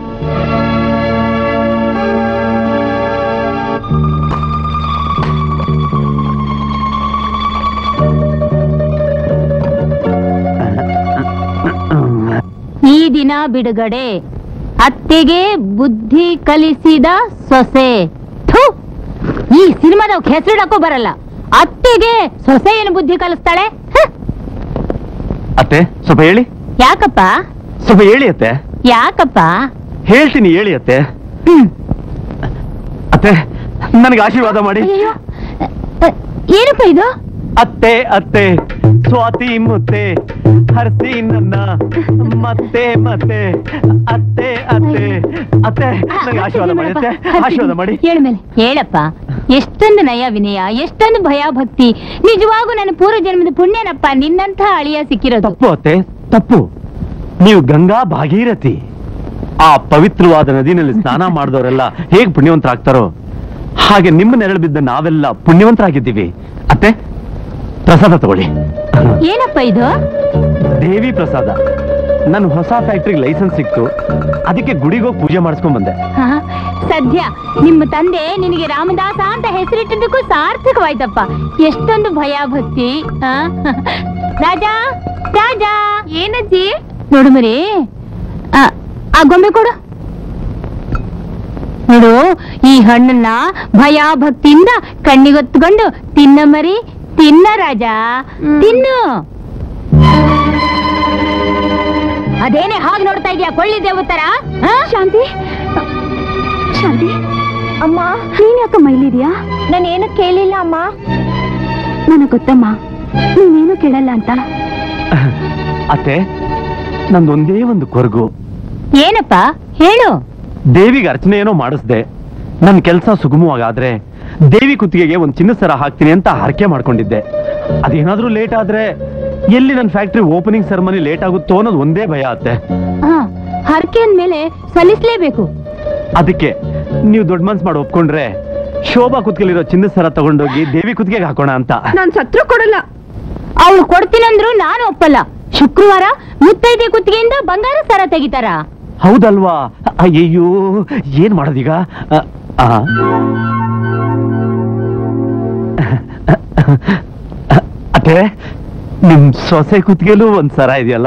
ಈ ದಿನ ಬಿಡುಗಡೆ, ಅತ್ತೆಗೆ ಬುದ್ಧಿ ಕಲಿಸಿದ ಸೊಸೆ. ಥು, ಈ ಸಿನಿಮಾದ ಹೆಸರಿಡಕ್ಕೂ ಬರಲ್ಲ. ಅತ್ತೆಗೆ ಸೊಸೆ ಏನು ಬುದ್ಧಿ ಕಲಿಸ್ತಾಳೆ? ಅತ್ತೆ ಸ್ವಲ್ಪ ಹೇಳಿ. ಯಾಕಪ್ಪ? ಸ್ವಲ್ಪ ಹೇಳಿ ಅತ್ತೆ. ಯಾಕಪ್ಪ? ಹೇಳ್ತೀನಿ, ಹೇಳಿ ಅತ್ತೆ. ಅತ್ತೆ, ನನಗೆ ಆಶೀರ್ವಾದ ಮಾಡಿ. ಏನಪ್ಪ ಇದು? ಅತ್ತೆ ಅತ್ತೆ ಸ್ವಾತಿ ಮುತ್ತೆ ಹರ್ಸಿ ನನ್ನ ಮತ್ತೆ ಮತ್ತೆ ಅತ್ತೆ ಅತ್ತೆ ಅತ್ತೆ, ನನಗೆ ಆಶೀರ್ವಾದ ಮಾಡಿ ಅತ್ತೆ, ಆಶೀರ್ವಾದ ಮಾಡಿ. ಹೇಳ್ಮೇಲೆ ಹೇಳಪ್ಪ. ಎಷ್ಟೊಂದು ನಯ ವಿನಯ, ಎಷ್ಟೊಂದು ಭಯ ಭಕ್ತಿ. ನಿಜವಾಗೂ ನನ್ನ ಪೂರ್ವ ಜನ್ಮದ ಪುಣ್ಯನಪ್ಪ ನಿನ್ನಂಥ ಅಳಿಯ ಸಿಕ್ಕಿರೋದು. ತಪ್ಪು ಅತ್ತೆ, ತಪ್ಪು. ನೀವು ಗಂಗಾ ಭಾಗೀರಥಿ. ಆ ಪವಿತ್ರವಾದ ನದಿನಲ್ಲಿ ಸ್ನಾನ ಮಾಡಿದವರೆಲ್ಲ ಹೇಗೆ ಪುಣ್ಯವಂತರಾಗ್ತಾರೋ ಹಾಗೆ ನಿಮ್ಮ ನೆರಳು ಬಿದ್ದ ನಾವೆಲ್ಲ ಪುಣ್ಯವಂತರಾಗಿದ್ದೀವಿ. ಅತ್ತೆ, ಪ್ರಸಾದ ತಗೊಳ್ಳಿ. ಏನಪ್ಪ ಇದು? ದೇವಿ ಪ್ರಸಾದ. ನನ್ನ ಹೊಸ ಫ್ಯಾಕ್ಟ್ರಿಗೆ ಲೈಸೆನ್ಸ್ ಸಿಕ್ತು, ಅದಕ್ಕೆ ಗುಡಿಗೆ ಹೋಗಿ ಪೂಜೆ ಮಾಡಿಸ್ಕೊಂಡ್ ಬಂದೆ. ಸದ್ಯ ನಿಮ್ಮ ತಂದೆ ನಿನಗೆ ರಾಮದಾಸ ಅಂತ ಹೆಸರಿಟ್ಟಿದ್ದಕ್ಕೂ ಸಾರ್ಥಕವಾಯ್ತಪ್ಪ. ಎಷ್ಟೊಂದು ಭಯ ಭಕ್ತಿ. ರಾಜ ರಾಜ. ಏನಜ್ಜಿ? ನೋಡು ಮರಿ, ಆ ಗೊಂಬೆ ಕೊಡು. ನೋಡು, ಈ ಹಣ್ಣನ್ನ ಭಯ ಭಕ್ತಿಯಿಂದ ಕಣ್ಣಿಗೊತ್ಕೊಂಡು ತಿನ್ನ ಮರಿ, ತಿನ್ನ ರಾಜ, ತಿನ್ನು. ಅದೇನೇ ಹಾಗೆ ನೋಡ್ತಾ ಇದೀಯಾ ಕೊಳ್ಳಿ ದೇವತರ? ಶಾಂತಿ ಶಾಂತಿ ಅಮ್ಮ, ನೀನ್ ಯಾಕಮ್ಮ ಇಲ್ಲಿದ್ಯಾ? ನಾನೇನು ಕೇಳಿಲ್ಲ ಅಮ್ಮ. ನನಗ್ ಗೊತ್ತಮ್ಮ ನೀನೇನು ಕೇಳಲ್ಲ ಅಂತ. ಅತ್ತೆ, ನಂದೊಂದೇ ಒಂದು ಕೊರಗು. ಏನಪ್ಪ ಹೇಳು. ದೇವಿಗೆ ಅರ್ಚನೆ ಏನೋ ಮಾಡಿಸ್ದೆ. ನನ್ನ ಕೆಲಸ ಸುಗಮವಾಗಾದ್ರೆ ದೇವಿ ಕುತ್ತಿಗೆಗೆ ಒಂದು ಚಿನ್ನದ ಸರ ಹಾಕ್ತೀನಿ ಅಂತ ಹರಕೆ ಮಾಡ್ಕೊಂಡಿದ್ದೆ. ಅದೇನಾದ್ರೂ ಲೇಟ್ ಆದ್ರೆ ಎಲ್ಲಿ ನನ್ನ ಫ್ಯಾಕ್ಟ್ರಿ ಓಪನಿಂಗ್ ಸೆರೆಮನಿ ಲೇಟ್ ಆಗುತ್ತೋ ಅನ್ನೋದು ಒಂದೇ ಭಯ ಅತ್ತೆ. ಹರಕೆ ಅಂದ್ಮೇಲೆ ಸಲ್ಲಿಸ್ಲೇಬೇಕು. ಅದಕ್ಕೆ ನೀವು ದೊಡ್ಡ ಮನ್ಸ್ ಮಾಡಿ ಒಪ್ಕೊಂಡ್ರೆ ಶೋಭಾ ಕುತ್ತಿಗೆಲಿರೋ ಚಿನ್ನದ ಸರ ತಗೊಂಡೋಗಿ ದೇವಿ ಕುತ್ತಿಗೆಗೆ ಹಾಕೋಣ ಅಂತ. ನಾನ್ ಸತ್ರು ಕೊಡಲ್ಲ. ಅವಳು ಕೊಡ್ತೀನಂದ್ರು ನಾನು ಒಪ್ಪಲ್ಲ. ಶುಕ್ರವಾರ ಮುತ್ತೈದೆ ಕುತ್ತಿಗೆಯಿಂದ ಬಂಗಾರ ಸರ ತೆಗಿತಾರ? ಹೌದಲ್ವಾ? ಅಯ್ಯಯ್ಯೋ, ಏನ್ ಮಾಡೋದೀಗ? ಅತ್ತೆ, ನಿಮ್ ಸೊಸೆ ಕುತ್ತಿಗೆಲೂ ಒಂದ್ ಸರ ಇದೆಯಲ್ಲ?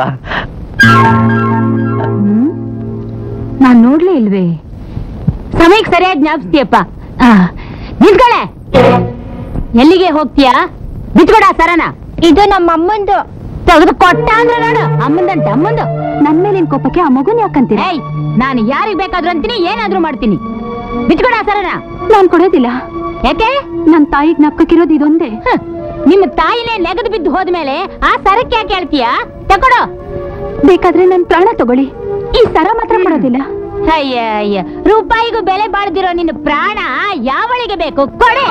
ನಾನ್ ನೋಡ್ಲೇ ಇಲ್ವೇ? ಸಮಯಕ್ಕೆ ಸರಿಯಾಗಿ ಜ್ಞಾಪಿಸ್ತೀಯಪ್ಪ. ನಿಂತ್ಕೊಳ್ಳೆ. ಎಲ್ಲಿಗೆ ಹೋಗ್ತೀಯಾ? ಬಿಟ್ಕೊಡ ಸರನ. ಇದು ನಮ್ಮ ಅಮ್ಮಂದು. ತೆಗೆದು ಕೊಟ್ಟ ಅಂದ್ರೆ ನೋಡು. ಅಮ್ಮಂದಂತೆ ಅಮ್ಮಂದು. ನನ್ ಮೇಲಿನ ಕೋಪಕ್ಕೆ ಆ ಮಗುನ್ ಯಾಕಂತೀರ? ಏಯ್, ನಾನು ಯಾರಿಗ್ ಬೇಕಾದ್ರೂ ಅಂತೀನಿ, ಏನಾದ್ರೂ ಮಾಡ್ತೀನಿ. ಬಿಟ್ಕೊಡ ಸರನ. ನಾನ್ ಕೊಡೋದಿಲ್ಲ. ಯಾಕೆ? ನನ್ ತಾಯಿಗ್ ಜ್ಞಾಪಕಿರೋದು ಇದೊಂದೇ. ನಿಮ್ಮ ತಾಯಿನೇ ನೆಗದು ಬಿದ್ದು ಹೋದ್ಮೇಲೆ ಆ ಸರಕ್ಕೆ ಯಾಕೆ ಹೇಳ್ತೀಯಾ? ತಕೊಡು. ಬೇಕಾದ್ರೆ ನನ್ ಪ್ರಾಣ ತಗೊಳ್ಳಿ, ಈ ಸರ ಮಾತ್ರ ಕೊಡೋದಿಲ್ಲ. ಅಯ್ಯ ಅಯ್ಯ, ರೂಪಾಯಿಗೂ ಬೆಲೆ ಬಾಳ್ದಿರೋ ನಿನ್ನ ಪ್ರಾಣ ಯಾವಳಿಗೆ ಬೇಕು? ಕೊಡೆ.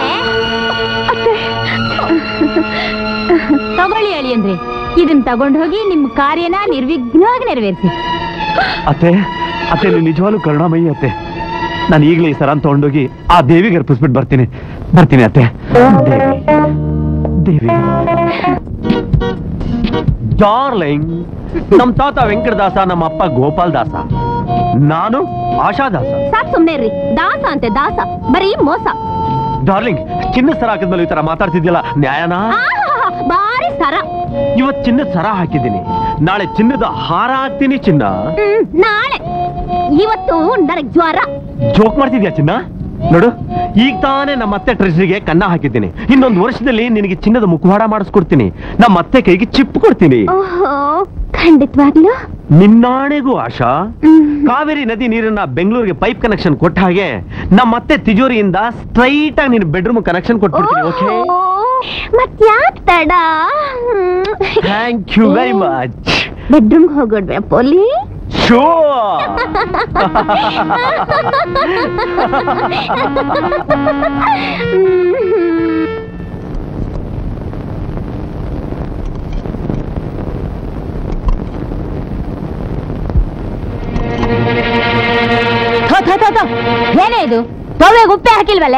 ತಗೊಳ್ಳಿ ಅಳಿ ಅಂದ್ರೆ ಇದನ್ನ ತಗೊಂಡು ಹೋಗಿ ನಿಮ್ಮ ಕಾರ್ಯನ ನಿರ್ವಿಘ್ನವಾಗಿ ನೆರವೇರಿಸಿ. ಅತ್ತೆ, ಅತ್ತೆ ನೀವು ನಿಜವಾಗ್ಲೂ ಕರುಣಾಮಯಿ ಅತ್ತೆ. ನಾನು ಈಗಲೇ ಈ ಸರ ತಗೊಂಡೋಗಿ ಆ ದೇವಿಗೆ ಅರ್ಪಿಸ್ಬಿಟ್ಟು ಬರ್ತೀನಿ ಅತ್ತೆ. ದೇವಿ ಡಾರ್ಲಿಂಗ್, ನಮ್ ತಾತ ವೆಂಕಟದಾಸ, ನಮ್ಮ ಅಪ್ಪ ಗೋಪಾಲ್ ದಾಸ, ನಾನು ಆಶಾದಾಸ. ಸಾಕ್ ಸುಮ್ನೆ ಇರ್ರಿ. ದಾಸ ಅಂತೆ ದಾಸ, ಬರೀ ಮೋಸ. ಡಾರ್ಲಿಂಗ್, ಚಿನ್ನದ ಸರ ಹಾಕಿದ್ಮೇಲೆ ಈ ತರ ಮಾತಾಡ್ತಿದ್ಯಲ್ಲ, ನ್ಯಾಯನಾ? ಬಾರಿ ಸರ. ಇವತ್ ಚಿನ್ನದ ಸರ ಹಾಕಿದ್ದೀನಿ, ನಾಳೆ ಚಿನ್ನದ ಹಾರ ಹಾಕ್ತೀನಿ. ಚಿನ್ನ ನಾಳೆ. ಇವತ್ತು ನನಗ್ ಜ್ವರ. ಜೋಕ್ ಮಾಡ್ತಿದ್ಯಾ ಚಿನ್ನ? ನೋಡು, ಈಗ ತಾನೇ ನಮ್ಮ ಅತ್ತೆ ಟ್ರೆಜರಿಗೆ ಕನ್ನ ಹಾಕಿದ್ದೀನಿ. ಇನ್ನೊಂದು ವರ್ಷದಲ್ಲಿ ನಿನಗೆ ಚಿನ್ನದ ಮುಖವಾಡ ಮಾಡಿಸ್ಕೊಡ್ತೀನಿ. ನಮ್ಮ ಅತ್ತೆ ಕೈಗೆ ಚಿಪ್ ಕೊಡ್ತೀನಿ. ಖಂಡಿತವಾಗ್ಲೂ ನಿನ್ನಾಣೆಗೂ ಆಶಾ. ಕಾವೇರಿ ನದಿ ನೀರನ್ನ ಬೆಂಗಳೂರಿಗೆ ಪೈಪ್ ಕನೆಕ್ಷನ್ ಕೊಟ್ಟ ಹಾಗೆ ನಮ್ಮ ಅತ್ತೆ ತಿಜೋರಿಯಿಂದ ಸ್ಟ್ರೈಟ್ ಆಗಿ ನಿನ್ನ ಬೆಡ್ರೂಮ್ ಕನೆಕ್ಷನ್ ಕೊಟ್ಬಿಡ್ತೀನಿ. ಓಕೆ? ಮತ್ಯಾಕ್ ತಡ? Thank you very much. Bedroom ಹೋಗೋಡ್ವೆ ಪೋಲಿ? ಶೋರ್. ಏನೇ ಇದು? ತೊವೆಗೆ ಉಪ್ಪೆ ಹಾಕಿಲ್ವಲ್ಲೇ?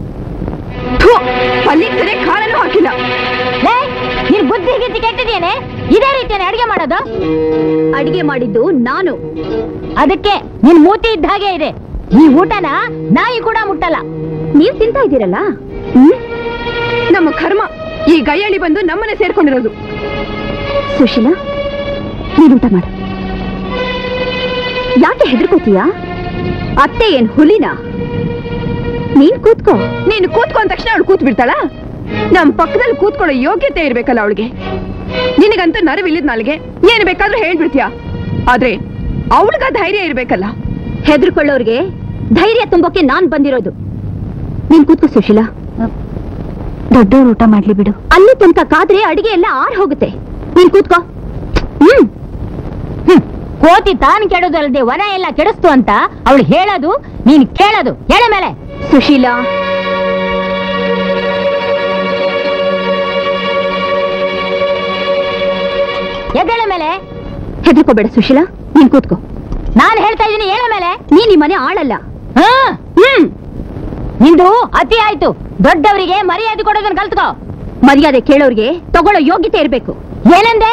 ಕಾಳನ್ನು ಹಾಕಿಲ್ಲ. ನೀನ್ ಬುದ್ಧಿ ಗಿದ್ದಿ ಕೆಟ್ಟಿದ್ದೇನೆ. ಇದೇ ರೀತಿಯ ಅಡಿಗೆ ಮಾಡೋದು? ಅಡಿಗೆ ಮಾಡಿದ್ದು ನಾನು. ಅದಕ್ಕೆ ನಿನ್ ಮೂತಿ ಇದ್ದ ಹಾಗೆ ಇದೆ. ಈ ಊಟನ ನಾಯಿ ಕೂಡ ಮುಟ್ಟಲ್ಲ. ನೀವ್ ತಿಂತಾ ಇದ್ದೀರಲ್ಲ, ನಮ್ಮ ಕರ್ಮ ಈ ಗೈಯಳಿ ಬಂದು ನಮ್ಮನೆ ಸೇರ್ಕೊಂಡಿರೋದು. ಸುಶೀಲಾ, ನೀನ್ ಊಟ ಮಾಡು. ಯಾಕೆ ಹೆದರ್ಕೋತೀಯಾ? ಅತ್ತೆ ಏನ್ ಹುಲಿನ? ನೀನ್ ಕೂತ್ಕೋ. ನೀನು ಕೂತ್ಕೋ ಅಂದ ತಕ್ಷಣ ಅವಳು ಕೂತ್ ಬಿಡ್ತಾಳ? ನಮ್ ಪಕ್ಕದಲ್ಲಿ ಕೂತ್ಕೊಳ್ಳೋ ಯೋಗ್ಯತೆ ಇರ್ಬೇಕಲ್ಲ ಅವಳಿಗೆ. ನಿನಗಂತೂ ನರವಿಲ್ಲದ ನಾಲ್ಗೆ, ಏನ್ ಬೇಕಾದ್ರೂ ಹೇಳ್ಬಿಡ್ತೀಯ. ಆದ್ರೆ ಅವಳಿಗ ಧೈರ್ಯ ಇರ್ಬೇಕಲ್ಲ. ಹೆದರ್ಕೊಳ್ಳೋರ್ಗೆ ಧೈರ್ಯ ತುಂಬೋಕೆ ನಾನ್ ಬಂದಿರೋದು. ನೀನ್ ಕೂತ್ಕೋ ಸುಶೀಲಾ. ದೊಡ್ಡವ್ರು ಊಟ ಮಾಡ್ಲಿ ಬಿಡು. ಅಲ್ಲಿ ತನಕ ಕಾದ್ರೆ ಅಡಿಗೆ ಎಲ್ಲ ಆರ್ ಹೋಗುತ್ತೆ. ನೀನ್ ಕೂತ್ಕೋ. ಕೋತಿ ತಾನು ಕೆಡೋದಲ್ಲದೆ ವನ ಎಲ್ಲ ಕೆಡಿಸ್ತು ಅಂತ ಅವಳು ಹೇಳೋದು, ನೀನ್ ಕೇಳೋದು. ಹೇಳ ಮೇಲೆ. ಸುಶೀಲಾ, ಎದ್ದೇಳ ಮೇಲೆ. ಹೆದರ್ಕೋಬೇಡ ಸುಶೀಲಾ, ನೀನ್ ಕೂತ್ಕೋ. ನಾನು ಹೇಳ್ತಾ ಇದ್ದೀನಿ, ಹೇಳ ಮೇಲೆ. ನೀನ್ ಈ ಮನೆ ಆಳಲ್ಲ. ನಿಂದು ಅತಿ ಆಯ್ತು. ದೊಡ್ಡವರಿಗೆ ಮರ್ಯಾದೆ ಕೊಡೋದನ್ನ ಕಲ್ತ್ಕೋ. ಮರ್ಯಾದೆ ಕೇಳೋರಿಗೆ ತಗೊಳ್ಳೋ ಯೋಗ್ಯತೆ ಇರ್ಬೇಕು. ಏನಂದೆ?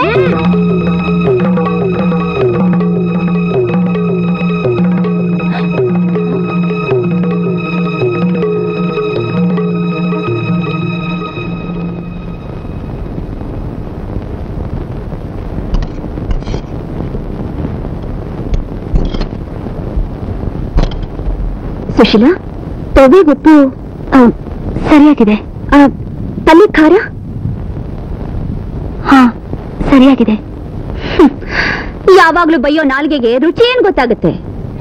ಸುಶೀಲಾ, ತೊವೆಗುಪ್ಪು ಸರಿಯಾಗಿದೆ. ಪಲ್ಲಿ ಖಾರ ಹಾ ಸರಿಯಾಗಿದೆ. ಯಾವಾಗ್ಲೂ ಬೈಯೋ ನಾಲ್ಗೆಗೆ ರುಚಿ ಏನ್ ಗೊತ್ತಾಗುತ್ತೆ?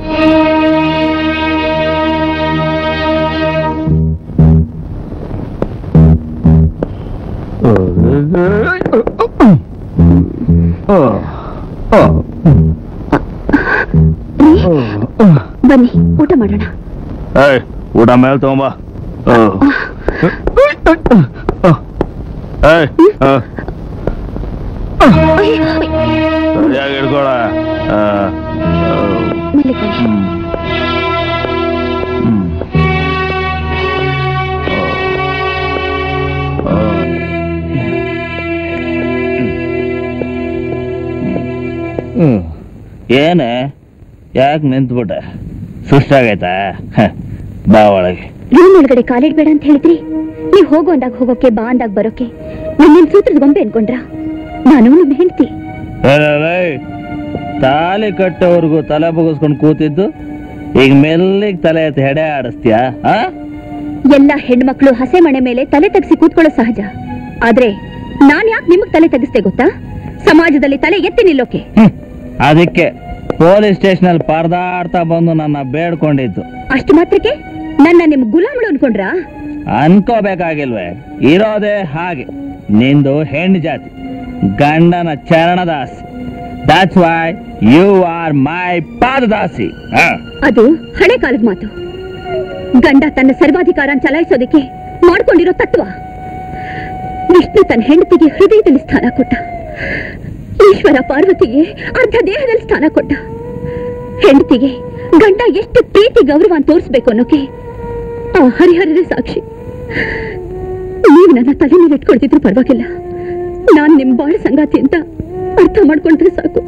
ಬನ್ನಿ ಊಟ ಮಾಡೋಣ. ಊಟ ಮೇಲೆ ತಗೊಂಬ. ಸರಿಯಾಗಿ ಹಿಡ್ಕೊಳ. ಏನೇ ಯಾಕೆ ನಿಂತ್ಬಿಟ್ಟೆ? ಸುಸ್ತಾಗೈತಾ? ಬಾ ಒಳಗೆ. ರೂಮ್ ಒಳಗಡೆ ಕಾಲಿಡ್ಬೇಡ ಅಂತ ಹೇಳಿದ್ರಿ. ನೀವ್ ಹೋಗೋ ಅಂದಾಗ ಹೋಗೋಕೆ, ಬಾ ಅಂದಾಗ ಬರೋಕೆ ನನ್ನ ಸೂತ್ರದ ಗೊಂಬೆ ಅನ್ಕೊಂಡ್ರ? ನಾನು ನಿಮ್ ಹೆಂಡ್ತಿ. ತಾಲಿ ಕಟ್ಟೋರ್ಗು ತಲೆ ಬಗ್ಗಿಸ್ಕೊಂಡು ಕೂತಿದ್ದು ಈಗ ಮೆಲ್ಲಿಗೆ ತಲೆ ಎತ್ತಿ ಹೆಡೆ ಆಡಿಸ್ತೀಯಾ? ಎಲ್ಲಾ ಹೆಣ್ಮಕ್ಳು ಹಸೆ ಮಣೆ ಮೇಲೆ ತಲೆ ತಗ್ಸಿ ಕೂತ್ಕೊಳ್ಳೋ ಸಹಜ. ಆದ್ರೆ ನಾನ್ ಯಾಕೆ ನಿಮಗ್ ತಲೆ ತಗ್ಸ್ತೆ ಗೊತ್ತಾ? ಸಮಾಜದಲ್ಲಿ ತಲೆ ಎತ್ತಿ ನಿಲ್ಲೋಕೆ. ಅದಕ್ಕೆ ಪೊಲೀಸ್ ಸ್ಟೇಷನ್ ಅಲ್ಲಿ ಪರದಾಡ್ತಾ ಬಂದು ನನ್ನ ಬೇಡ್ಕೊಂಡಿದ್ದು. ಅಷ್ಟು ಮಾತ್ರಕ್ಕೆ ನನ್ನ ನಿಮ್ ಗುಲಾಮಳು ಅನ್ಕೊಂಡ್ರಾ? ಅನ್ಕೋಬೇಕಾಗಿಲ್ವೇ? ಇರೋದೇ ಹಾಗೆ. ನಿಂದು ಹೆಣ್ಣು ಜಾತಿ, ಗಂಡನ ಚರಣದಾಸಿ. That's why you are my ಪಾದದಾಸಿ. ಅದು ಹಳೆ ಕಾಲದ ಮಾತು. ಗಂಡ ತನ್ನ ಸರ್ವಾಧಿಕಾರ ಚಲಾಯಿಸೋದಕ್ಕೆ ಮಾಡ್ಕೊಂಡಿರೋ ತತ್ವ. ವಿಷ್ಣು ತನ್ನ ಹೆಂಡತಿಗೆ ಹೃದಯದಲ್ಲಿ ಸ್ಥಾನ ಕೊಟ್ಟ. ಈಶ್ವರ ಪಾರ್ವತಿಗೆ ಅರ್ಧ ದೇಹದಲ್ಲಿ ಸ್ಥಾನ ಕೊಟ್ಟ. ಹೆಂಡತಿಗೆ ಗಂಡ ಎಷ್ಟು ಪ್ರೀತಿ ಗೌರವ ತೋರಿಸ್ಬೇಕು ಅನ್ನೋಕೆ ಆ ಹರಿಹರರೇ ಸಾಕ್ಷಿ. ನೀವು ನನ್ನ ತಲೆ ಮೇಲೆ ಇಟ್ಕೊಳ್ತಿದ್ರು ಪರವಾಗಿಲ್ಲ, ನಾನ್ ನಿಮ್ ಬಾಳ ಸಂಗಾತಿ ಅಂತ ಅರ್ಥ ಮಾಡ್ಕೊಂಡ್ರೆ ಸಾಕು.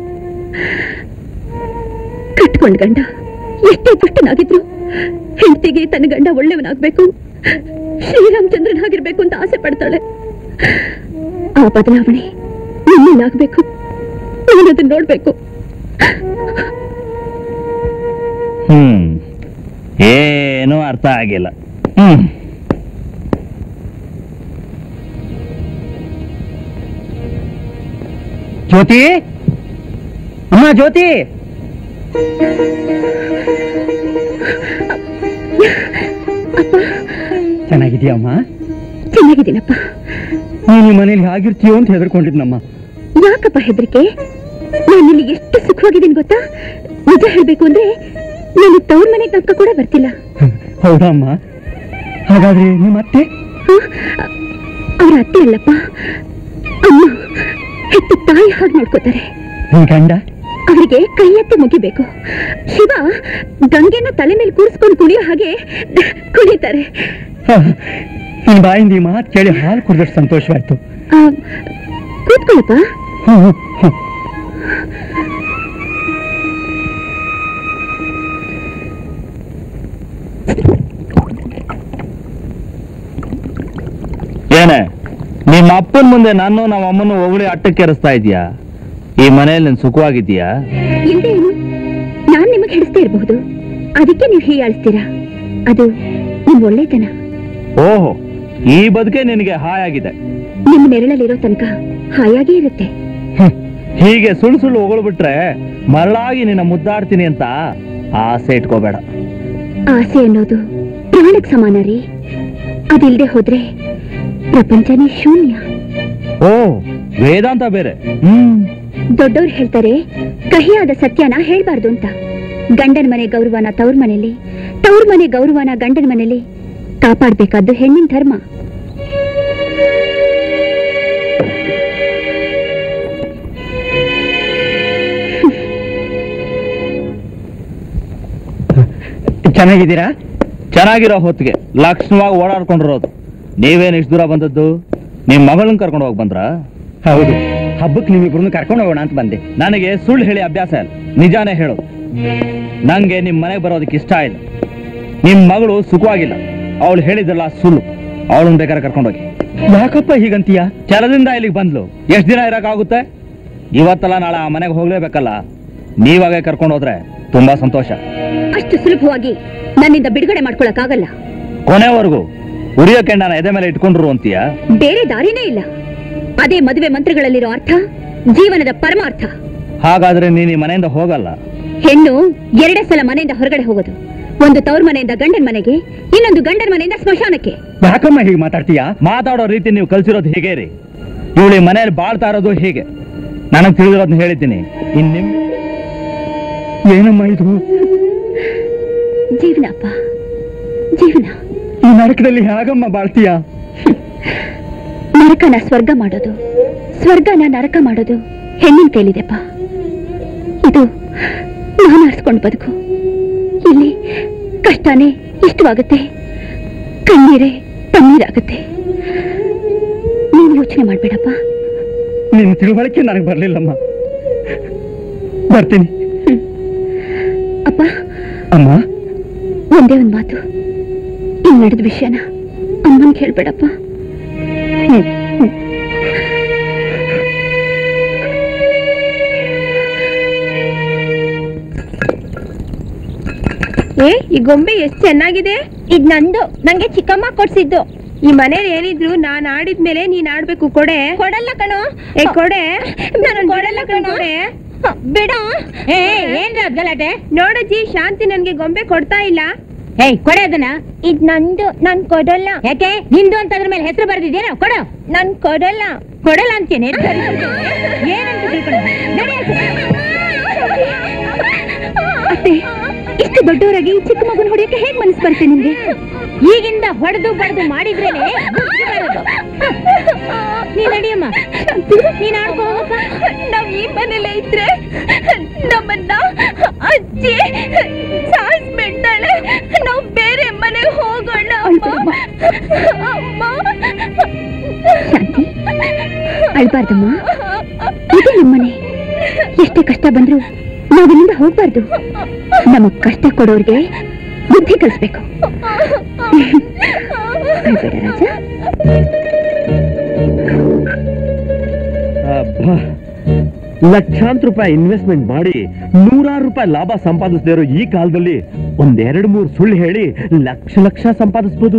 ಕಟ್ಕೊಂಡ್ ಗಂಡ ಎಷ್ಟೇ ದುಷ್ಟನಾಗಿದ್ರು ಹೆಂಡತಿಗೆ ತನ್ನ ಗಂಡ ಒಳ್ಳೆಯವನಾಗ್ಬೇಕು, ಶ್ರೀರಾಮಚಂದ್ರನಾಗಿರ್ಬೇಕು ಅಂತ ಆಸೆ ಪಡ್ತಾಳೆ. ಆ ಬದಲಾವಣೆ ನಿಮ್ಮಲ್ಲಾಗ್ಬೇಕು. ನಾನು ಅದನ್ನ ನೋಡ್ಬೇಕು. ಏನೂ ಅರ್ಥ ಆಗಿಲ್ಲ. ಜ್ಯೋತಿ, ಅಮ್ಮ ಜ್ಯೋತಿ. ಚೆನ್ನಾಗಿದೀಯಮ್ಮ? ಚೆನ್ನಾಗಿದ್ದೀನಪ್ಪ. ನೀನು ಮನೇಲಿ ಆಗಿರ್ತೀಯೋ ಅಂತ ಹೆದರ್ಕೊಂಡಿದ್ನಮ್ಮ. ಯಾಕಪ್ಪ ಹೆದರಿಕೆ? ನಾನು ಇಲ್ಲಿ ಎಷ್ಟು ಸುಖವಾಗಿದ್ದೀನಿ ಗೊತ್ತಾ? ನಿಜ ಹೇಳ್ಬೇಕು ಅಂದ್ರೆ ನಾನು ತವ್ರ ಮನೆಗೆ ನಕ್ಕ ಕೂಡ ಬರ್ತಿಲ್ಲ. ಹೌದಮ್ಮ? ಹಾಗಾದ್ರೆ ನಿಮ್ಮ ಅತ್ತೆ? ಅವ್ರ ಅತ್ತೆ ಅಲ್ಲಪ್ಪ, ಅಮ್ಮ. ಹೆತ್ತು ತಾಯಿ ಹಾಗೆ ನೋಡ್ಕೋತಾರೆ. ನಿನ್ ಗಂಡ? ಅವರಿಗೆ ಕೈ ಎತ್ತಿ ಮುಗಿಬೇಕು. ಶಿವ ಗಂಗೆನ ತಲೆ ಮೇಲೆ ಕೂರಿಸ್ಕೊಂಡು ಕುಣಿಯೋ ಹಾಗೆ ಕುಣಿತಾರೆ. ನಿನ್ ಬಾಯಿಂದ ಈ ಮಾತು ಕೇಳಿ ಹಾಲು ಕುಡಿದಷ್ಟು ಸಂತೋಷವಾಯ್ತು. ಕೂತ್ಕೊಳ್ಳಪ್ಪ. ಏನೇ ನಿಮ್ಮ ಅಪ್ಪನ ಮುಂದೆ ನಾನು ನಮ್ಮ ಅಮ್ಮನ ಹೊಗಳಿ ಅಟ್ಟಕ್ಕೇರಿಸ್ತಾ ಇದೀಯಾ? ಈ ಮನೆಯಲ್ಲಿ ನೀನ್ ಸುಖವಾಗಿದ್ದೀಯಾ? ಇಲ್ದೇ ಏನು, ನಾನ್ ನಿಮಗ್ ಹಿಡಿಸ್ತಾ ಇರಬಹುದು, ಅದಕ್ಕೆ ನೀವು ಹೀಯಾಳಿಸ್ತೀರಾ. ಅದು ನಿಮ್ ಒಳ್ಳೆತನ. ಓಹೋ, ಈ ಬದುಕೆ ನಿನಗೆ ಹಾಯಾಗಿದೆ. ನಿಮ್ ನೆರಳಲ್ಲಿರೋ ತನಕ ಹಾಯಾಗೇ ಇರುತ್ತೆ. ಹೀಗೆ ಸುಳ್ಳು ಸುಳ್ಳು ಹೊಗಳ್ಬಿಟ್ರೆ ಮರಳಾಗಿ ನಿನ್ನ ಮುದ್ದಾಡ್ತೀನಿ ಅಂತ ಆಸೆ ಇಟ್ಕೋಬೇಡ. ಆಸೆ ಅನ್ನೋದು ಪ್ರಾಣಕ್ ಸಮಾನ ರೀ. ಅದಿಲ್ದೆ ಹೋದ್ರೆ ಪ್ರಪಂಚನೇ ಶೂನ್ಯ. ಓ, ವೇದಾಂತ ಬೇರೆ. ದೊಡ್ಡವ್ರು ಹೇಳ್ತಾರೆ ಕಹಿಯಾದ ಸತ್ಯನ ಹೇಳ್ಬಾರ್ದು ಅಂತ. ಗಂಡನ ಮನೆ ಗೌರವನ ತವ್ರ ಮನೇಲಿ, ತವ್ರ ಮನೆ ಗೌರವನ ಗಂಡನ ಮನೇಲಿ ಕಾಪಾಡ್ಬೇಕಾದ್ದು ಹೆಣ್ಣಿನ ಧರ್ಮ. ಚೆನ್ನಾಗಿದ್ದೀರಾ? ಚೆನ್ನಾಗಿರೋ ಹೊತ್ತಿಗೆ ಲಕ್ಷಣವಾಗಿ ಓಡಾಡ್ಕೊಂಡಿರೋದು. ನೀವೇನು ಇಷ್ಟು ದೂರ ಬಂದದ್ದು? ನಿಮ್ ಮಗಳನ್ನ ಕರ್ಕೊಂಡು ಹೋಗಿ ಬಂದ್ರ? ಹೌದು, ಹಬ್ಬಕ್ಕೆ ನಿಮ್ಮಿಬ್ರನ್ನ ಕರ್ಕೊಂಡು ಹೋಗೋಣ ಅಂತ ಬಂದೆ. ನನಗೆ ಸುಳ್ಳು ಹೇಳಿ ಅಭ್ಯಾಸ ಇಲ್ಲ, ನಿಜಾನೇ ಹೇಳೋದು. ನಂಗೆ ನಿಮ್ ಮನೆಗೆ ಬರೋದಕ್ಕೆ ಇಷ್ಟ ಇಲ್ಲ. ನಿಮ್ ಮಗಳು ಸುಖವಾಗಿಲ್ಲ, ಅವಳು ಹೇಳಿದ್ರಲ್ಲ ಸುಳ್ಳು. ಅವಳನ್ನ ಬೇಕಾದ್ರೆ ಕರ್ಕೊಂಡೋಗಿ. ಯಾಕಪ್ಪ ಹೀಗಂತೀಯ? ಛಲದಿಂದ ಇಲ್ಲಿಗೆ ಬಂದ್ಲು, ಎಷ್ಟು ದಿನ ಇರಕ್ಕಾಗುತ್ತೆ? ಇವತ್ತಲ್ಲ ನಾಳೆ ಆ ಮನೆಗೆ ಹೋಗ್ಲೇಬೇಕಲ್ಲ. ನೀವಾಗೆ ಕರ್ಕೊಂಡು ಹೋದ್ರೆ ತುಂಬಾ ಸಂತೋಷ. ಅಷ್ಟು ಸುಲಭವಾಗಿ ನನ್ನಿಂದ ಬಿಡುಗಡೆ ಮಾಡ್ಕೊಳಕ್ಕಾಗಲ್ಲ. ಕೊನೆವರೆಗೂ ಉರಿಯೋ ಕೆಂಡನ ಎದೆ ಮೇಲೆ ಇಟ್ಕೊಂಡ್ರು ಅಂತೀಯ? ಬೇರೆ ದಾರಿನೇ ಇಲ್ಲ. ಅದೇ ಮದುವೆ ಮಂತ್ರಗಳಲ್ಲಿರೋ ಅರ್ಥ, ಜೀವನದ ಪರಮಾರ್ಥ. ಹಾಗಾದ್ರೆ ನೀನು ಈ ಮನೆಯಿಂದ ಹೋಗಲ್ಲ. ಹೆಣ್ಣು ಎರಡೇ ಸಲ ಮನೆಯಿಂದ ಹೊರಗಡೆ ಹೋಗೋದು. ಒಂದು ತವ್ರ ಮನೆಯಿಂದ ಗಂಡನ ಮನೆಗೆ, ಇನ್ನೊಂದು ಗಂಡನ ಮನೆಯಿಂದ ಸ್ಮಶಾನಕ್ಕೆ. ಯಾಕಮ್ಮ ಹೀಗೆ ಮಾತಾಡ್ತೀಯಾ? ಮಾತಾಡೋ ರೀತಿ ನೀವು ಕಲ್ಸಿರೋದು ಹೀಗೆ ರೀ. ಇವಳು ಈ ಮನೆಯಲ್ಲಿ ಬಾಳ್ತಾ ಇರೋದು ಹೀಗೆ. ನನಗೆ ತಿಳಿದಿರೋದನ್ನ ಹೇಳಿದ್ದೀನಿ. ನಿಮ್ ಏನಮ್ಮ ಇದು? ಜೀವನ ಅಪ್ಪ, ಜೀವನ. ಈ ನರಕದಲ್ಲಿ ಹೇಗಮ್ಮ ಬಾಳ್ತೀಯಾ? ನರಕನ ಸ್ವರ್ಗ ಮಾಡೋದು, ಸ್ವರ್ಗನ ನರಕ ಮಾಡೋದು ಹೆಣ್ಣಿನ ಕೈಲಿದೆಪ್ಪ. ಇದು ನಾನು ಆರಿಸ್ಕೊಂಡು ಬದುಕು. ಇಲ್ಲಿ ಕಷ್ಟನೇ ಇಷ್ಟವಾಗುತ್ತೆ, ಕಣ್ಣೀರೇ ತಣ್ಣೀರಾಗುತ್ತೆ. ನೀನು ಯೋಚನೆ ಮಾಡ್ಬೇಡಪ್ಪ. ನಿನ್ನ ತಿಳುವಳಿಕೆ ನನಗೆ ಬರ್ಲಿಲ್ಲಮ್ಮ. ಬರ್ತೀನಿ. ಅಪ್ಪ ಅಮ್ಮ, ಒಂದೇ ಒಂದು ಮಾತು, ಇಲ್ಲಿ ನಡೆದ ವಿಷಯನ ಅಮ್ಮನ್ ಕೇಳ್ಬೇಡಪ್ಪ. ಈ ಗೊಂಬೆ ಎಷ್ಟು ಚೆನ್ನಾಗಿದೆ. ಇದ್ ನಂದು, ನಂಗೆ ಚಿಕ್ಕಮ್ಮ ಕೊಡ್ಸಿದ್ದು. ಈ ಮನೇಲಿ ಏನಿದ್ರು ನಾನ್ ಆಡಿದ್ಮೇಲೆ ನೀನ್ ಆಡ್ಬೇಕು. ಕೊಡೆ. ಕೊಡಲ್ಲ ಕಣೋ. ಕೊಡೆ. ನಾನು ಕೊಡಲ್ಲ ಕಣೋ. ಬಿಡ. ಏನ್ ಗಲಾಟೆ? ನೋಡಜ್ಜಿ, ಶಾಂತಿ ನನ್ಗೆ ಗೊಂಬೆ ಕೊಡ್ತಾ ಇಲ್ಲ. ಕೊಡೆ ಅದನ್ನ. ಇದ್ ನಂದು, ನಾನ್ ಕೊಡಲ್ಲ. ಯಾಕೆ? ನಿಂದು ಅಂತ ಅದ್ರ ಮೇಲೆ ಹೆಸರು ಬರ್ದಿದ್ದೇನೋ? ಕೊಡು. ನಾನ್ ಕೊಡಲ್ಲ. ಕೊಡಲ್ಲ ಅಂತೇನೆ. ಏನಂತ ತಿಳ್ಕೊಂಡು ಅತ್ತೆ, ಇಷ್ಟು ದೊಡ್ಡವರಾಗಿ ಚಿಕ್ಕ ಮಗನ ಹೊಡೆಯಕ್ಕೆ ಹೇಗ್ ಮನಸ್ಸು ಬರುತ್ತೆ ನಿಮ್ಗೆ? ಈಗಿಂದ ಹೊಡೆದು ಬಡ್ದು ಮಾಡಿದ್ರೇನೆ ನೀನ್ ನಡಿಯಮ್ಮ, ನೀನ್ ಆಡ್ಕೋ ಹೋಗಪ್ಪ. ನಾವ್ ಈ ಮನೇಲೆ ಇದ್ರೆ ನಮ್ಮನ್ನ ಅಜ್ಜಿ ಸಾಯಿಸ್ಬಿಡ್ತಾಳೆ. ನಾವ್ ಬೇರೆ ಮನೆಗೆ ಹೋಗೋಣ. ಅಮ್ಮ, ಶಾಂತಿ, ಅಳ್ಬಾರ್ದಮ್ಮ. ಇದು ನಮ್ಮನೆ. ಎಷ್ಟೇ ಕಷ್ಟ ಬಂದ್ರು ನಾವಿಲ್ಲಿಂದ ಹೋಗ್ಬಾರ್ದು. ನಮಗ್ ಕಷ್ಟ ಕೊಡೋರ್ಗೆ ಬುದ್ಧಿ ಕಲಿಸ್ಬೇಕು. ಅಳ್ಬೇಡ ರಾಜ. ಲಕ್ಷಾಂತರ ರೂಪಾಯಿ ಇನ್ವೆಸ್ಟ್ಮೆಂಟ್ ಮಾಡಿ ನೂರಾರು ರೂಪಾಯಿ ಲಾಭ ಸಂಪಾದಿಸದೇ ಇರೋ ಈ ಕಾಲದಲ್ಲಿ ಒಂದೆರಡು ಮೂರು ಸುಳ್ಳು ಹೇಳಿ ಲಕ್ಷ ಲಕ್ಷ ಸಂಪಾದಿಸ್ಬೋದು.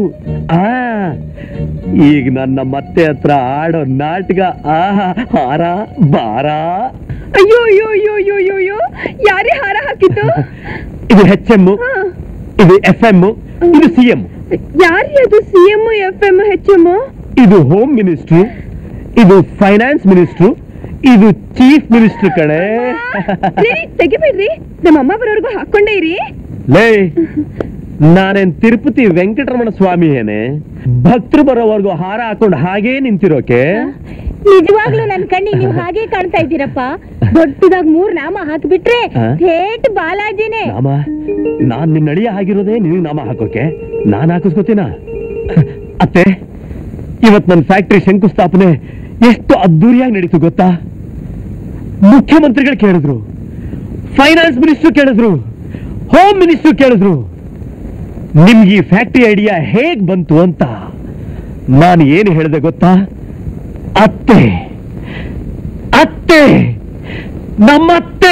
ಈಗ ನನ್ನ ಮತ್ತೆ ಹತ್ರ ಆಡೋ ನಾಟಕ ಆಹಾ ಹಾರ ಬಾರ. ಅಯ್ಯೋ ಅಯ್ಯೋ ಅಯ್ಯೋ ಅಯ್ಯೋ ಅಯ್ಯೋ ಅಯ್ಯೋ, ಯಾರೇ ಹಾರ ಹಾಕಿದ್ದು? ಇದು HM, ಇದು FM, ಇದು CM. ಯಾರೇ ಅದು? CM, FM, HM? ಇದು ಹೋಮ್ ಮಿನಿಸ್ಟ್ರು, ಇದು ಫೈನಾನ್ಸ್ ಮಿನಿಸ್ಟ್ರು, ಇದು ಚೀಫ್ ಮಿನಿಸ್ಟರ್ ಕಡೆ. ತೆಗಿಬೇಡ್ರಿ, ನಮ್ಮ ಅಮ್ಮ ಬರೋರ್ಗು ಹಾಕೊಂಡೇ ಇರಿ. ಲೇ, ನಾನೇನ್ ತಿರುಪತಿ ವೆಂಕಟರಮಣ ಸ್ವಾಮಿ ಏನೇ ಭಕ್ತರು ಬರೋವರೆಗೂ ಹಾರ ಹಾಕೊಂಡು ಹಾಗೇ ನಿಂತಿರೋಕೆ? ನಿಜವಾಗ್ಲೂ ನನ್ ಕಣ್ಣಿಗೆ ನೀವು ಹಾಗೆ ಕಾಣ್ತಾ ಇದ್ದೀರಪ್ಪ. ದೊಡ್ಡದಾಗ 3 ನಾಮ ಹಾಕಿಬಿಟ್ರೆ ಥೇಟ್ ಬಾಲಾಜಿನೇ. ನಾಮ? ನಾನ್ ನಿನ್ನ ಅಳಿಯ ಆಗಿರೋದೇ ನಿನಗೆ ನಾಮ ಹಾಕೋಕೆ? ನಾನ್ ಹಾಕಿಸ್ಕೋತೀನ? ಅತ್ತೆ, ಇವತ್ ನನ್ನ ಫ್ಯಾಕ್ಟ್ರಿ ಶಂಕುಸ್ಥಾಪನೆ ಎಷ್ಟು ಅದ್ದೂರಿಯಾಗಿ ನಡೀತು ಗೊತ್ತಾ? ಮುಖ್ಯಮಂತ್ರಿಗಳು ಕೇಳಿದ್ರು, ಫೈನಾನ್ಸ್ ಮಿನಿಸ್ಟರ್ ಕೇಳಿದ್ರು, ಹೋಮ್ ಮಿನಿಸ್ಟರ್ ಕೇಳಿದ್ರು, ನಿಮ್ಗೆ ಈ ಫ್ಯಾಕ್ಟ್ರಿ ಐಡಿಯಾ ಹೇಗ್ ಬಂತು ಅಂತ. ನಾನು ಏನು ಹೇಳಿದೆ ಗೊತ್ತಾ? ಅತ್ತೆ, ಅತ್ತೆ, ನಮ್ಮತ್ತೆ.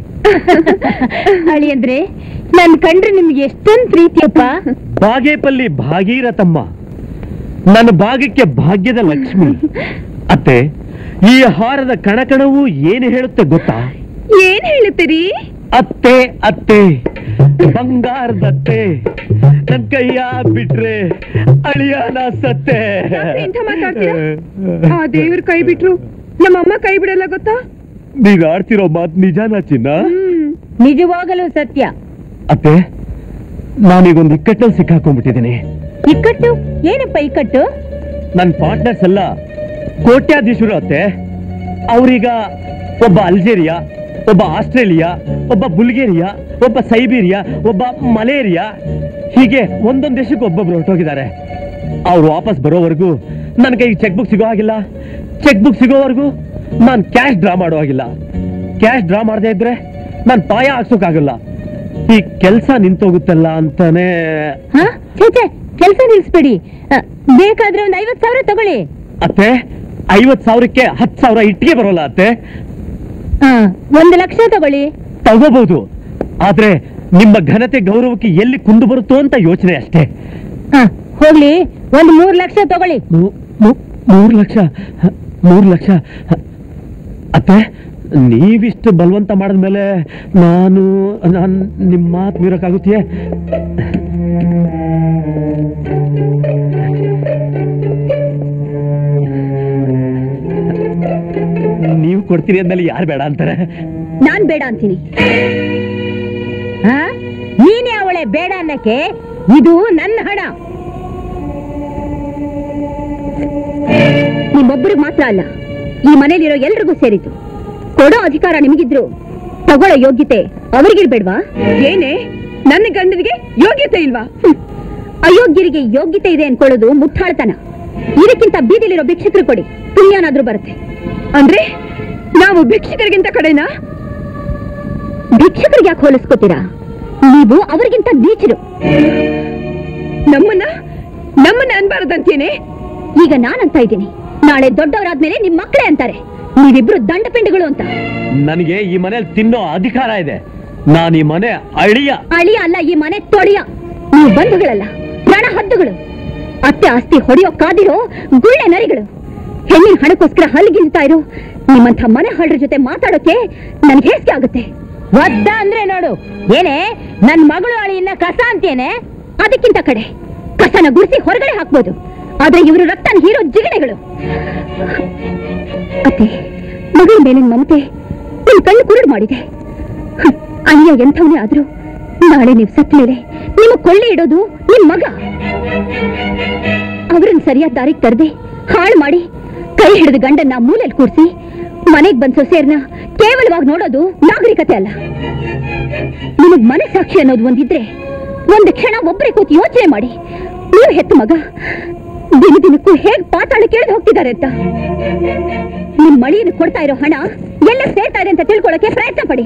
ಅಳಿ ಅಂದ್ರೆ ನನ್ ಕಂಡ್ರೆ ನಿಮ್ಗೆ ಎಷ್ಟೊಂದು ಪ್ರೀತಿಯಪ್ಪ. ಬಾಗೇಪಲ್ಲಿ ಭಾಗೀರಥಮ್ಮ, ನನ್ನ ಭಾಗಕ್ಕೆ ಭಾಗ್ಯದ ಲಕ್ಷ್ಮಿ. ಅತ್ತೆ, ಈ ಹಾರದ ಕಣಕಣವು ಏನು ಹೇಳುತ್ತೆ ಗೊತ್ತಾ? ಏನ್ ಹೇಳುತ್ತೀರಿ? ಅತ್ತೆ ಅತ್ತೆ, ಬಂಗಾರದತ್ತೆ, ನನ್ ಕೈಯ ಬಿಟ್ರೆ ಅಳಿಯಾನ ಸತ್ತೆ. ಎಂತ ಮಾತಾಡ್ತೀರಾ? ಆ ದೇವ್ರ ಕೈ ಬಿಟ್ರು ನಮ್ಮಮ್ಮ ಕೈ ಬಿಡಲ್ಲ ಗೊತ್ತಾ? ನೀನ್ ಆಡ್ತಿರೋ ಮಾತು ನಿಜಾನ ಚಿನ್ನ? ನಿಜವಾಗಲೂ ಸತ್ಯ. ಅತ್ತೆ, ನಾನೀಗೊಂದು ಇಕ್ಕಟ್ಟಲ್ಲಿ ಸಿಕ್ಕಾಕೊಂಡ್ಬಿಟ್ಟಿದ್ದೀನಿ. ಇಕ್ಕಟ್ಟು? ಏನಪ್ಪ ಇಕ್ಕಟ್ಟು? ನನ್ನ ಪಾರ್ಟ್ನರ್ಸ್ ಎಲ್ಲ ಕೋಟ್ಯಾಧೀಶರು ಅತ್ತೆ. ಅವ್ರೀಗ ಒಬ್ಬ ಅಲ್ಜೇರಿಯಾ, ಒಬ್ಬ ಆಸ್ಟ್ರೇಲಿಯಾ, ಒಬ್ಬ ಬುಲ್ಗೇರಿಯಾ, ಒಬ್ಬ ಸೈಬೀರಿಯಾ, ಒಬ್ಬ ಮಲೇರಿಯಾ, ಹೀಗೆ ಒಂದೊಂದು ದೇಶಕ್ಕೆ ಒಬ್ಬೊಬ್ರು ಹೊರಟೋಗಿದ್ದಾರೆ. ಅವ್ರು ವಾಪಸ್ ಬರೋವರೆಗೂ ನನ್ನ ಕೈಗೆ ಚೆಕ್ ಬುಕ್ ಸಿಗೋ ಹಾಗಿಲ್ಲ. ಚೆಕ್ ಬುಕ್ ಸಿಗೋವರೆಗೂ ನಾನು ಕ್ಯಾಶ್ ಡ್ರಾ ಮಾಡೋ ಹಾಗಿಲ್ಲ. ಕ್ಯಾಶ್ ಡ್ರಾ ಮಾಡದೇ ಇದ್ರೆ ನಾನು ಪಾಯ ಹಾಕ್ಸೋಕ್ಕಾಗಲ್ಲ. ಈ ಕೆಲಸ ನಿಂತೋಗುತ್ತಲ್ಲ ಅಂತಾನೆ. ಕೆಲಸ ನಿಲ್ಸ್ಬೇಡಿ, ಬೇಕಾದ್ರೆ ಒಂದು 50,000 ತಗೊಳ್ಳಿ. ಅತ್ತೆ, 50,000ಕ್ಕೆ 10,000 ಇಟ್ಟಿಗೆ ಬರೋಲ್ಲ ಅತ್ತೆ. 1 ಲಕ್ಷ ತಗೊಳ್ಳಿ. ತಗೋಬಹುದು, ಆದ್ರೆ ನಿಮ್ಮ ಘನತೆ ಗೌರವಕ್ಕೆ ಎಲ್ಲಿ ಕುಂದು ಬರುತ್ತೋ ಅಂತ ಯೋಚನೆ ಅಷ್ಟೇ. ಹೋಗ್ಲಿ, ಒಂದು 3 ಲಕ್ಷ ತಗೊಳ್ಳಿ. 3 ಲಕ್ಷ? 3 ಲಕ್ಷ? ಅತ್ತೆ, ನೀವಿಷ್ಟು ಬಲವಂತ ಮಾಡಿದ್ಮೇಲೆ ನಾನು ನಿಮ್ಮ ಮಾತು ಮೀರಕ್ಕಾಗುತ್ತೆಯೇ? ನೀವು ಕೊಡ್ತೀರಿ ಅಂದ್ಮೇಲೆ ಯಾರು ಬೇಡ ಅಂತಾರೆ? ನಾನ್ ಬೇಡ ಅಂತೀನಿ. ನೀನೇ ಅವಳೆ ಬೇಡ ಅನ್ನಕ್ಕೆ, ಇದು ನನ್ನ ಹಣ. ನಿಮ್ಮೊಬ್ಬರಿಗೆ ಮಾತ್ರ ಅಲ್ಲ, ಈ ಮನೇಲಿರೋ ಎಲ್ರಿಗೂ ಸೇರಿತು. ಕೊಡೋ ಅಧಿಕಾರ ನಿಮಗಿದ್ರು ತಗೊಳ್ಳೋ ಯೋಗ್ಯತೆ ಅವರಿಗಿರ್ಬೇಡ್ವಾ? ಏನೇ ನನ್ನ ಗಂಡನಿಗೆ ಯೋಗ್ಯತೆ ಇಲ್ವಾ? ಅಯೋಗ್ಯರಿಗೆ ಯೋಗ್ಯತೆ ಇದೆ ಅನ್ಕೊಳ್ಳೋದು ಮುಟ್ಟಾಳ್ತನ. ಇದಕ್ಕಿಂತ ಬೀದಿಲಿರೋ ಭಿಕ್ಷಕರು ಕೊಡಿ, ಪುಣ್ಯನಾದ್ರೂ ಬರುತ್ತೆ. ಅಂದ್ರೆ ನಾವು ಭಿಕ್ಷಕರಿಗಿಂತ ಕಡೆನಾ? ಭಿಕ್ಷಕರಿಗೆ ಯಾಕೆ ಹೋಲಿಸ್ಕೋತೀರಾ? ನೀವು ಅವರಿಗಿಂತ ನೀಚರು. ನಮ್ಮನ್ನ ಅನ್ಬಾರದಂತೇನೆ. ಈಗ ನಾನಂತ ಇದ್ದೀನಿ, ನಾಳೆ ದೊಡ್ಡವರಾದ್ಮೇಲೆ ನಿಮ್ ಮಕ್ಕಳೇ ಅಂತಾರೆ ನೀವಿಬ್ರು ದಂಡಪಿಂಡಿಗಳು ಅಂತ. ನನಗೆ ಈ ಮನೇಲಿ ತಿನ್ನೋ ಅಧಿಕಾರ ಇದೆ. ನಾನು ಈ ಮನೆ ಅಳಿಯ ಅಲ್ಲ, ಈ ಮನೆ ತೊಳಿಯ. ನೀವು ಬಂಧುಗಳಲ್ಲ, ರಣ ಹದ್ದುಗಳು. ಅತ್ತೆ ಆಸ್ತಿ ಹೊಡೆಯೋ ಕಾದಿರೋ ಗುಳ್ಳೆ ನರಿಗಳು. ಹೆಣ್ಣಿನ ಹಣಕ್ಕೋಸ್ಕರ ಹಲ್ಗಿಲ್ತಾ ಇರೋ ನಿಮ್ಮಂಥ ಮನೆ ಹಳ್ರ ಜೊತೆ ಮಾತಾಡೋಕೆ ನನ್ಗೆ ಹೇಸಿಗೆ ಆಗುತ್ತೆ. ಒದ್ದ ಅಂದ್ರೆ ನೋಡು, ಏನೇ ನನ್ ಮಗಳು ಅಳಿಯನ್ನ ಕಸ ಅಂತೇನೆ? ಅದಕ್ಕಿಂತ ಕಡೆ ಕಸನ ಗುಡಿಸಿ ಹೊರಗಡೆ ಹಾಕ್ಬೋದು, ಆದ್ರೆ ಇವರು ರಕ್ತನ ಹೀರೋ ಜಿಗಣೆಗಳು. ಅತ್ತೆ, ಮಗಳ ಮೇಲಿನ ಮಮತೆ ನಿಮ್ ಕಣ್ಣು ಕುರುಡು ಮಾಡಿದೆ. ಅಳಿಯ ಎಂಥವನೇ ಆದ್ರೂ ನಾಳೆ ನೀವು ಸತ್ತ ಮೇಲೆ ನಿಮ್ಮ ಕೊಳ್ಳೆ ಇಡೋದು ನಿಮ್ ಮಗ. ಅವ್ರನ್ನ ಸರಿಯಾದ ದಾರಿಗೆ ತರದೆ ಹಾಳು ಮಾಡಿ ಕೈ ಹಿಡಿದ ಗಂಡನ್ನ ಮೂಲೆಯಲ್ಲಿ ಕೂರಿಸಿ ಮನೆಗ್ ಬಂದ್ ಸೊಸೆಯರ್ನ ಕೇವಲವಾಗಿ ನೋಡೋದು ನಾಗರಿಕತೆ ಅಲ್ಲ. ನಿಮಗ್ ಮನಸ್ಸಾಕ್ಷಿ ಅನ್ನೋದು ಒಂದಿದ್ರೆ ಒಂದು ಕ್ಷಣ ಒಬ್ಬರೇ ಕೂತು ಯೋಚನೆ ಮಾಡಿ, ನೀವು ಹೆತ್ತ ಮಗ ದಿನ ದಿನಕ್ಕೂ ಹೇಗ್ ಪಾತಾಳ ಕೇಳಿದು ಹೋಗ್ತಿದ್ದಾರೆ ಅಂತ. ನಿಮ್ ಮಳಿಯನ್ನು ಕೊಡ್ತಾ ಇರೋ ಹಣ ಎಲ್ಲ ಸೇರ್ತಾ ಇದೆ ಅಂತ ತಿಳ್ಕೊಳ್ಳೋಕೆ ಪ್ರಯತ್ನ ಪಡಿ.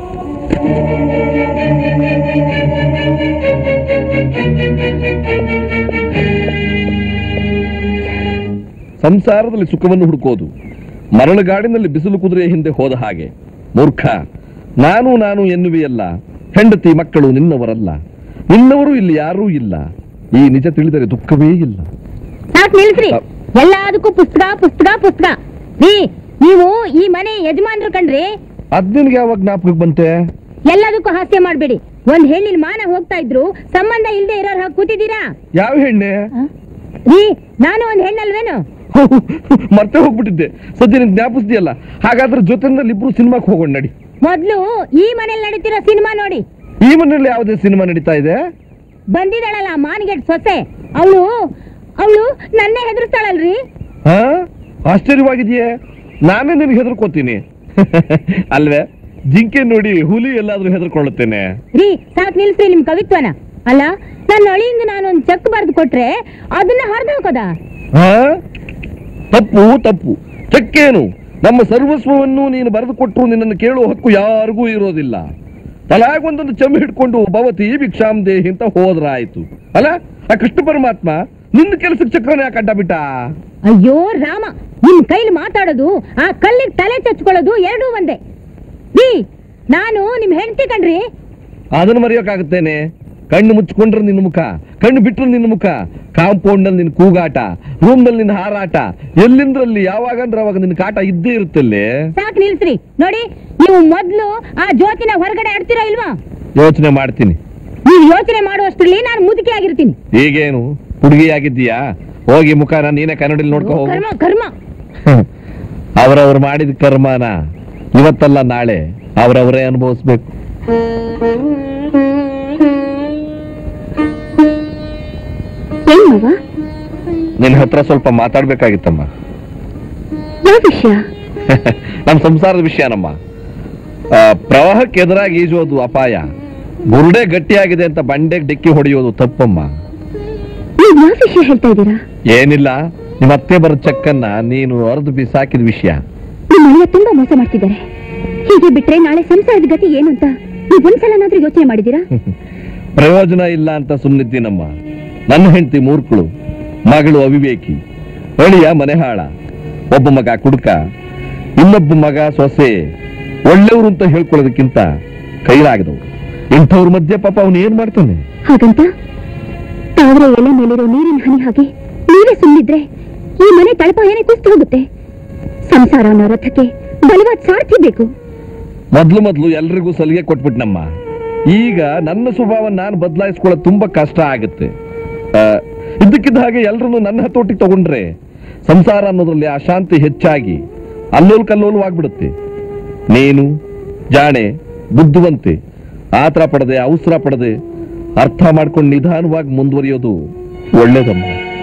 ಸಂಸಾರದಲ್ಲಿ ಸುಖವನ್ನು ಹುಡುಕೋದು ಮರಳುಗಾಡಿನಲ್ಲಿ ಬಿಸಿಲು ಕುದುರೆಯ ಹಿಂದೆ ಹೋದ ಹಾಗೆ. ಮೂರ್ಖ, ನಾನು ಎನ್ನುವೆಯಲ್ಲ. ಹೆಂಡತಿ ಮಕ್ಕಳು ನಿನ್ನವರಲ್ಲ, ನಿನ್ನವರು ಇಲ್ಲಿ ಯಾರೂ ಇಲ್ಲ. ಈ ನಿಜ ತಿಳಿದರೆ ದುಃಖವೇ ಇಲ್ಲ. ಸಾಕು ನಿಲ್ಸ್ರಿ, ಎಲ್ಲದಕ್ಕೂ ಪುಸ್ತಕ. ನೀವು ಈ ಮನೆ ಯಜಮಾನ್ರು ಕಣ್ರಿ. ಅದ್ನಿನ್ಗೆ ಯಾವಾಗ ಜ್ಞಾಪಕಕ್ಕೆ ಬಂತೆ? ಎಲ್ಲದಕ್ಕೂ ಹಾಸ್ಯ ಮಾಡ್ಬೇಡಿ. ಒಂದ್ ಹೆಣ್ಣಿನ ಮಾನ ಹೋಗ್ತಾ ಇದ್ರು ಸಂಬಂಧ ಇಲ್ದೆ ಇರೋರ್ ಹಾಗೆ ಕೂತಿದ್ದೀರಾ? ಯಾವ ಹೆಣ್ಣೆ? ನಾನು ಒಂದ್ ಹೆಣ್ಣಲ್ವೇನು? ಮರ್ತೆ ಹೋಗ್ಬಿಟ್ಟಿದ್ದೆ. ಸದ್ಯ ನಿನ್ ಜ್ಞಾಪಿಸ್ದಿಯಲ್ಲ. ಹಾಗಾದ್ರೆ ಜೊತೆನಲ್ಲಿ ಇಬ್ರು ಸಿನಿಮಾಕ್ಕೆ ಹೋಗೋಣ ನಡಿ. ಮೊದ್ಲು ಈ ಮನೇಲಿ ನಡೀತಿರೋ ಸಿನಿಮಾ ನೋಡಿ. ಈ ಮನೆಯಲ್ಲಿ ಯಾವುದೇ ಸಿನಿಮಾ ನಡೀತಾ ಇದೆ? ಬಂದಿದ್ದಾಳಲ್ಲ ಮಾನ್ಗೆಟ್ ಸೊಸೆ, ಅವಳು ನನ್ನೇ ಹೆದರ್ಸ್ತಾಳಲ್ರಿ. ಆಶ್ಚರ್ಯವಾಗಿದೆಯೇ? ನಾನೇ ನಿನ್ಗೆ ಹೆದರ್ಕೋತೀನಿ ಅಲ್ವೇ? ಜಿಂಕೆ ನೋಡಿ ಹುಲಿ ಎಲ್ಲಾದ್ರೂ ಹೆದರ್ಕೊಳ್ಳುತ್ತೇನೆ. ಸಾಕ್ ನಿಲ್ಸ್ರಿ ನಿಮ್ ಕವಿತ್ವನ. ಅಲ್ಲ, ನನ್ನ ಅಳಿಯಿಂದ ನಾನೊಂದ್ ಚೆಕ್ ಬರೆದು ಕೊಟ್ರೆ ಅದನ್ನ ಹರಿದು ಹಾಕೋದ? ತಪ್ಪು. ಚೆಕ್ಕೇನು? ನಮ್ಮ ಸರ್ವಸ್ವವನ್ನು ನೀನು ಬರೆದು ಕೊಟ್ಟರು ನಿನ್ನನ್ನು ಕೇಳುವ ಹಕ್ಕು ಯಾರಿಗೂ ಇರೋದಿಲ್ಲ. ತಲಾಗೊಂದೊಂದು ಚೆಮ್ಮೆ ಹಿಡ್ಕೊಂಡು ಭವತಿ ಭಿಕ್ಷಾಂ ದೇಹಿ ಅಂತ ಹೋದ್ರಾಯ್ತು ಅಲ್ಲ? ಆ ಕೃಷ್ಣ ಪರಮಾತ್ಮ ನಿನ್ನ ಕೆಲಸಕ್ಕೆ ಚಕ್ರನ ಯಾಕೆ ಅಡ್ಡ ಬಿಟ್ಟ? ಅಯ್ಯೋ ರಾಮ, ನಿಮ್ ಕೈಲಿ ಮಾತಾಡೋದು ಆ ಕಲ್ಲಿಗೆ ತಲೆ ಚಚ್ಕೊಳ್ಳೋದು ಎರಡೂ ಒಂದೇ. ನಾನು ನಿಮ್ ಹೆಂಡತಿ ಕಣ್ರಿ. ಅದನ್ನು ಮರೆಯೋಕ್ಕಾಗುತ್ತೇನೆ? ಕಣ್ಣು ಮುಚ್ಕೊಂಡ್ರೆ ನಿನ್ನ ಮುಖ, ಕಣ್ಣು ಬಿಟ್ರೆ ನಿನ್ನ ಮುಖ, ಕಾಂಪೌಂಡ್ ನಲ್ಲಿ ನಿನ್ ಕೂಗಾಟ, ರೂಮ್ ನಲ್ಲಿ ನಿನ್ನ ಹಾರಾಟ, ಎಲ್ಲಿಂದ್ರಲ್ಲಿ ಯಾವಾಗಂದ್ರೆ ಅವಾಗ ನಿನ್ ಕಾಟ ಇದ್ದೇ ಇರುತ್ತಲ್ಲಿ. ಸಾಕ್ ನಿಲ್ಸ್ರಿ. ನೋಡಿ, ನೀವು ಮೊದ್ಲು ಆ ಜ್ಯೋತಿನ ಹೊರಗಡೆ ಆಡ್ತೀರಾ ಇಲ್ವಾ? ಯೋಚನೆ ಮಾಡ್ತೀನಿ. ನೀವು ಯೋಚನೆ ಮಾಡುವಷ್ಟರಲ್ಲಿ ನಾನು ಮುದುಕಿ ಆಗಿರ್ತೀನಿ. ಈಗೇನು ಹುಡುಗಿ ಆಗಿದ್ದೀಯಾ? ಹೋಗಿ ಮುಖನ ನೀನೇ ಕನ್ನಡಲ್ಲಿ ನೋಡ್ಕೊ ಹೋಗು. ಕರ್ಮ ಅವರವ್ರು ಮಾಡಿದ ಕರ್ಮನ ಇವತ್ತಲ್ಲ ನಾಳೆ ಅವರವರೇ ಅನುಭವಿಸ್ಬೇಕು. ನಿನ್ನ ಹತ್ರ ಸ್ವಲ್ಪ ಮಾತಾಡ್ಬೇಕಾಗಿತ್ತಮ್ಮ. ನಮ್ ಸಂಸಾರದ ವಿಷಯನಮ್ಮ. ಪ್ರವಾಹಕ್ಕೆ ಎದುರಾಗಿ ಈಜೋದು ಅಪಾಯ, ಬುರುಡೆ ಗಟ್ಟಿಯಾಗಿದೆ ಅಂತ ಬಂಡೆಗೆ ಡಿಕ್ಕಿ ಹೊಡೆಯೋದು ತಪ್ಪಮ್ಮ. ಹೇಳ್ತಾ ಇದ್ದೀರಾ? ಏನಿಲ್ಲ, ನಿಮ್ಮ ಅತ್ತೆ ಬರೋ ಚೆಕ್ಕನ್ನ ನೀನು ಅರ್ದು ಬಿಸಾಕಿದ ವಿಷಯ. ನಿಮ್ಮನ್ನ ತುಂಬಾ ಮೋಸ ಮಾಡ್ತಿದ್ದಾರೆ. ಹೀಗೆ ಬಿಟ್ರೆ ನಾಳೆ ಸಂಸಾರದ ಗತಿ ಏನು ಅಂತ ನೀವು ಒಂದ್ಸಲನಾದ್ರೂ ಯೋಚನೆ ಮಾಡಿದ್ದೀರಾ? ಪ್ರಯೋಜನ ಇಲ್ಲ ಅಂತ ಸುಮ್ಮನಿದ್ದೀನಮ್ಮ. ನನ್ನ ಹೆಂಡತಿ ಮೂರ್ಖಳು, ಮಗಳು ಅವಿವೇಕಿ, ಅಳಿಯ ಮನೆಹಾಳ, ಒಬ್ಬ ಮಗ ಕುಡುಕ, ಇನ್ನೊಬ್ಬ ಮಗ ಸೊಸೆ ಒಳ್ಳೆಯವರು ಅಂತ ಹೇಳ್ಕೊಳ್ಳೋದಕ್ಕಿಂತ ಕೈಲಾಗದವ್ರು. ಇಂಥವ್ರ ಮಧ್ಯೆ ಪಾಪ ಅವನು ಏನ್ ಮಾಡ್ತಾನೆ? ಹಾಗಂತ ತಾವರ ಎಲೆ ಮೇಲಿರೋ ನೀರಿನ ಹನಿ ಹಾಗೆ ನೀವೇ ಸುಮ್ಮನಿದ್ರೆ ಈ ಮನೆ ತಳಪ ಏನೇ ಕುಸ್ತು ಹೋಗುತ್ತೆ. ಸಂಸಾರ ಅನ್ನೋ ರಥಕ್ಕೆ ಬಲವಾದ ಸಾರ್ಥಿ ಬೇಕು. ಮೊದ್ಲು ಎಲ್ರಿಗೂ ಸಲಿಗೆ ಕೊಟ್ಬಿಟ್ನಮ್ಮ. ಈಗ ನನ್ನ ಸ್ವಭಾವ ನಾನು ಬದಲಾಯಿಸ್ಕೊಳ್ಳೋದು ತುಂಬಾ ಕಷ್ಟ ಆಗುತ್ತೆ. ಇದ್ದಕ್ಕಿದ್ದ ಹಾಗೆ ಎಲ್ರನ್ನು ನನ್ನ ಹತೋಟಿಗೆ ತಗೊಂಡ್ರೆ ಸಂಸಾರ ಅನ್ನೋದ್ರಲ್ಲಿ ಅಶಾಂತಿ ಹೆಚ್ಚಾಗಿ ಅಲ್ಲೋಲ್ ಕಲ್ಲೋಲವಾಗ್ಬಿಡುತ್ತೆ. ನೀನು ಜಾಣೆ, ಬುದ್ಧಿವಂತೆ, ಆತರ ಪಡದೆ ಅವಸರ ಪಡದೆ ಅರ್ಥ ಮಾಡ್ಕೊಂಡು ನಿಧಾನವಾಗಿ ಮುಂದುವರಿಯೋದು ಒಳ್ಳೇದಮ್ಮ.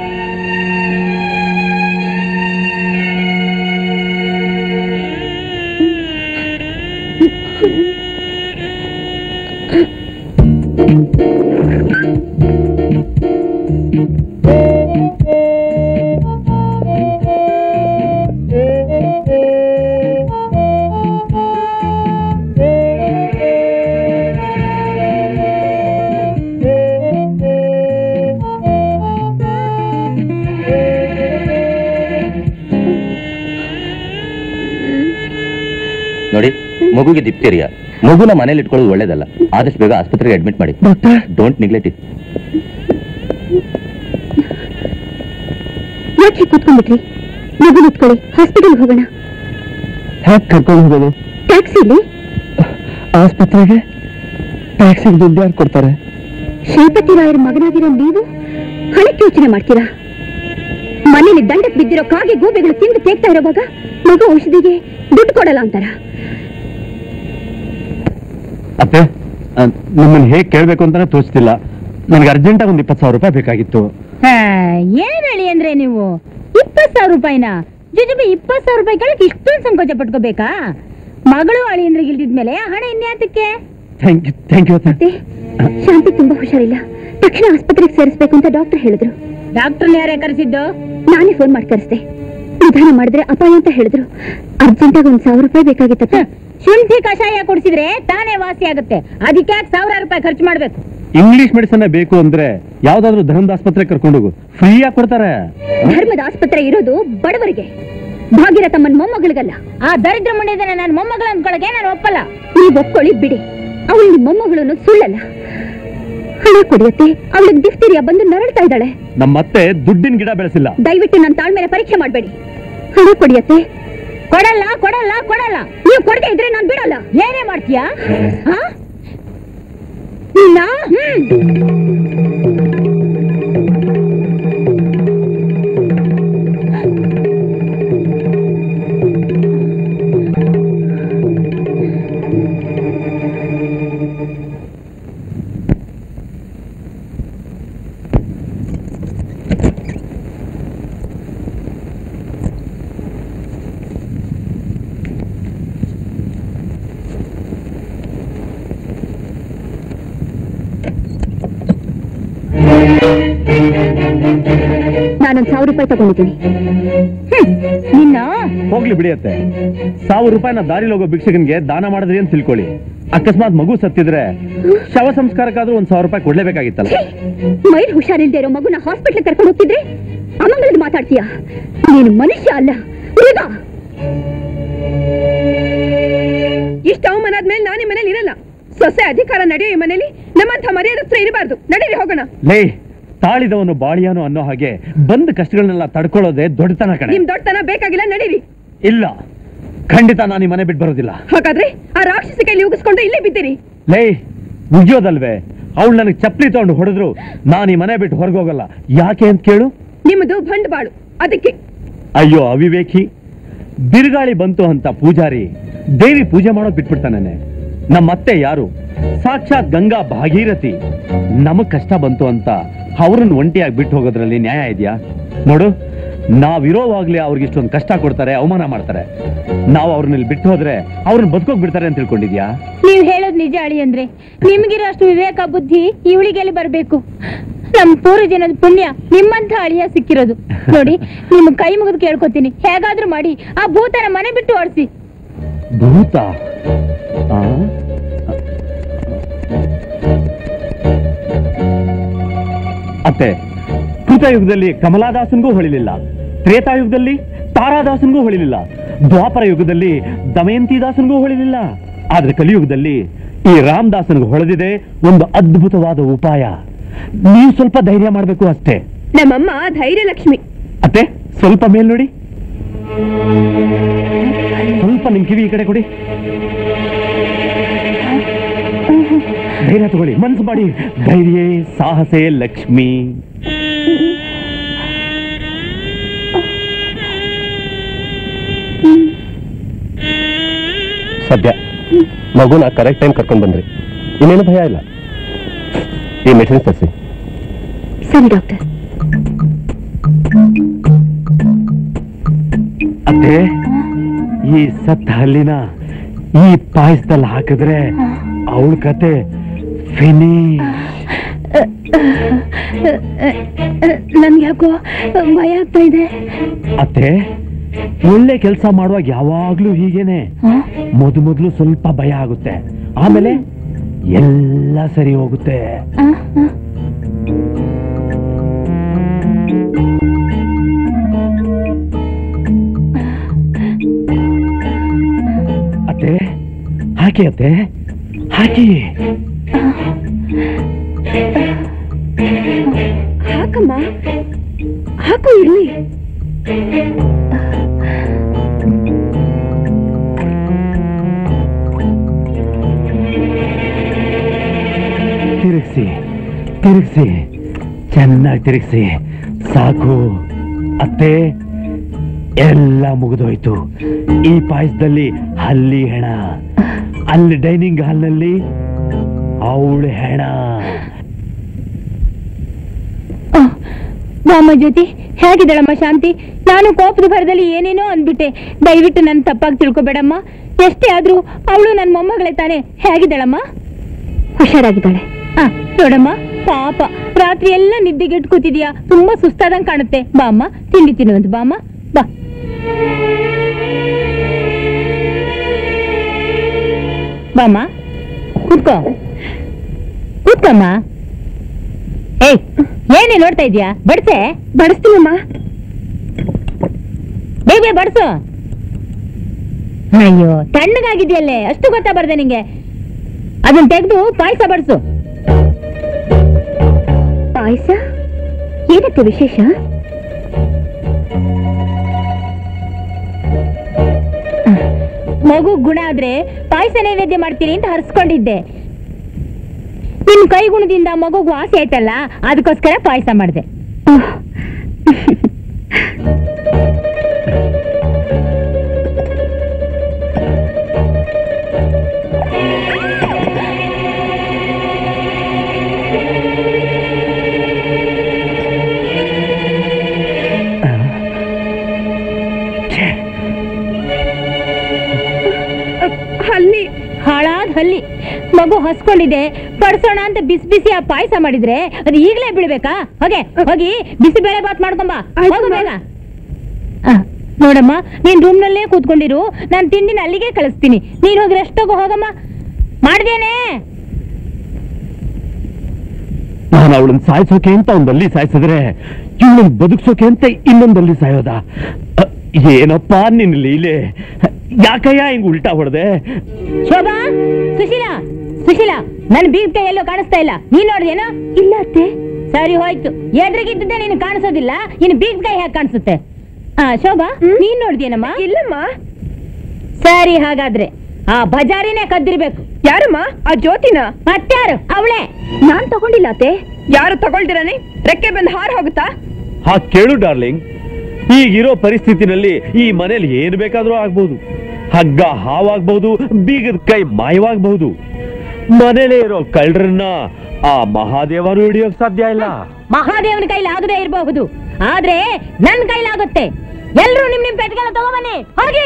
ನೋಡಿ, ಮಗುಗೆ ದಿಪ್ತೀರಿಯಾ. ಮಗುನ ಮನೇಲಿ ಇಟ್ಕೊಳ್ಳೋದು ಒಳ್ಳೇದಲ್ಲ. ಆದಷ್ಟು ಬೇಗ ಆಸ್ಪತ್ರೆಗೆ ಅಡ್ಮಿಟ್ ಮಾಡಿ. Don't neglect it. ಯಾಕೆ ಕೂತ್ಕೊಂಡ್ಬಿಟ್ರಿ? ಮಗು ಇಟ್ಕೊಳ್ಳಿ, ಹಾಸ್ಪಿಟಲ್ ಹೋಗೋಣ. ಹೇಗೆ ಕರ್ಕೊಂಡು ಹೋಗೋದು? ಟ್ಯಾಕ್ಸಿಲಿ. ಆಸ್ಪತ್ರೆಗೆ ಟ್ಯಾಕ್ಸಿಗೆ ದುಡ್ಡು ಯಾರು ಕೊಡ್ತಾರೆ? ಶ್ರೀಪತಿ ರಾಯರ ಮಗನಾಗಿರೋ ನೀವು ಹಣಕ್ಕೆ ಯೋಚನೆ ಮಾಡ್ತೀರಾ? ಮನೇಲಿ ದಂಡಕ್ಕೆ ಬಿದ್ದಿರೋ ಕಾಗೆ ಗೂಬೆಗಳು ತಿಂದು ತೇಗ್ತಾ ಇರೋವಾಗ ಮಗು ಔಷಧಿಗೆ ದುಡ್ಡು ಕೊಡಲ್ಲ ಅಂತಾರ? ಅತ್ತೆ, ನಿಮ್ಮನ್ನು ಹೇಗೆ ಕೇಳಬೇಕು ಅಂತಾನೆ ತೋರಿಸ್ತಿಲ್ಲ. ನನಗೆ ಅರ್ಜೆಂಟಾಗಿ ಒಂದು 20,000 ರೂಪಾಯಿ ಬೇಕಾಗಿತ್ತು. ಏನ್ ಹೇಳಿ ಅಂದ್ರೆ ನೀವು 20,000 ರೂಪಾಯಿನ ಜೊತೆಗೆ 20,000 ರೂಪಾಯಿ ಕೇಳಕ್ ಇಷ್ಟೊಂದು ಸಂಕೋಚ ಪಟ್ಕೋಬೇಕಾ? ಮಗಳು ಅಳಿಯಂದ್ರಿಗೆ ಇಲ್ದಿದ್ಮೇಲೆ ಹಣ ಇನ್ಯಾತಕ್ಕೆ? ಥ್ಯಾಂಕ್ ಯು ಅತ್ತೆ, ಶಾಂತಿ ತುಂಬಾ ಹುಷಾರಿಲ್ಲ, ತಕ್ಷಣ ಆಸ್ಪತ್ರೆಗೆ ಸೇರಿಸ್ಬೇಕು ಅಂತ ಡಾಕ್ಟರ್ ಹೇಳಿದ್ರು. ಡಾಕ್ಟರ್ ಯಾರೇ ಕರೆಸಿದ್ದು? ನಾನೇ ಫೋನ್ ಮಾಡಿ ಕರೆಸ್ದೆ. ನಿಧಾನ ಮಾಡಿದ್ರೆ ಅಪಾಯ ಅಂತ ಹೇಳಿದ್ರು. ಅರ್ಜೆಂಟಾಗಿ 1,000 ರೂಪಾಯಿ ಬೇಕಾಗಿತ್ತ. ಶುಂಠಿ ಕಷಾಯ ಕುಡಿಸಿದ್ರೆ ತಾನೇ ವಾಸಿ ಆಗುತ್ತೆ. ಅದಕ್ಕೆ 1,000 ರೂಪಾಯಿ ಖರ್ಚು ಮಾಡ್ಬೇಕು. ಇಂಗ್ಲಿಷ್ ಮೆಡಿಸನ್ ಬೇಕು ಅಂದ್ರೆ ಯಾವ್ದಾದ್ರು ಧರ್ಮದ ಆಸ್ಪತ್ರೆ ಕರ್ಕೊಂಡು ಹೋಗು, ಫ್ರೀಯಾಗಿ ಕೊಡ್ತಾರೆ. ಧರ್ಮದ ಆಸ್ಪತ್ರೆ ಇರೋದು ಬಡವರಿಗೆ, ಭಾಗೀರಥಮ್ಮನ ಮೊಮ್ಮಗಳಿಗಲ್ಲ. ಆ ದರಿದ್ರ ಮುಂಡಿದ್ರೆ ನನ್ನ ಮೊಮ್ಮಗಳು ಅಂದ್ಕೊಳಕ್ಕೆ ನಾನು ಒಪ್ಪಲ್ಲ. ನೀವು ಒಪ್ಕೊಳ್ಳಿ ಬಿಡಿ, ಅವಳು ನಿಮ್ಮ ಮೊಮ್ಮಗಳನ್ನು ಸುಳ್ಳಲ್ಲ. ಹಣ ಕೊಡಿಯತ್ತೆ, ಅವಳಿಗೆ ದಿಫ್ತೀರಿಯಾ ಬಂದು ನರಳ್ತಾ ಇದ್ದಾಳೆ. ನಮ್ಮತ್ತೆ ದುಡ್ಡಿನ ಗಿಡ ಬೆಳೆಸಿಲ್ಲ. ದಯವಿಟ್ಟು ನನ್ನ ತಾಳ್ಮೆನ ಪರೀಕ್ಷೆ ಮಾಡಬೇಡಿ. ಹಣ ಕೊಡಿಯತ್ತೆ. ಕೊಡಲ್ಲ ಕೊಡಲ್ಲ ಕೊಡಲ್ಲ. ನೀವು ಕೊಡದೆ ಇದ್ರೆ ನಾನು ಬಿಡಲ್ಲ. ಏನೇ ಮಾಡ್ತೀಯಾ? ನಾನೊಂದು 1,000 ರೂಪಾಯಿ ತಗೊಂಡಿದ್ದೀನಿ. ನಿನ್ನ ಹೋಗ್ಲಿ ಬಿಡಿಯತ್ತೆ. 1,000 ರೂಪಾಯಿನ ದಾರಿಲಿ ಹೋಗೋ ಭಿಕ್ಷಕನ್ಗೆ ದಾನ ಮಾಡಿದ್ರಿ ಅಂತ ತಿಳ್ಕೊಳ್ಳಿ. ಅಕಸ್ಮಾತ್ ಮಗು ಸತ್ತಿದ್ರೆ ಶವ ಸಂಸ್ಕಾರಕ್ಕಾದ್ರೂ 1,000 ರೂಪಾಯಿ ಕೊಡ್ಲೇಬೇಕಾಗಿತ್ತಲ್ಲ. ಮೈಲ್ ಹುಷಾರಿಲ್ದೇ ಇರೋ ಮಗುನ ಹಾಸ್ಪಿಟ್ಲ್ ಕರ್ಕೊಂಡು ಹೋಗ್ತಿದ್ರೆ ಅಮಂಗಳದ್ ಮಾತಾಡ್ತೀಯಾ? ನೀನು ಮನುಷ್ಯ ಅಲ್ಲ, ಮೃಗ. ಇಷ್ಟ ಅವಮಾನ ಆದ್ಮೇಲೆ ನಾನು ಈ ಮನೇಲಿ ಇರಲ್ಲ. ಸೊಸೆ ಅಧಿಕಾರ ನಡೆಯೋ ಈ ಮನೇಲಿ ನಮ್ಮಂಥ ಮರ್ಯಾದಸ್ತ್ರ ಇರಬಾರ್ದು. ನಡೀರಿ ಹೋಗೋಣ. ಲೇ, ತಾಳಿದವನು ಬಾಳಿಯಾನು ಅನ್ನೋ ಹಾಗೆ ಬಂದ ಕಷ್ಟಗಳನ್ನೆಲ್ಲ ತಡ್ಕೊಳ್ಳೋದೇ ದೊಡ್ಡತನ ಕಣೆ. ನಿಮ್ ದೊಡ್ಡತನ ಬೇಕಾಗಿಲ್ಲ, ನಡೀರಿ. ಇಲ್ಲ, ಖಂಡಿತ ನಾನು ಈ ಮನೆ ಬಿಟ್ಟು ಬರೋದಿಲ್ಲ. ಹಾಗಾದ್ರೆ ಆ ರಾಕ್ಷಸಿ ಕೈಲಿ ಉಗಿಸ್ಕೊಂಡು ಇಲ್ಲೇ ಬಿದ್ದೀರಿ. ಲೇ, ಮುಗಿಯೋದಲ್ವೇ? ಅವಳು ನನಗೆ ಚಪ್ಪಲಿ ತಗೊಂಡು ಹೊಡೆದ್ರು ನಾನು ಈ ಮನೆ ಬಿಟ್ಟು ಹೊರಗೋಗಲ್ಲ. ಯಾಕೆ ಅಂತ ಕೇಳು. ನಿಮ್ಮದು ಬಂಡವಾಳು, ಅದಕ್ಕೆ. ಅಯ್ಯೋ ಅವಿವೇಕಿ, ಬಿರುಗಾಳಿ ಬಂತು ಅಂತ ಪೂಜಾರಿ ದೇವಿ ಪೂಜೆ ಮಾಡೋದು ಬಿಟ್ಬಿಡ್ತಾನೆ. ನಮ್ಮತ್ತೆ ಯಾರು? ಸಾಕ್ಷಾತ್ ಗಂಗಾ ಭಾಗೀರಥಿ. ನಮಗ್ ಕಷ್ಟ ಬಂತು ಅಂತ ಅವ್ರನ್ನ ಒಂಟಿಯಾಗಿ ಬಿಟ್ಟು ಹೋಗೋದ್ರಲ್ಲಿ ನ್ಯಾಯ ಇದೆಯಾ? ನೋಡು, ನಾವಿರೋವಾಗ್ಲೇ ಅವ್ರಿಗೆ ಇಷ್ಟೊಂದು ಕಷ್ಟ ಕೊಡ್ತಾರೆ, ಅವಮಾನ ಮಾಡ್ತಾರೆ. ನಾವು ಅವ್ರನ್ನ ಬಿಟ್ಟು ಹೋದ್ರೆ ಅವ್ರನ್ನ ಬದುಕೋಗ್ ಬಿಡ್ತಾರೆ ಅಂತ ತಿಳ್ಕೊಂಡಿದ್ಯಾ? ನೀವ್ ಹೇಳೋದ್ ನಿಜ ಅಳಿ ಅಂದ್ರೆ ನಿಮ್ಗಿರೋ ಅಷ್ಟು ವಿವೇಕ ಬುದ್ಧಿ ಇವಳಿಗೆಲ್ಲಿ ಬರ್ಬೇಕು? ನಮ್ ಪೂರ್ವಜನದ ಪುಣ್ಯ ನಿಮ್ಮಂತ ಅಳಿಯ ಸಿಕ್ಕಿರೋದು. ನೋಡಿ, ನಿಮ್ ಕೈ ಮುಗಿದು ಕೇಳ್ಕೊತೀನಿ, ಹೇಗಾದ್ರೂ ಮಾಡಿ ಆ ಭೂತನ ಮನೆ ಬಿಟ್ಟು ಓಡಿಸಿ. ಭೂತ? ಅತ್ತೆ, ಕೃತಯುಗದಲ್ಲಿ ಕಮಲಾದಾಸನ್ಗೂ ಹೊಳಿಲಿಲ್ಲ, ತ್ರೇತಾಯುಗದಲ್ಲಿ ತಾರಾದಾಸನ್ಗೂ ಹೊಳಿಲಿಲ್ಲ, ದ್ವಾಪರ ಯುಗದಲ್ಲಿ ದಮಯಂತಿ ದಾಸನ್ಗೂ ಹೊಳಿಲಿಲ್ಲ. ಆದ್ರೆ ಕಲಿಯುಗದಲ್ಲಿ ಈ ರಾಮದಾಸನ್ಗೂ ಹೊಳೆದಿದೆ ಒಂದು ಅದ್ಭುತವಾದ ಉಪಾಯ. ನೀವು ಸ್ವಲ್ಪ ಧೈರ್ಯ ಮಾಡ್ಬೇಕು ಅಷ್ಟೇ. ನಮ್ಮಮ್ಮ ಧೈರ್ಯ ಲಕ್ಷ್ಮಿ. ಅತ್ತೆ, ಸ್ವಲ್ಪ ಮೇಲ್ ನೋಡಿ. ಸ್ವಲ್ಪ ನಿಮ್ ಕಿವಿ ಈ ಕಡೆ ಕೊಡಿ. ಧೈರ್ಯ ತಗೊಳ್ಳಿ, ಮನ್ಸು ಮಾಡಿ. ಧೈರ್ಯ ಸಾಹಸೇ ಲಕ್ಷ್ಮಿ. ಸದ್ಯ ಮಗುನ ಕರೆಕ್ಟ್ ಟೈಮ್ ಕರ್ಕೊಂಡ್ ಬಂದ್ರಿ. ಇನ್ನೇನು ಭಯ ಇಲ್ಲ. ಈ ಮೆಡಿಸಿನ್ ತರಿಸಿ. ಸರಿ ಡಾಕ್ಟರ್. ಅತ್ತೆ, ಈ ಸತ್ತ ಹಲ್ಲಿನ ಈ ಪಾಯಸದಲ್ಲಿ ಹಾಕಿದ್ರೆ ಅವಳ ಕತೆ ಫಿನಿ. ನನ್ಗೆ ಯಾಕೋ ಭಯ ಆಗ್ತಾ ಇದೆ. ಅತ್ತೆ, ಒಳ್ಳೆ ಕೆಲಸ ಮಾಡುವಾಗ ಯಾವಾಗ್ಲೂ ಹೀಗೇನೆ. ಮೊದಲು ಸ್ವಲ್ಪ ಭಯ ಆಗುತ್ತೆ, ಆಮೇಲೆ ಎಲ್ಲ ಸರಿ ಹೋಗುತ್ತೆ. ಅತ್ತೆ ಹಾಕಿ, ಅತ್ತೆ ಹಾಕಿ. ಹಾಕಮ್ಮ, ಹಾಕು ಇರ್ಲಿ. ತಿರುಗಿಸಿ ತಿರುಗಿಸಿ, ಚೆನ್ನಾಗಿ ತಿರುಗಿಸಿ. ಸಾಕು ಅತ್ತೆ, ಎಲ್ಲ ಮುಗಿದೋಯ್ತು. ಈ ಪಾಯಸದಲ್ಲಿ ಹಲ್ಲಿ ಹೆಣ, ಅಲ್ಲಿ ಡೈನಿಂಗ್ ಹಾಲ್ನಲ್ಲಿ ಅವಳು ಹೆಣ. ಬಾಮ್ಮ ಜ್ಯೋತಿ, ಹೇಗಿದ್ದಾಳಮ್ಮ ಶಾಂತಿ? ನಾನು ಕೋಪದ ಭರದಲ್ಲಿ ಏನೇನೋ ಅಂದ್ಬಿಟ್ಟೆ. ದಯವಿಟ್ಟು ನನ್ನ ತಪ್ಪಾಗಿ ತಿಳ್ಕೊಬೇಡಮ್ಮ. ಎಷ್ಟೇ ಆದ್ರೂ ಅವಳು ನನ್ನ ಮೊಮ್ಮಗಳೇ ತಾನೆ. ಹೇಗಿದ್ದಾಳಮ್ಮ? ಹುಷಾರಾಗಿದ್ದಾಳೆ. ನೋಡಮ್ಮ, ಪಾಪ ರಾತ್ರಿ ಎಲ್ಲ ನಿದ್ದೆಗೆಟ್ಟು ಕೂತಿದ್ಯಾ. ತುಂಬಾ ಸುಸ್ತಾದಂಗ್ ಕಾಣುತ್ತೆ. ಬಾಮ್ಮ, ತಿಂಡಿ ತಿನ್ನುವಂತ. ಬಾಮ್ಮ ಬಾ. ಬಾಮ್ಮ ಕೂತ್ಕೋ, ಕೂತ್ಕಮ್ಮ. ಏಯ್, ಏನೇ ನೋಡ್ತಾ ಇದ್ಯಾ? ಬಡ್ಸೆ. ಬಡಿಸ್ತೀನಮ್ಮ. ಬೇಗ ಬಡ್ಸು. ಅಯ್ಯೋ, ತಣ್ಣಗಾಗಿದ್ಯಲ್ಲೇ, ಅಷ್ಟು ಗೊತ್ತಾ ಬರ್ದೆ ನಿಂಗೆ? ಅದನ್ನ ತೆಗೆದು ಪಾಯಸ ಬಡ್ಸು. ಪಾಯಸ? ಏನಕ್ಕೆ ವಿಶೇಷ? ಮಗು ಗುಣ ಆದ್ರೆ ಪಾಯಸ ನೈವೇದ್ಯ ಮಾಡ್ತೀನಿ ಅಂತ ಹರಿಸ್ಕೊಂಡಿದ್ದೆ. ನಿನ್ ಕೈ ಗುಣದಿಂದ ಮಗುಗೂ ಆಸೆ ಆಯ್ತಲ್ಲ, ಅದಕ್ಕೋಸ್ಕರ ಪಾಯಸ ಮಾಡಿದೆ. ಹಲ್ಲಿ, ಹಾಳಾದ ಹಲ್ಲಿ. ಮಗು ಹಸ್ಕೊಂಡಿದೆ, ಬಡ್ಸೋಣ ಅಂತ ಬಿಸಿ ಬಿಸಿ ಆ ಪಾಯಸ ಮಾಡಿದ್ರೆ ಅದು ಈಗಲೇ ಬೀಳ್ಬೇಕಾ? ಹೋಗಿ ಬಿಸಿ ಬೇಳೆ ಬಾತ್ ಮಾಡ್ಕೊಂಬ. ಹೋಗು ಬೇಗ. ನೋಡಮ್ಮ, ನೀನ್ ರೂಮ್ ನಲ್ಲೇ ಕೂತ್ಕೊಂಡಿರು. ನಾನು ತಿಂಡಿನ ಅಲ್ಲಿಗೆ ಕಳಿಸ್ತೀನಿ. ನೀನ್ ಹೋಗಿ ರೆಸ್ಟ್ ತಗೋ. ಹೋಗಮ್ಮ. ಮಾಡ್ದೇನೆ. ನಾನು ಅವಳನ್ನ ಸಾಯಿಸೋಕೆ ಅಂತ ಒಂದಲ್ಲಿ ಸಾಯಿಸಿದ್ರೆ, ಇವಳನ್ನ ಬದುಕ್ಸೋಕೆ ಅಂತ ಇನ್ನೊಂದಲ್ಲಿ ಸಾಯೋದ? ಏನಪ್ಪಾ ನಿನ್ನ ಲೀಲೆ? ಯಾಕಯ್ಯ ಹಿಂಗ್ ಉಲ್ಟಾ ಹೊಡೆದೆ? ಶೋಭಾ, ಸುಶೀಲಾ, ನನ್ ಬೀಗ ಕೈ ಎಲ್ಲೋ ಕಾಣಿಸ್ತಾ ಇಲ್ಲ. ನೀನ್ ನೋಡ್ದೇನೋ? ಇಲ್ಲ ಅತ್ತೆ. ಸರಿ ಹೋಯ್ತು. ಎದ್ರಿಗಿದ್ದೆ ನೀನು ಕಾಣಿಸೋದಿಲ್ಲ, ಇನ್ನು ಬೀಗ ಕೈ ಹೇಗೆ ಕಾಣಿಸುತ್ತೆ? ಶೋಭಾ, ನೀನ್ ನೋಡ್ದೇನಮ್ಮ? ಇಲ್ಲಮ್ಮ. ಸರಿ, ಹಾಗಾದ್ರೆ ಆ ಬಜಾರಿನೇ ಕದ್ದಿರ್ಬೇಕು. ಯಾರಮ್ಮ? ಆ ಜ್ಯೋತಿನ? ಮತ್ಯಾರು? ಅವಳೇ. ನಾನ್ ತಗೊಂಡಿಲ್ಲ ಅತ್ತೆ. ಯಾರು ತಗೊಳ್ದಿರಾನೆ? ರೆಕ್ಕೆ ಬಂದು ಹಾರ ಹೋಗುತ್ತಾ? ಹಾ, ಕೇಳು ಡಾರ್ಲಿಂಗ್, ಈಗಿರೋ ಪರಿಸ್ಥಿತಿನಲ್ಲಿ ಈ ಮನೇಲಿ ಏನು ಬೇಕಾದ್ರೂ ಆಗ್ಬಹುದು. ಹಗ್ಗ ಹಾವಾಗ್ಬಹುದು, ಬೀಗದ ಕೈ ಮಾಯವಾಗಬಹುದು. ಮನೇಲೇ ಇರೋ ಕಳ್ಳರನ್ನ ಆ ಮಹಾದೇವರು ಹಿಡಿಯೋಕ್ ಸಾಧ್ಯ ಇಲ್ಲ. ಮಹಾದೇವನ ಕೈಲಿ ಆಗದೆ ಇರಬಹುದು, ಆದ್ರೆ ನನ್ ಕೈಲಾಗುತ್ತೆ. ಎಲ್ರು ನಿಮ್ ಪೆಟ್ಗೆಲ್ಲ ತಗೋಬನ್ನಿ. ಹೋಗಿ.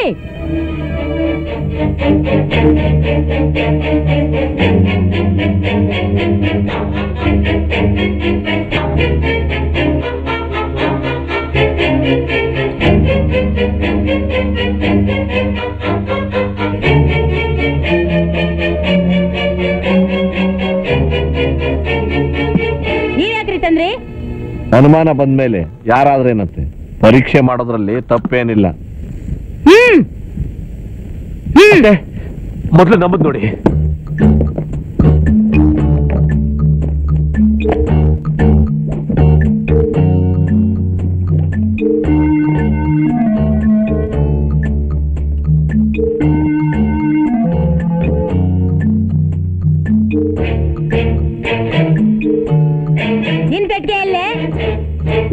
ನೀವ್ಯಾಕ್ರಿ ತಂದ್ರಿ? ಅನುಮಾನ ಬಂದ್ಮೇಲೆ ಯಾರಾದ್ರೇನಂತೆ, ಪರೀಕ್ಷೆ ಮಾಡೋದ್ರಲ್ಲಿ ತಪ್ಪೇನಿಲ್ಲ. ಮೊದಲು ನಮ್ಮದ್ ನೋಡಿ.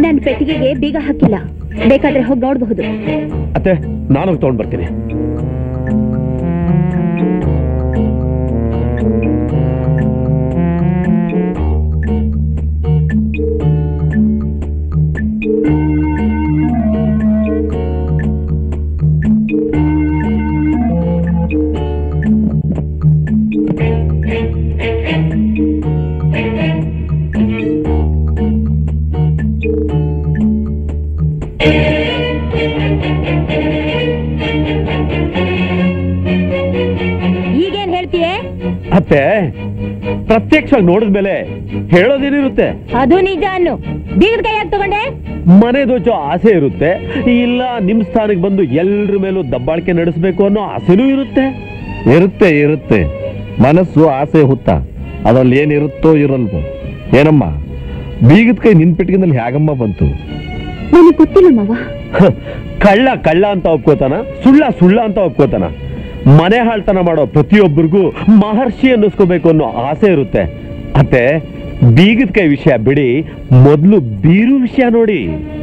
ನನ್ನ ಪೆಟ್ಟಿಗೆಗೆ ಬೀಗ ಹಾಕಿಲ್ಲ, ಬೇಕಾದ್ರೆ ಹೋಗಿ ನೋಡಬಹುದು. ಅತ್ತೆ, ನಾನು ತಗೊಂಡ್ ಬರ್ತೀನಿ. ಈಗೇನ್ ಹೇಳ್ತೀಯ? ಅತ್ತೆ, ಪ್ರತ್ಯಕ್ಷವಾಗಿ ನೋಡಿದ್ಮೇಲೆ ಹೇಳೋದೇನಿರುತ್ತೆ? ಅದು ನಿಜ ಅನ್ನು. ಬೀಗದ ಕೈ ಯಾಕೆ ತಗೊಂಡೆ? ಮನೆ ದೋಚೋ ಆಸೆ ಇರುತ್ತೆ, ಇಲ್ಲ ನಿಮ್ ಸ್ಥಾನಕ್ಕೆ ಬಂದು ಎಲ್ರ ಮೇಲೂ ದಬ್ಬಾಳಿಕೆ ನಡೆಸಬೇಕು ಅನ್ನೋ ಆಸೆನೂ ಇರುತ್ತೆ. ಇರುತ್ತೆ ಇರುತ್ತೆ, ಮನಸ್ಸು ಆಸೆ ಹುತ್ತ, ಅದ್ರಲ್ಲಿ ಏನಿರುತ್ತೋ ಇರಲ್ವೋ. ಏನಮ್ಮ, ಬೀಗದ ಕೈ ನಿನ್ಪೆಟ್ಟಿಗೆನಲ್ಲಿ ಹೇಗಮ್ಮ ಬಂತು? ನನಗೆ ಗೊತ್ತಿಲ್ಲ ಮಾವ. ಕಳ್ಳ ಕಳ್ಳ ಅಂತ ಒಪ್ಕೋತಾನ, ಸುಳ್ಳ ಸುಳ್ಳ ಅಂತ ಒಪ್ಕೋತಾನ. ಮನೆ ಹಾಳ್ತನ ಮಾಡೋ ಪ್ರತಿಯೊಬ್ಬರಿಗೂ ಮಹರ್ಷಿ ಅನ್ನಿಸ್ಕೋಬೇಕು ಅನ್ನೋ ಆಸೆ ಇರುತ್ತೆ. ಅತ್ತೆ, ಬೀಗದ ಕೈ ವಿಷಯ ಬಿಡಿ, ಮೊದಲು ಬೀರು ವಿಷಯ ನೋಡಿ.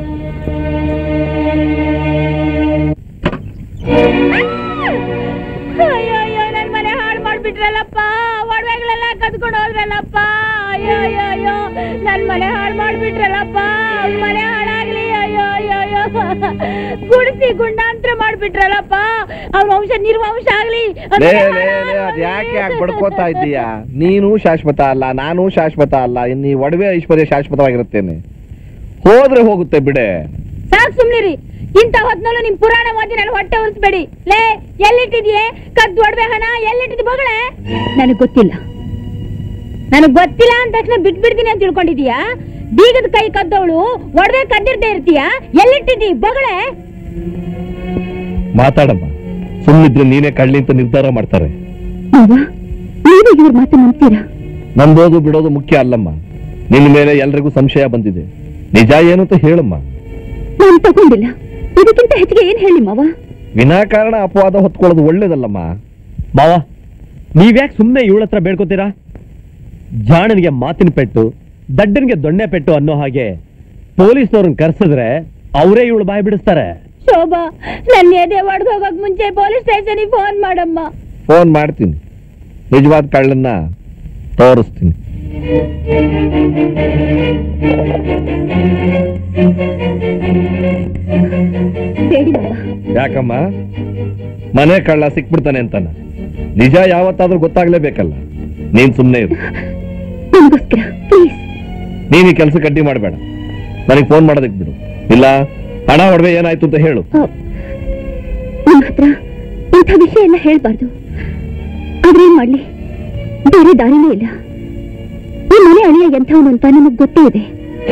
ಅಯ್ಯೋ, ನನ್ ಮನೆ ಹಾಳು ಮಾಡ್ಬಿಟ್ರಲ್ಲಪ್ಪ, ಒಡವೆಗಳೆಲ್ಲ ಕದ್ಕೊಂಡು ಹೋದ್ರಲ್ಲಪ್ಪ. ಅಯ್ಯೋ, ನನ್ ಮನೆ ಹಾಳು ಮಾಡ್ಬಿಟ್ರಲ್ಲಪ್ಪ, ಮನೆ ಹಾಳಾಗ್ಲಿ. ಅಯ್ಯೋ, ಗುಡಿಸಿ ಗುಂಡಾಂತರ ಮಾಡ್ಬಿಟ್ರಲ್ಲಪ್ಪ, ಅವ್ರ ವಂಶ ನಿರ್ವಂಶ ಆಗ್ಲಿ. ಯಾಕೆ ಬಡ್ಕೋತಾ ಇದ್ದೀಯಾ? ನೀನು ಶಾಶ್ವತ ಅಲ್ಲ, ನಾನು ಶಾಶ್ವತ ಅಲ್ಲ. ಇನ್ನು ಒಡವೆ ಐಶ್ವರ್ಯ ಶಾಶ್ವತವಾಗಿರುತ್ತೇನೆ. ಹೋದ್ರೆ ಹೋಗುತ್ತೆ ಬಿಡೆ. ಸಾಕ್ ಸುಮ್ನಿರಿ. ಇಂತ ಹೊತ್ನಲ್ಲೂ ನಿಮ್ ಪುರಾಣ ಓದಿ ನಾನು ಹೊಟ್ಟೆ ಉರಿಸ್ಬೇಡಿ. ಲೇ, ಎಲ್ಲಿಟ್ಟಿದ್ಯೆ ಕದ್ದು ಒಡವೆ ಹಣ? ಎಲ್ಲಿಟ್ಟಿದ್ ಬೊಗಳೆ? ನನಗೆ ಗೊತ್ತಿಲ್ಲ. ನನಗ್ ಗೊತ್ತಿಲ್ಲ ಅಂದ ತಕ್ಷಣ ಬಿಟ್ಬಿಡ್ತೀನಿ ಅಂತ ತಿಳ್ಕೊಂಡಿದೀಯಾ? ಬೀಗದ ಕೈ ಕದ್ದವಳು ಒಡವೆ ಕದ್ದಿರ್ದೇ ಇರ್ತೀಯಾ? ಎಲ್ಲಿಟ್ಟಿದ್ದಿ ಬೊಗಳೆ? ಮಾತಾಡಮ್ಮ, ಸುಮ್ಮನಿದ್ರೆ ನೀನೇ ಕಳ್ಳಿ ಅಂತ ನಿರ್ಧಾರ ಮಾಡ್ತಾರೆ. ಮಾವ, ನೀವು ಇವ್ರ ಮಾತು ನಂಬ್ತೀರಾ? ನಂಬೋದು ಬಿಡೋದು ಮುಖ್ಯ ಅಲ್ಲಮ್ಮ. ನಿನ್ನ ಮೇಲೆ ಎಲ್ರಿಗೂ ಸಂಶಯ ಬಂದಿದೆ. ನಿಜ ಏನು ಅಂತ ಹೇಳಮ್ಮ. ನಾನು ತಗೊಂಡಿಲ್ಲ. ಇದಕ್ಕಿಂತ ಹೆಚ್ಚಿಗೆ ಏನ್ ಹೇಳಿ ಮಾವ? ವಿನಾಕಾರಣ ಅಪವಾದ ಹೊತ್ಕೊಳ್ಳೋದು ಒಳ್ಳೇದಲ್ಲಮ್ಮ. ಮಾವ, ನೀವ್ಯಾಕೆ ಸುಮ್ಮನೆ ಇವಳ ಹತ್ರ ಬೇಡ್ಕೋತೀರಾ? ಜಾಣನಿಗೆ ಮಾತಿನ ಪೆಟ್ಟು, ದಡ್ಡನಿಗೆ ದೊಣ್ಣೆ ಪೆಟ್ಟು ಅನ್ನೋ ಹಾಗೆ ಪೊಲೀಸ್ನವ್ರನ್ನ ಕರ್ಸಿದ್ರೆ ಅವರೇ ಇವಳು ಬಾಯಿ ಬಿಡಿಸ್ತಾರೆ. ಶೋಭಾ, ನನ್ನ ಎದೆ ಒಡ್ದು ಹೋಗಕ್ ಮುಂಚೆ ಪೊಲೀಸ್ ಸ್ಟೇಷನ್ಗೆ ಫೋನ್ ಮಾಡಮ್ಮ. ಫೋನ್ ಮಾಡ್ತೀನಿ, ನಿಜವಾದ ಕಳ್ಳನ್ನ ತೋರಿಸ್ತೀನಿ. ಬೇಡಿ ಮಾವ. ಯಾಕಮ್ಮ, ಮನೆ ಕಳ್ಳ ಸಿಕ್ಬಿಡ್ತಾನೆ ಅಂತಾನ? ನಿಜ ಯಾವತ್ತಾದ್ರೂ ಗೊತ್ತಾಗ್ಲೇಬೇಕಲ್ಲ. ನೀನ್ ಸುಮ್ಮನೆ ಇರು. ನನಗೋಸ್ಕರ ಪ್ಲೀಸ್. ನೀನ್ ಈ ಕೆಲಸ ಕಡ್ಡಿ ಮಾಡಬೇಡ. ನನಗೆ ಫೋನ್ ಮಾಡೋದಕ್ಕೆ ಬಿಡು. ಇಲ್ಲ, ಹಣ ಒಡವೆ ಏನಾಯ್ತು ಅಂತ ಹೇಳು. ನಿಮ್ಮ ಹತ್ರ ಇಂಥ ವಿಷಯ ಎಲ್ಲ ಹೇಳ್ಬಾರ್ದು. ಆದ್ರೆ ಏನ್ ಮಾಡ್ಲಿ, ಬೇರೆ ದಾರಿನೇ ಇಲ್ಲ. ಈ ಮನೆ ಅಳಿಯ ಎಂಥವನು ಅಂತ ನಿಮಗ್ ಗೊತ್ತೇ ಇದೆ.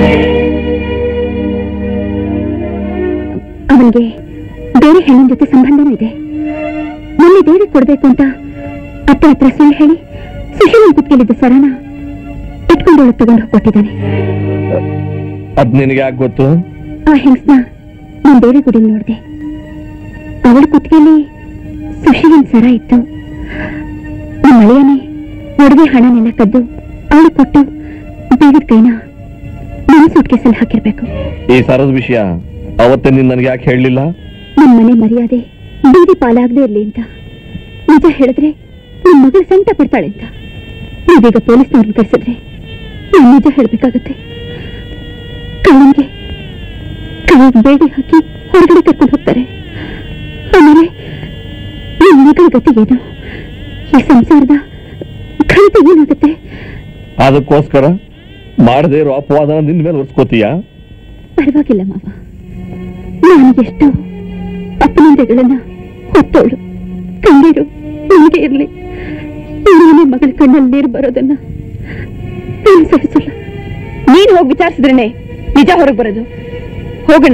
ಅವನಿಗೆ ಬೇರೆ ಹೆಣ್ಣಿನ ಜೊತೆ ಸಂಬಂಧನೂ ಇದೆ. ಮೊನ್ನೆ ದೇವಿ ಕೊಡ್ಬೇಕು ಅಂತ ಅತ್ತೆ ಹತ್ರ ಸುಳ್ಳು ಹೇಳಿ ಸುಶೀಲನ್ ಕುತ್ಕೇಳಿದ್ದ ಸರನ ಇಟ್ಕೊಂಡು ಅವಳು ತಗೊಂಡು ಹೋಗ್ಕೊಟ್ಟಿದ್ದಾನೆ. ಅದ್ ನಿನಗೆ ಯಾಕೆ ಗೊತ್ತು? ಆ ಹೆಂಗ್ಸ್ನ ನಾನು ದೇವಿ ಗುಡಿ ನೋಡಿದೆ. ಅವಳ ಕುತ್ತಿಗೆಯಲ್ಲಿ ಸುಶೀಲನ್ ಸರ ಇತ್ತು. ನಮ್ಮ ಅಳಿಯನೇ ಒಡವೆ ಹಣನೆಲ್ಲ ಕದ್ದು ಅವಳು ಕೊಟ್ಟು ದೇವಿದ ಕೈನ ನನ್ನ ಸೂಟ್ಕೇಸಲ್ಲಿ ಹಾಕಿರ್ಬೇಕು. ಈ ಸರದ ವಿಷಯ ಅವತ್ತೇ ನೀನ್ ನನಗೆ ಯಾಕೆ ಹೇಳಲಿಲ್ಲ? ನಮ್ಮ ಮನೆ ಮರ್ಯಾದೆ ಬೀದಿ ಪಾಲಾಗದೆ ಇರ್ಲಿ ಅಂತ. ನಿಜ ಹೇಳಿದ್ರೆ ನಿಮ್ ಮಗಳು ಸಂಕಟ ಪಡ್ತಾಳೆ ಅಂತ. ನೀವೀಗ ಪೊಲೀಸ್ನವ್ರನ್ನ ಕರೆಸಿದ್ರೆ ನಾನು ನಿಜ ಹೇಳ್ಬೇಕಾಗತ್ತೆ. ಕಳ್ಳಂಗೆ ಕೈಗೆ ಬೇಡಿ ಹಾಕಿ ಹೊರಗಡೆ ಕರ್ಕೊಂಡು ಹೋಗ್ತಾರೆ. ಆಮೇಲೆ ನಿಮ್ ಮಗಳ ಗತಿ ಏನು? ಈ ಸಂಸಾರದ ಖಂಡಿತ ಏನಾಗುತ್ತೆ? ಅದಕ್ಕೋಸ್ಕರ ಮಾಡದೇ ಇರೋ ಅಪವಾದನ ನಿನ್ ಮೇಲೆ ಹೊರ್ಸ್ಕೋತೀಯ? ಪರವಾಗಿಲ್ಲ ಮಾವ, ನಾನು ಎಷ್ಟು ಅಪನಿಂದೆಗಳನ್ನ ಹೊತ್ತೋಳು. ಕಣ್ಣೀರು ನನಗೆ ಇರ್ಲಿ. ನಾನೇ ಮಗಳ ಕಣ್ಣಲ್ಲಿ ನೀರು ಬರೋದನ್ನ ನಾನು ಸಹಿಸಲ್ಲ. ನೀನ್ ಹೋಗಿ ವಿಚಾರಿಸಿದ್ರೇನೆ ನಿಜ ಹೊರಗೆ ಬರೋದು. ಹೋಗೋಣ.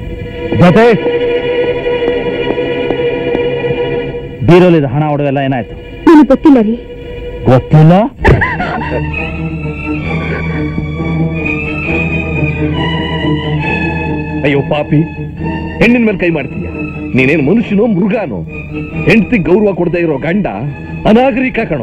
ಬೀರೋಲಿದ ಹಣ ಒಡವೆಲ್ಲ ಏನಾಯ್ತು? ನನಗೆ ಗೊತ್ತಿಲ್ಲ ರೀ. ಗೊತ್ತಿಲ್ಲ? ಅಯ್ಯೋ ಪಾಪಿ, ಹೆಣ್ಣಿನ ಮೇಲೆ ಕೈ ಮಾಡ್ತೀಯ? ನೀನೇನು ಮನುಷ್ಯನೋ ಮೃಗಾನೋ? ಹೆಂಡತಿ ಗೌರವ ಕೊಡದೇ ಇರೋ ಗಂಡ ಅನಾಗರಿಕ ಕಣೋ.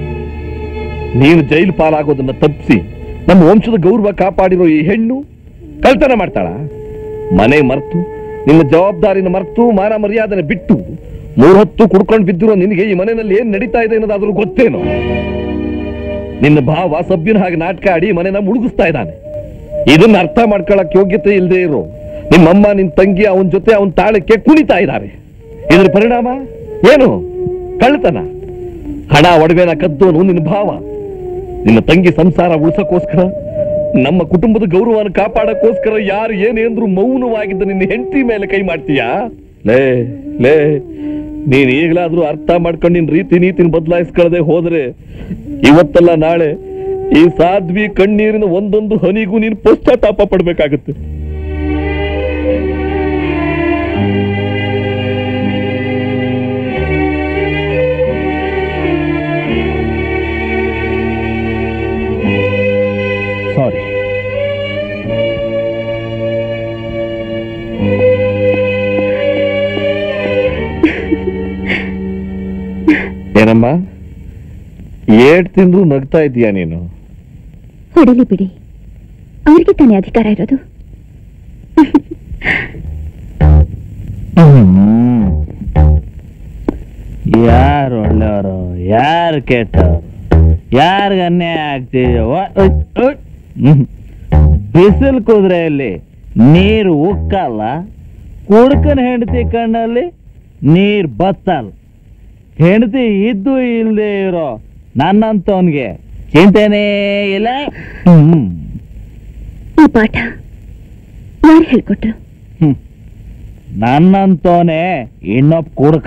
ನೀನು ಜೈಲು ಪಾಲಾಗೋದನ್ನ ತಪ್ಪಿಸಿ ನಮ್ಮ ವಂಶದ ಗೌರವ ಕಾಪಾಡಿರೋ ಈ ಹೆಣ್ಣು ಕಳ್ತನ ಮಾಡ್ತಾಳ? ಮನೆ ಮರ್ತು, ನಿನ್ನ ಜವಾಬ್ದಾರಿನ ಮರ್ತು, ಮಾನ ಮರ್ಯಾದನೆ ಬಿಟ್ಟು 3 ಹೊತ್ತು ಕುಡ್ಕೊಂಡು ಬಿದ್ದಿರೋ ನಿನಗೆ ಈ ಮನೆಯಲ್ಲಿ ಏನ್ ನಡೀತಾ ಇದೆ ಅನ್ನೋದಾದ್ರೂ ಗೊತ್ತೇನೋ? ನಿನ್ನ ಭಾವ ಸಭ್ಯನ ಹಾಗೆ ನಾಟಕ ಆಡಿ ಮನೆನ ಮುಳುಗಿಸ್ತಾ ಇದ್ದಾನೆ. ಇದನ್ನ ಅರ್ಥ ಮಾಡ್ಕೊಳಕ್ ಯೋಗ್ಯತೆ ಇಲ್ಲದೆ ಇರೋ ನಿಮ್ಮಮ್ಮ, ನಿನ್ ತಂಗಿ ಅವನ ಜೊತೆ ಅವನ ತಾಳಕ್ಕೆ ಕುಣಿತಾ ಇದ್ದಾರೆ. ಇದ್ರ ಪರಿಣಾಮ ಏನು? ಕಳ್ಳತನ. ಹಣ ಒಡವೆನ ಕದ್ದೋನು ನಿನ್ನ ಭಾವ. ನಿನ್ನ ತಂಗಿ ಸಂಸಾರ ಉಳಿಸಕ್ಕೋಸ್ಕರ, ನಮ್ಮ ಕುಟುಂಬದ ಗೌರವವನ್ನು ಕಾಪಾಡಕ್ಕೋಸ್ಕರ ಯಾರು ಏನೇಂದ್ರು ಮೌನವಾಗಿದ್ದ ನಿನ್ನ ಹೆಂಡತಿ ಮೇಲೆ ಕೈ ಮಾಡ್ತೀಯಾ? ಲೇ ಲೇ, ನೀನ್ ಈಗಲಾದ್ರೂ ಅರ್ಥ ಮಾಡ್ಕೊಂಡು ನಿನ್ ರೀತಿ ನೀತಿನ ಬದಲಾಯಿಸ್ಕೊಳ್ಳದೆ ಹೋದ್ರೆ ಇವತ್ತಲ್ಲ ನಾಳೆ ಈ ಸಾಧ್ವಿ ಕಣ್ಣೀರಿನ ಒಂದೊಂದು ಹನಿಗೂ ನೀನು ಪಶ್ಚಾತ್ತಾಪ ಪಡ್ಬೇಕಾಗುತ್ತೆ. ಸಾರಿ. ಏನಮ್ಮ, ಏಟ್ ತಿಂದ್ರು ನಗ್ತಾ ಇದೀಯಾ ನೀನು? ಹೊಡಿಲಿ ಬಿಡಿ, ಅವ್ರಿಗೆ ತಾನೇ ಅಧಿಕಾರ ಇರೋದು. ಯಾರು ಒಳ್ಳೆಯವರು, ಯಾರು ಕೆಟ್ಟವರು, ಯಾರಿಗ ಅನ್ಯಾಯ ಆಗ್ತಿದೆಯೋ? ಬಿಸಿಲು ಕುದುರೆಯಲ್ಲಿ ನೀರು ಉಕ್ಕಲ್ಲ, ಕುಡ್ಕನ ಹೆಂಡತಿ ಕಣ್ಣಲ್ಲಿ ನೀರ್ ಬತ್ತಲ್ಲ. ಹೆಂಡತಿ ಇದ್ದು ಇಲ್ಲದೆ ಇರೋ ನನ್ನಂತವನ್ಗೆ ಚಿಂತೆನೇ ಇಲ್ಲ. ಈ ಪಾಠ ಯಾರು ಹೇಳ್ಕೊಟ್ರು? ನನ್ನಂತವನೇ ಇನ್ನೊಬ್ಬ ಕುಡ್ಕ.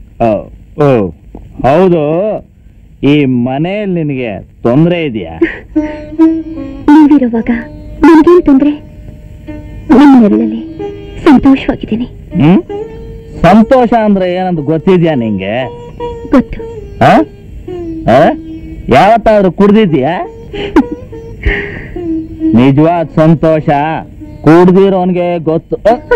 ಹೌದು, ಈ ಮನೆಯಲ್ಲಿ ನಿನಗೆ ತೊಂದರೆ ಇದೆಯಾ? ನೀವಿರುವಾಗ ನನಗೇನು ತೊಂದರೆ? ನಿಮ್ಮ ನೆರಳಲ್ಲಿ ಸಂತೋಷವಾಗಿದ್ದೀನಿ. ಸಂತೋಷ ಅಂದ್ರೆ ಏನಂತ ಗೊತ್ತಿದ್ಯಾ ನಿಂಗೆ? ಗೊತ್ತು. ಯಾವತ್ತಾದ್ರೂ ಕುಡ್ದಿದ್ಯಾ? ನಿಜವಾದ ಸಂತೋಷ ಕುಡ್ದಿರೋನ್ಗೆ ಗೊತ್ತು.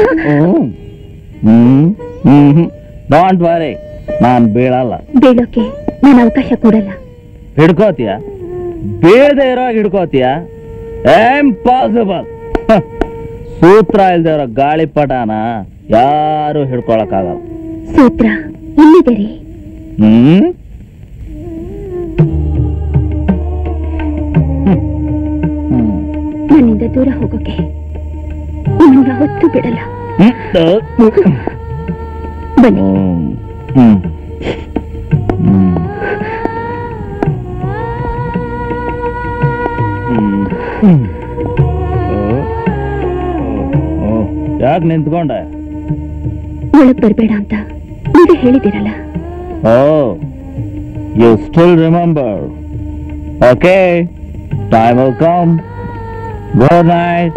ಡೋಂಟ್ ವರಿ, ನಾನ್ ಬೀಳಲ್ಲ. ಬೀಳೋಕೆ ನಾನು ಅವಕಾಶ ಕೊಡಲ್ಲ. ಹಿಡ್ಕೋತೀಯ? ಬೀಳದೆ ಇರೋ ಹಿಡ್ಕೋತೀಯ? ಇಂಪಾಸಿಬಲ್. ಸೂತ್ರ ಇಲ್ದೇ ಇರೋ ಗಾಳಿಪಟನ ಯಾರು ಹಿಡ್ಕೊಳಕ್ಕಾಗಲ್ಲ. ಸೂತ್ರ ಇಲ್ಲಿದೆ ರೀ. ನನ್ನಿಂದ ದೂರ ಹೋಗೋಕೆ ನಿಮ್ಮನ್ನ ಹೊತ್ತು ಬಿಡಲ್ಲ. ಬನ್ನಿ. ಯಾಕೆ ನಿಂತ್ಕೊಂಡೆ? ಒಳಗ್ ಬರ್ಬೇಡ ಅಂತ ನೀವೇ ಹೇಳಿದಿರಲ್ಲ. Oh, you still remember? Okay, time will come. Good night.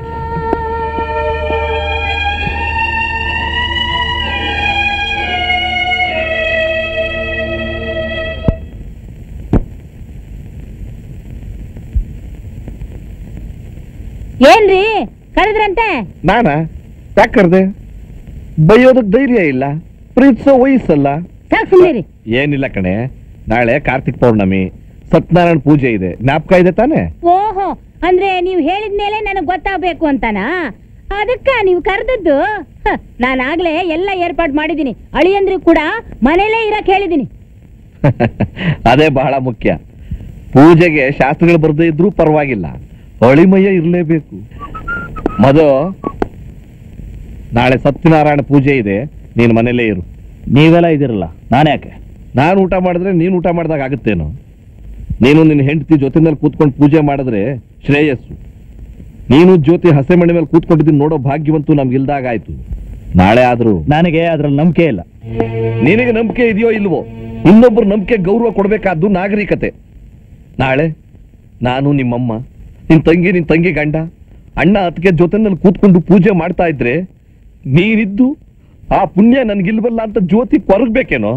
ಏನ್ರಿ ಕರೆದ್ರಂತೆ? ನಾನಾ? ಯಾಕೆ ಕರ್ದೆ? ಬೈಯೋದಕ್ ಧೈರ್ಯ ಇಲ್ಲ, ಪ್ರೀತಿಸೋ ವಯಸ್ಸಲ್ಲ. ಸಾಕು ಸುಮ್ಮನೆ. ಏನಿಲ್ಲ ಕಣೆ, ನಾಳೆ ಕಾರ್ತಿಕ್ ಪೌರ್ಣಮಿ, ಸತ್ಯನಾರಾಯಣ ಪೂಜೆ ಇದೆ, ಜ್ಞಾಪಕ ಇದೆ ತಾನೆ? ಓಹೋ, ಅಂದ್ರೆ ನೀವು ಹೇಳಿದ್ಮೇಲೆ ನನಗ್ ಗೊತ್ತಾಗಬೇಕು ಅಂತಾನಾ? ಅದಕ್ಕ ನೀವು ಕರೆದದ್ದು? ನಾನಾಗ್ಲೇ ಎಲ್ಲ ಏರ್ಪಾಡು ಮಾಡಿದೀನಿ. ಅಳಿಯಂದ್ರಿಗೂ ಕೂಡ ಮನೇಲೇ ಇರಕ್ ಹೇಳಿದೀನಿ. ಅದೇ ಬಹಳ ಮುಖ್ಯ. ಪೂಜೆಗೆ ಶಾಸ್ತ್ರಗಳು ಬರ್ದೇ ಇದ್ರೂ ಪರವಾಗಿಲ್ಲ, ಅಳಿಮಯ್ಯ ಇರ್ಲೇಬೇಕು. ಮದು, ನಾಳೆ ಸತ್ಯನಾರಾಯಣ ಪೂಜೆ ಇದೆ, ನೀನು ಮನೇಲೇ ಇರು. ನೀವೆಲ್ಲ ಇದಿರಲ್ಲ, ನಾನ್ಯಾಕೆ? ನಾನು ಊಟ ಮಾಡಿದ್ರೆ ನೀನು ಊಟ ಮಾಡಿದಾಗ ಆಗುತ್ತೇನೋ? ನೀನು ನಿನ್ನ ಹೆಂಡತಿ ಜೊತೆನಲ್ಲಿ ಕೂತ್ಕೊಂಡು ಪೂಜೆ ಮಾಡಿದ್ರೆ ಶ್ರೇಯಸ್ಸು. ನೀನು ಜ್ಯೋತಿ ಹಸೆ ಮಣೆ ಮೇಲೆ ಕೂತ್ಕೊಂಡಿದ್ದೀನಿ ನೋಡೋ ಭಾಗ್ಯವಂತೂ ನಮ್ಗಿಲ್ದಾಗ ಆಯ್ತು. ನಾಳೆ ಆದ್ರೂ ನನಗೆ ಅದ್ರಲ್ಲಿ ನಂಬಿಕೆ ಇಲ್ಲ. ನಿನಗೆ ನಂಬಿಕೆ ಇದೆಯೋ ಇಲ್ವೋ, ಇನ್ನೊಬ್ಬರು ನಂಬಿಕೆ ಗೌರವ ಕೊಡ್ಬೇಕಾದ್ದು ನಾಗರಿಕತೆ. ನಾಳೆ ನಾನು, ನಿಮ್ಮಮ್ಮ, ನಿನ್ ತಂಗಿ ಗಂಡ, ಅಣ್ಣ ಅತ್ತಿಗೆ ಜೊತೆನಲ್ಲಿ ಕೂತ್ಕೊಂಡು ಪೂಜೆ ಮಾಡ್ತಾ ಇದ್ರೆ ನೀನಿದ್ದು ಆ ಪುಣ್ಯ ನನ್ಗಿಲ್ವಲ್ಲ ಅಂತ ಜ್ಯೋತಿ ಕೊರಗ್ಬೇಕೇನೋ?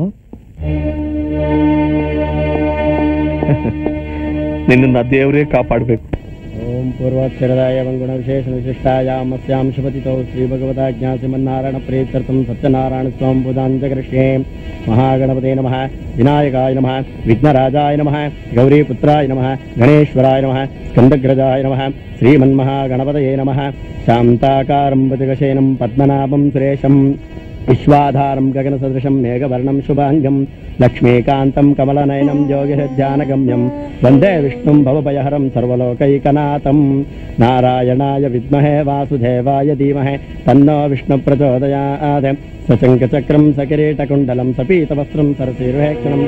ನಿನ್ನ ದೇವರೇ ಕಾಪಾಡ್ಬೇಕು. ಓಂ ಪೂರ್ವೋತ್ತರದಾಯ ಗುಣ ವಿಶೇಷ ವಿಶಿಷ್ಟಾಯಾಮಸ್ಯಾಂ ಶುಭತಿತೌ ಶ್ರೀ ಭಗವತಾಜ್ಞಾ ಶ್ರೀಮನ್ನಾರಾಯಣ ಪ್ರೀತ್ಯರ್ಥಂ ಸತ್ಯನಾರಾಯಣ ಸ್ವಾಂ ಪೂಜಾಂಜಕೃಷ್ಣೇ ಮಹಾಗಣಪತೆ ನಮಃ ವಿನಾಯಕಾಯ ನಮಃ ವಿಘ್ನರಾಜಾಯ ನಮಃ ಗೌರೀಪುತ್ರಾಯ ನಮಃ ಗಣೇಶ್ವರಾಯ ನಮಃ ಸ್ಕಂದಗ್ರಜಾಯ ನಮಃ ಶ್ರೀಮನ್ಮಹಾಗಣಪತಯೇ ನಮಃ ಶಾಂತಾಕಾರಂ ಭುಜಗಶಯನಂ ಪದ್ಮನಾಭಂ ಸುರೇಶಂ ವಿಶ್ವಾಧಾರಂ ಗಗನಸದೃಶಂ ಮೇಘವರ್ಣಂ ಶುಭಾಂಗಂ ಲಕ್ಷ್ಮೀಕಾಂತಂ ಕಮಲನಯನಂ ಯೋಗಿಹೃಧ್ಯಾನಗಮ್ಯಂ ವಂದೇ ವಿಷ್ಣುಂ ಭವಭಯಹರಂ ಸರ್ವಲೋಕೈಕನಾಥಂ ನಾರಾಯಣಾಯ ವಿದ್ಮಹೇ ವಾಸುದೇವಾಯ ಧೀಮಹಿ ತನ್ನೋ ವಿಷ್ಣು ಪ್ರಚೋದಯಾತ್ ಸಶಂಖಚಕ್ರಂ ಸಕಿರೀಟಕುಂಡಲಂ ಸಪೀತವಸ್ತ್ರಂ ಸರಸಿರುಹೇಕ್ಷಣಂ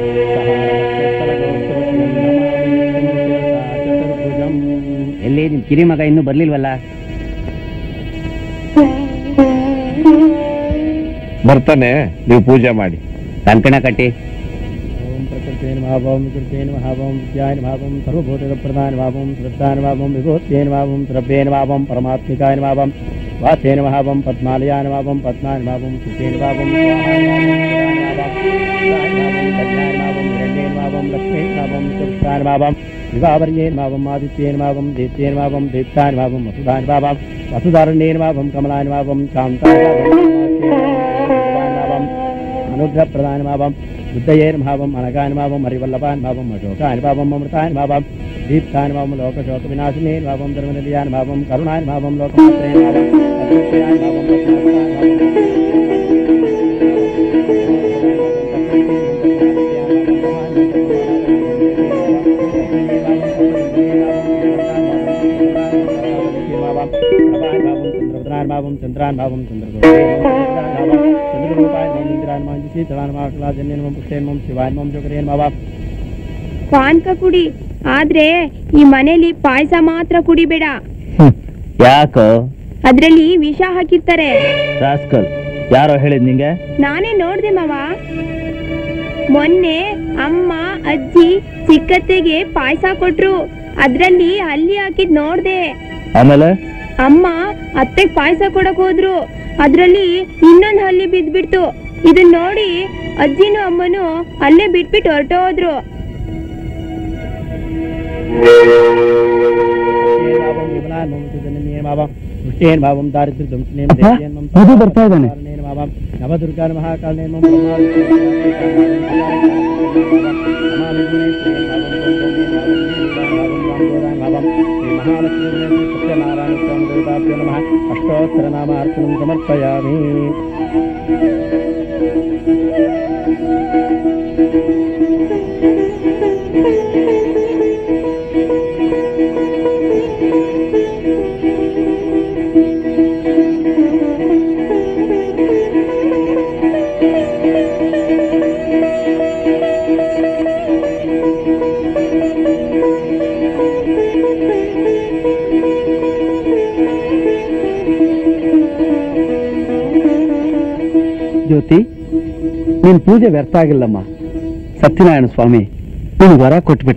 ಎಲ್ಲಿ ನಿಮ್ ಕಿರಿ ಮಗ ಇನ್ನೂ ಬರ್ಲಿಲ್ವಲ್ಲ? ಬರ್ತಾನೆ, ನೀವು ಪೂಜೆ ಮಾಡಿ. ಕಂಕಣ ಕಟ್ಟಿ. ಓಂ ಪ್ರಕೃತೇನ ಮಹಾಭಾವಂ ವಿಕೃತೇನ ಮಹಾಭಾವಂ ವಿದ್ಯಾಯ ಮಹಾಭಾವಂ ಸರ್ವಭೂತ ಪ್ರಧಾನ ಮಹಾಭಾವಂ ಶ್ರದ್ಧಾನ ಮಹಾಭಾವಂ ವಿಭೂತೇನ ಮಹಾಭಾವಂ ದ್ರವ್ಯೇನ ಮಹಾಭಾವಂ ಪರಮಾತ್ಮಿಕಾಯ ಮಹಾಭಾವಂ ವಾಚೇನ ಮಹಾಭಾವಂ ಪದ್ಮಾಲಯಾನ ಮಹಾಭಾವಂ ಪದ್ಮಾನ ಮಹಾಭಾವಂ ಸುಖೇನ ಮಹಾಭಾವಂ ಲಕ್ಷ್ಮೀ ಮಹಾಭಾವಂ ಕೃಷ್ಣಾನ ಮಹಾಭಾವಂ ವಿವಾವರ್ಯೇನ ಮಹಾಭಾವಂ ಆದಿತ್ಯೇನ ಮಹಾಭಾವಂ ದೀಪ್ತೇನ ಮಹಾಭಾವಂ ದೀಪ್ತಾನ ಮಹಾಭಾವಂ ವಸುಧಾನ ಮಹಾಭಾವಂ ವಸುಧಾರಣ್ಯೇನ ಮಹಾಭಾವಂ ಕಮಲಾನ ಮಹಾಭಾವಂ ಕಾಂತಾನ ಮಹಾಭಾವಂ अनुग्रह प्रदान भावम बुद्धयेर भावम अनगान भावम हरिवल्लभान भावम अशोकान भावम अमृतान भावम दीप्तान भावम लोक शोक विनाशिने भावम धर्मनिलयान भावम करुणान भावम लोकमात्रयेन भावम अद्वैतान भावम भावम चंद्रान भावम ಪಾನಕ ಕುಡಿ, ಆದ್ರೆ ಈ ಮನೇಲಿ ಪಾಯಸ ಮಾತ್ರ ಕುಡಿಬೇಡ. ಯಾಕೋ? ಅದ್ರಲ್ಲಿ ವಿಷ ಹಾಕಿರ್ತಾರೆ. ರಾಸ್ಕಲ್, ಯಾರೋ ಹೇಳಿದ್ ನಿಂಗೆ? ನಾನೇ ನೋಡ್ದೆ ಮಾವ. ಮೊನ್ನೆ ಅಮ್ಮ ಅಜ್ಜಿ ಚಿಕ್ಕತ್ತೆಗೆ ಪಾಯಸ ಕೊಟ್ರು, ಅದ್ರಲ್ಲಿ ಹಲ್ಲಿ ಹಾಕಿದ್ ನೋಡ್ದೆ. ಆಮೇಲೆ ಅಮ್ಮ ಅತ್ತೆಗ್ ಪಾಯಸ ಕೊಡಕ್ ಹೋದ್ರು, ಅದ್ರಲ್ಲಿ ಇನ್ನೊಂದ್ ಹಲ್ಲಿ ಬಿದ್ಬಿಡ್ತು. ಇದನ್ ನೋಡಿ ಅಜ್ಜಿನೂ ಅಮ್ಮನೂ ಅಲ್ಲೇ ಬಿಟ್ಬಿಟ್ಟು ಹೊರಟೋದ್ರು. ಭಾವಂ ದಾರಿದ್ರ್ಯ ಬರ್ತಾ ಇದ್ದಾನೆ. ನವದುರ್ಗಾ ಮಹಾಕಾಲ ಸತ್ಯನಾರಾಯಣ ಸ್ವಾಮಿ ದೇವತಾಭ್ಯೋ ನಮಃ ಅಷ್ಟೋತ್ತರ ನಾಮಾರ್ಚನಂ ಸಮರ್ಪಯಾಮಿ. ಜ್ಯೋತಿ, ನಿನ್ ಪೂಜೆ ವ್ಯರ್ಥ ಆಗಿಲ್ಲಮ್ಮ. ಸತ್ಯನಾರಾಯಣ ಸ್ವಾಮಿ ನೀನು ವರ ಕೊಟ್ಬಿಟ್ಟ.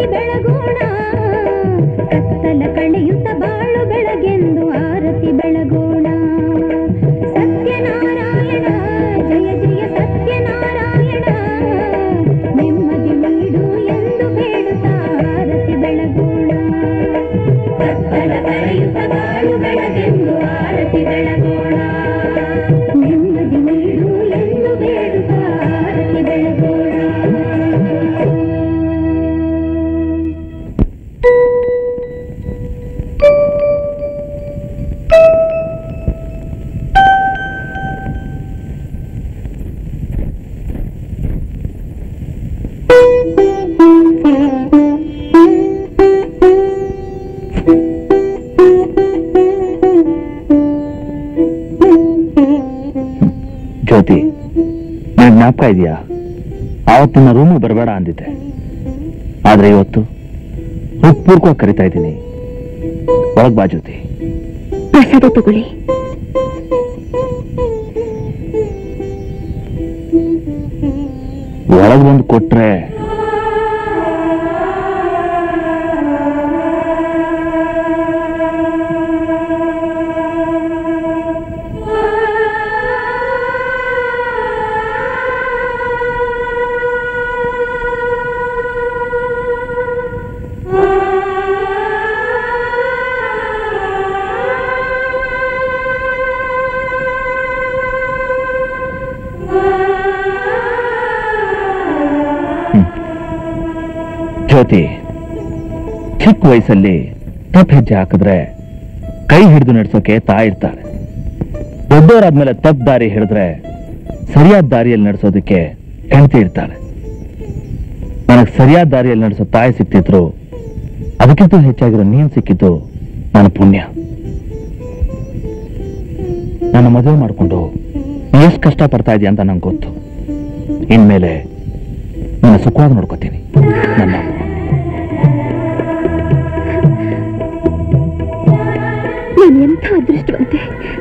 ಆರತಿ ಬೆಳಗೋಣ ಕತ್ತಲ ಕಳೆಯುತ್ತ ಬಾಳು ಬೆಳಗೆಂದು ಆರತಿ ಬೆಳಗೋಣ ಸತ್ಯನಾರಾಯಣ ಜಯ ಜಯ ಸತ್ಯನಾರಾಯಣ ನೆಮ್ಮದಿ ನೀಡು ಎಂದು ಬೇಡುತ್ತಾ ಆರತಿ ಬೆಳಗೋಣ ಕತ್ತಲ ಕಳೆಯುತ್ತ ಬಾಳು ಬೆಳಗೆಂದು ಆರತಿ ಬೆಳಗೋಣ ನೆಮ್ಮದಿ ನೀಡು ಎಂದು ಬೇಡುತ್ತಾ ಆರತಿ ಬೆಳಗೋಣ ಜ್ಯೋತಿ, ನನಗೆ ಜ್ಞಾಪಕ ಇದೆಯಾ? ಆವತ್ತಿನ ರೂಮಿಗೆ ಬರಬೇಡ ಅಂದಿದ್ದೆ, ಆದ್ರೆ ಇವತ್ತು ಹೃತ್ಪೂರ್ವಕವಾಗಿ ಕರಿತಾ ಇದ್ದೀನಿ. ಒಳಗ್ ಬಾ ಜ್ಯೋತಿ. ಪ್ರಸಾದ ತಗೊಳ್ಳಿ. ಒಳಗ್ ಬಂದು ಕೊಟ್ರೆ ಜ್ಯೋತಿ, ಚಿಕ್ಕ ವಯಸ್ಸಲ್ಲಿ ತಪ್ಪು ಹೆಜ್ಜೆ ಹಾಕಿದ್ರೆ ಕೈ ಹಿಡಿದು ನಡೆಸೋಕೆ ತಾಯಿ ಇರ್ತಾರೆ. ದೊಡ್ಡವರಾದ್ಮೇಲೆ ತಪ್ಪು ದಾರಿ ಹಿಡಿದ್ರೆ ಸರಿಯಾದ ದಾರಿಯಲ್ಲಿ ನಡೆಸೋದಕ್ಕೆ ಹೆಂಡತಿ ಇರ್ತಾಳೆ. ನನಗೆ ಸರಿಯಾದ ದಾರಿಯಲ್ಲಿ ನಡೆಸೋ ತಾಯಿ ಸಿಕ್ತಿದ್ರು, ಅದಕ್ಕಿಂತ ಹೆಚ್ಚಾಗಿರೋ ನೀನ್ ಸಿಕ್ಕಿದ್ದು ನನ್ನ ಪುಣ್ಯ. ನನ್ನ ಮದುವೆ ಮಾಡಿಕೊಂಡು ಎಷ್ಟು ಕಷ್ಟ ಪಡ್ತಾ ಇದೆಯಾ ಅಂತ ನಂಗೆ ಗೊತ್ತು. ಇನ್ಮೇಲೆ ನನ್ನ ಸುಖವಾಗಿ ನೋಡ್ಕೋತೀನಿ. ನನ್ನ ನಾನು ಎಂಥ ಅದೃಷ್ಟವಂತೆ.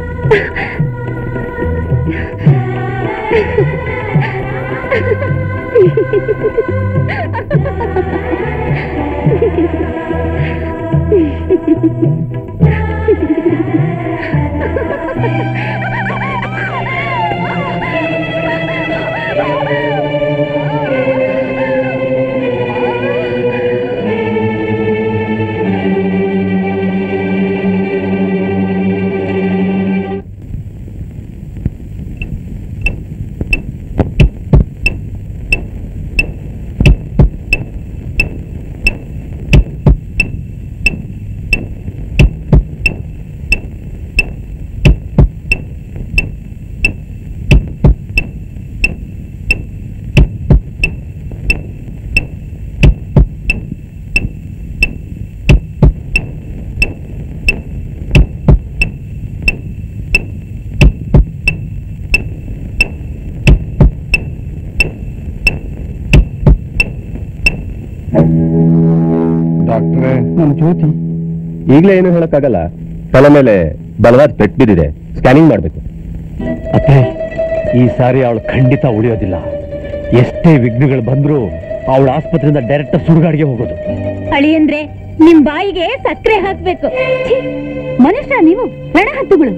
ಡಾಕ್ಟ್ರೇ, ನನ್ನ ಜ್ಯೋತಿ ಈಗಲೇ ಏನು ಹೇಳಕ್ಕಾಗಲ್ಲ. ತಲೆ ಮೇಲೆ ಬಲವಾದ ಪೆಟ್ಟು ಬಿದ್ದಿದೆ, ಸ್ಕ್ಯಾನಿಂಗ್ ಮಾಡ್ಬೇಕು. ಅತ್ತೆ, ಈ ಸಾರಿ ಅವಳು ಖಂಡಿತ ಉಳಿಯೋದಿಲ್ಲ. ಎಷ್ಟೇ ವಿಘ್ನಗಳು ಬಂದ್ರು ಅವಳ ಆಸ್ಪತ್ರೆಯಿಂದ ಡೈರೆಕ್ಟ್ ಸುಡುಗಾಡಿಗೆ ಹೋಗೋದು. ಅಳಿಯಂದ್ರೆ ನಿಮ್ ಬಾಯಿಗೆ ಸಕ್ಕರೆ ಹಾಕ್ಬೇಕು. ಛೀ, ಮನುಷ್ಯ ನೀವು ರಣಹತ್ತುಗಳು.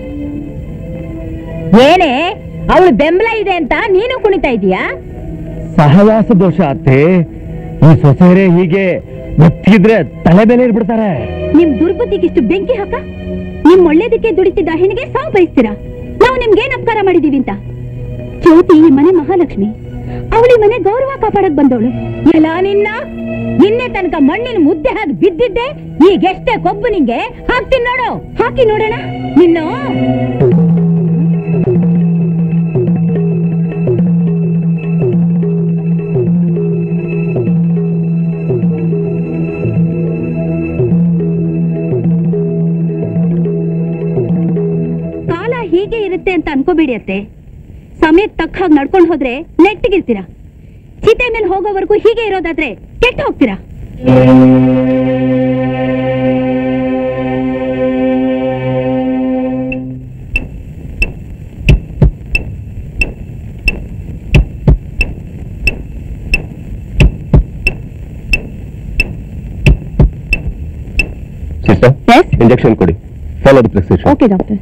ಏನೇ ಅವಳು ಬೆಂಬಲ ಇದೆ ಅಂತ ನೀನು ಕುಣಿತಾ ಇದೀಯಾ? ಸಹವಾಸ ದೋಷ ಅತ್ತೆ. ಈ ಸೊಸೆಯರೇ ಹೀಗೆ ಮುತ್ತಿದ್ರೆ ತಲೆ ಮೇಲೆ ಇರ್ಬಿಡ್ತಾರೆ. ನಿಮ್ ದುರ್ಬುದ್ಧಿಗಿಷ್ಟು ಬೆಂಕಿ ಹಾಕ. ನಿಮ್ ಒಳ್ಳೇದಕ್ಕೆ ದುಡಿತಿದ್ದ ಹೆಣ್ಣಿಗೆ ಸಾವು ಬಯಸ್ತೀರಾ? ನಾವು ನಿಮ್ಗೇನ್ ಅಪಕಾರ ಮಾಡಿದೀವಿ ಅಂತ? ಜ್ಯೋತಿ ಈ ಮನೆ ಮಹಾಲಕ್ಷ್ಮಿ. ಅವಳಿ ಮನೆ ಗೌರವ ಕಾಪಾಡಕ್ ಬಂದವಳು. ಎಲ್ಲ ನಿನ್ನೆ ತನಕ ಮಣ್ಣಿನ ಮುದ್ದೆ ಹಾಕಿ ಬಿದ್ದಿದ್ದೆ, ಈಗೆಷ್ಟೇ ಕೊಬ್ಬು ನಿಂಗೆ ಹಾಕ್ತೀನಿ ನೋಡು. ಹಾಕಿ ನೋಡೋಣ ನಿನ್ನ ಕಾಲ ಹೀಗೆ ಇರುತ್ತೆ ಅಂತ ಅನ್ಕೋಬೇಡಿ ಅತ್ತೆ. ಸಮಯಕ್ಕೆ ತಕ್ಕ ಹಾಗೆ ನಡ್ಕೊಂಡು ಹೋದ್ರೆ ನೆಟ್ಟಿಗಿರ್ತೀರಾ. ಚಿತೆ ಮೇಲೆ ಹೋಗೋವರೆಗೂ ಹೀಗೆ ಇರೋದಾದ್ರೆ ಕೆಟ್ಟು ಹೋಗ್ತೀರಾ. ಸಿಸ್ಟರ್ ಎಸ್ ಇಂಜೆಕ್ಷನ್ ಕೊಡಿ. Follow the prescription. Okay doctor.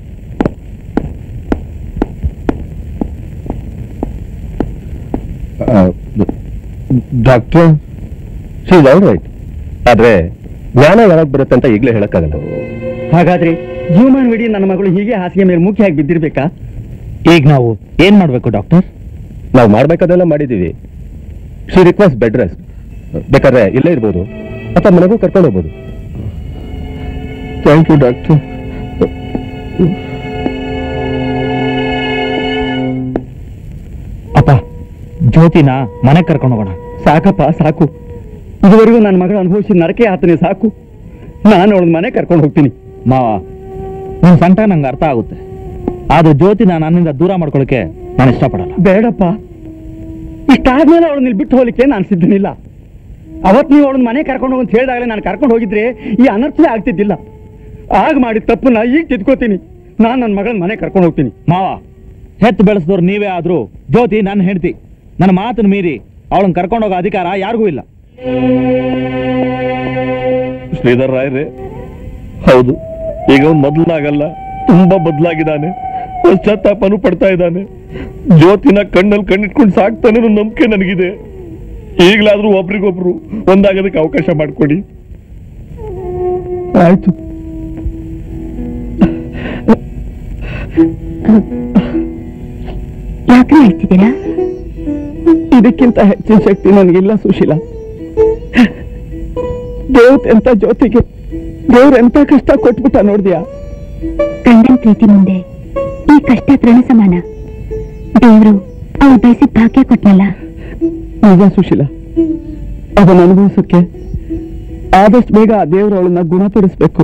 Doctor she is all right. ಆದ್ರೆ ಜ್ಞಾನ ಯಾವಾಗ ಬರುತ್ತೆ ಅಂತ ಈಗಲೇ ಹೇಳಕ್ಕಾಗಲ್ಲ. ಹಾಗಾದ್ರೆ ಜೀವಮಾನವಿಡೀ ನನ್ನ ಮಗಳು ಹೀಗೆ ಹಾಸಿಗೆ ಮೇಲೆ ಮುಖ್ಯವಾಗಿ ಬಿದ್ದಿರ್ಬೇಕಾ? ಈಗ ನಾವು ಏನ್ ಮಾಡ್ಬೇಕು ಡಾಕ್ಟರ್? ನಾವು ಮಾಡ್ಬೇಕಾದೆಲ್ಲ ಮಾಡಿದೀವಿ. She request bed rest. ಬೇಕಾದ್ರೆ ಇಲ್ಲೇ ಇರ್ಬೋದು ಅಥವಾ ಮನೆಗೂ ಕರ್ಕೊಂಡು ಹೋಗ್ಬೋದು. Thank you doctor. ಅಪ್ಪ, ಜ್ಯೋತಿನ ಮನೆಗೆ ಕರ್ಕೊಂಡು ಹೋಗೋಣ. ಸಾಕಪ್ಪ ಸಾಕು. ಇದುವರೆಗೂ ನನ್ನ ಮಗಳು ಅನುಭವಿಸಿದ ನರಕೆ ಆತನೇ ಸಾಕು. ನಾನು ಅವಳ ಮನೆ ಕರ್ಕೊಂಡು ಹೋಗ್ತೀನಿ. ಮಾವ, ನಿನ್ ಸಂಟ ನಂಗೆ ಅರ್ಥ ಆಗುತ್ತೆ. ಆದ್ರೆ ಜ್ಯೋತಿನ ನನ್ನಿಂದ ದೂರ ಮಾಡ್ಕೊಳಕ್ಕೆ ನಾನು ಇಷ್ಟಪಡಲ್ಲ. ಬೇಡಪ್ಪ, ಇಷ್ಟಾದ್ಮೇಲೆ ಅವಳನ್ನ ಇಲ್ಲಿ ಬಿಟ್ಟು ಹೋಗ್ಲಿಕ್ಕೆ ನಾನು ಸಿದ್ಧನಿಲ್ಲ. ಅವತ್ತು ನೀವು ಅವಳನ್ನ ಮನೆ ಕರ್ಕೊಂಡು ಹೋಗಂತ ಹೇಳಿದಾಗಲೇ ನಾನು ಕರ್ಕೊಂಡು ಹೋಗಿದ್ರೆ ಈ ಅನರ್ಥವೇ ಆಗ್ತಿದ್ದಿಲ್ಲ. ಆಗ ಮಾಡಿದ ತಪ್ಪನ್ನ ಈಗ ತಿದ್ಕೋತೀನಿ. ನಾನು ನನ್ನ ಮಗಳನ್ನ ಮನೆ ಕರ್ಕೊಂಡು ಹೋಗ್ತೀನಿ. ಮಾವ, ಹೆತ್ತು ಬೆಳೆಸಿದವ್ರು ನೀವೇ ಆದ್ರೂ ಜ್ಯೋತಿ ನನ್ನ ಹೆಂಡತಿ. ನನ್ನ ಮಾತನ್ನು ಮೀರಿ ಅವಳನ್ನ ಕರ್ಕೊಂಡು ಹೋಗೋ ಅಧಿಕಾರ ಯಾರಿಗೂ ಇಲ್ಲ. ಶ್ರೀಧರ್ ರಾಯ್ರೆ, ಹೌದು, ಈಗ ಅವ್ನು ಮೊದಲಾಗಲ್ಲ, ತುಂಬಾ ಬದಲಾಗಿದ್ದಾನೆ. ಪಶ್ಚಾತ್ತಾಪನೂ ಪಡ್ತಾ ಇದ್ದಾನೆ. ಜ್ಯೋತಿನ ಕಣ್ಣಲ್ಲಿ ಕಣ್ಣಿಟ್ಕೊಂಡು ಸಾಕ್ತಾನೆ ಅನ್ನೋ ನಂಬಿಕೆ ನನಗಿದೆ. ಈಗಲಾದ್ರೂ ಒಬ್ರಿಗೊಬ್ರು ಒಂದಾಗೋದಕ್ಕೆ ಅವಕಾಶ ಮಾಡಿಕೊಡಿ. ಆಯ್ತು. ಯಾಕೆ ಹೇಳ್ತಿದ್ದೀರಾ? ಇದಕ್ಕಿಂತ ಹೆಚ್ಚಿನ ಶಕ್ತಿ ನನಗಿಲ್ಲ ಸುಶೀಲಾ. ದೇವತೆ ಅಂತ ಜ್ಯೋತಿಗೆ ದೇವ್ರೆಂತ ಕಷ್ಟ ಕೊಟ್ಬಿಟ್ಟ ನೋಡ್ದ್ಯಾ? ಗಂಡನ ಪ್ರೀತಿ ಮುಂದೆ ಈ ಕಷ್ಟ ತೃಣ ಸಮಾನ. ದೇವ್ರು ಅವ್ರು ಬಯಸಿದ ಭಾಗ್ಯ ಕೊಟ್ನಲ್ಲ. ನಿಜ ಸುಶೀಲಾ, ಅದನ್ನ ಅನುಭವಿಸಕ್ಕೆ ಆದಷ್ಟು ಬೇಗ ಆ ದೇವ್ರು ಅವಳನ್ನ ಗುಣಪಡಿಸ್ಬೇಕು.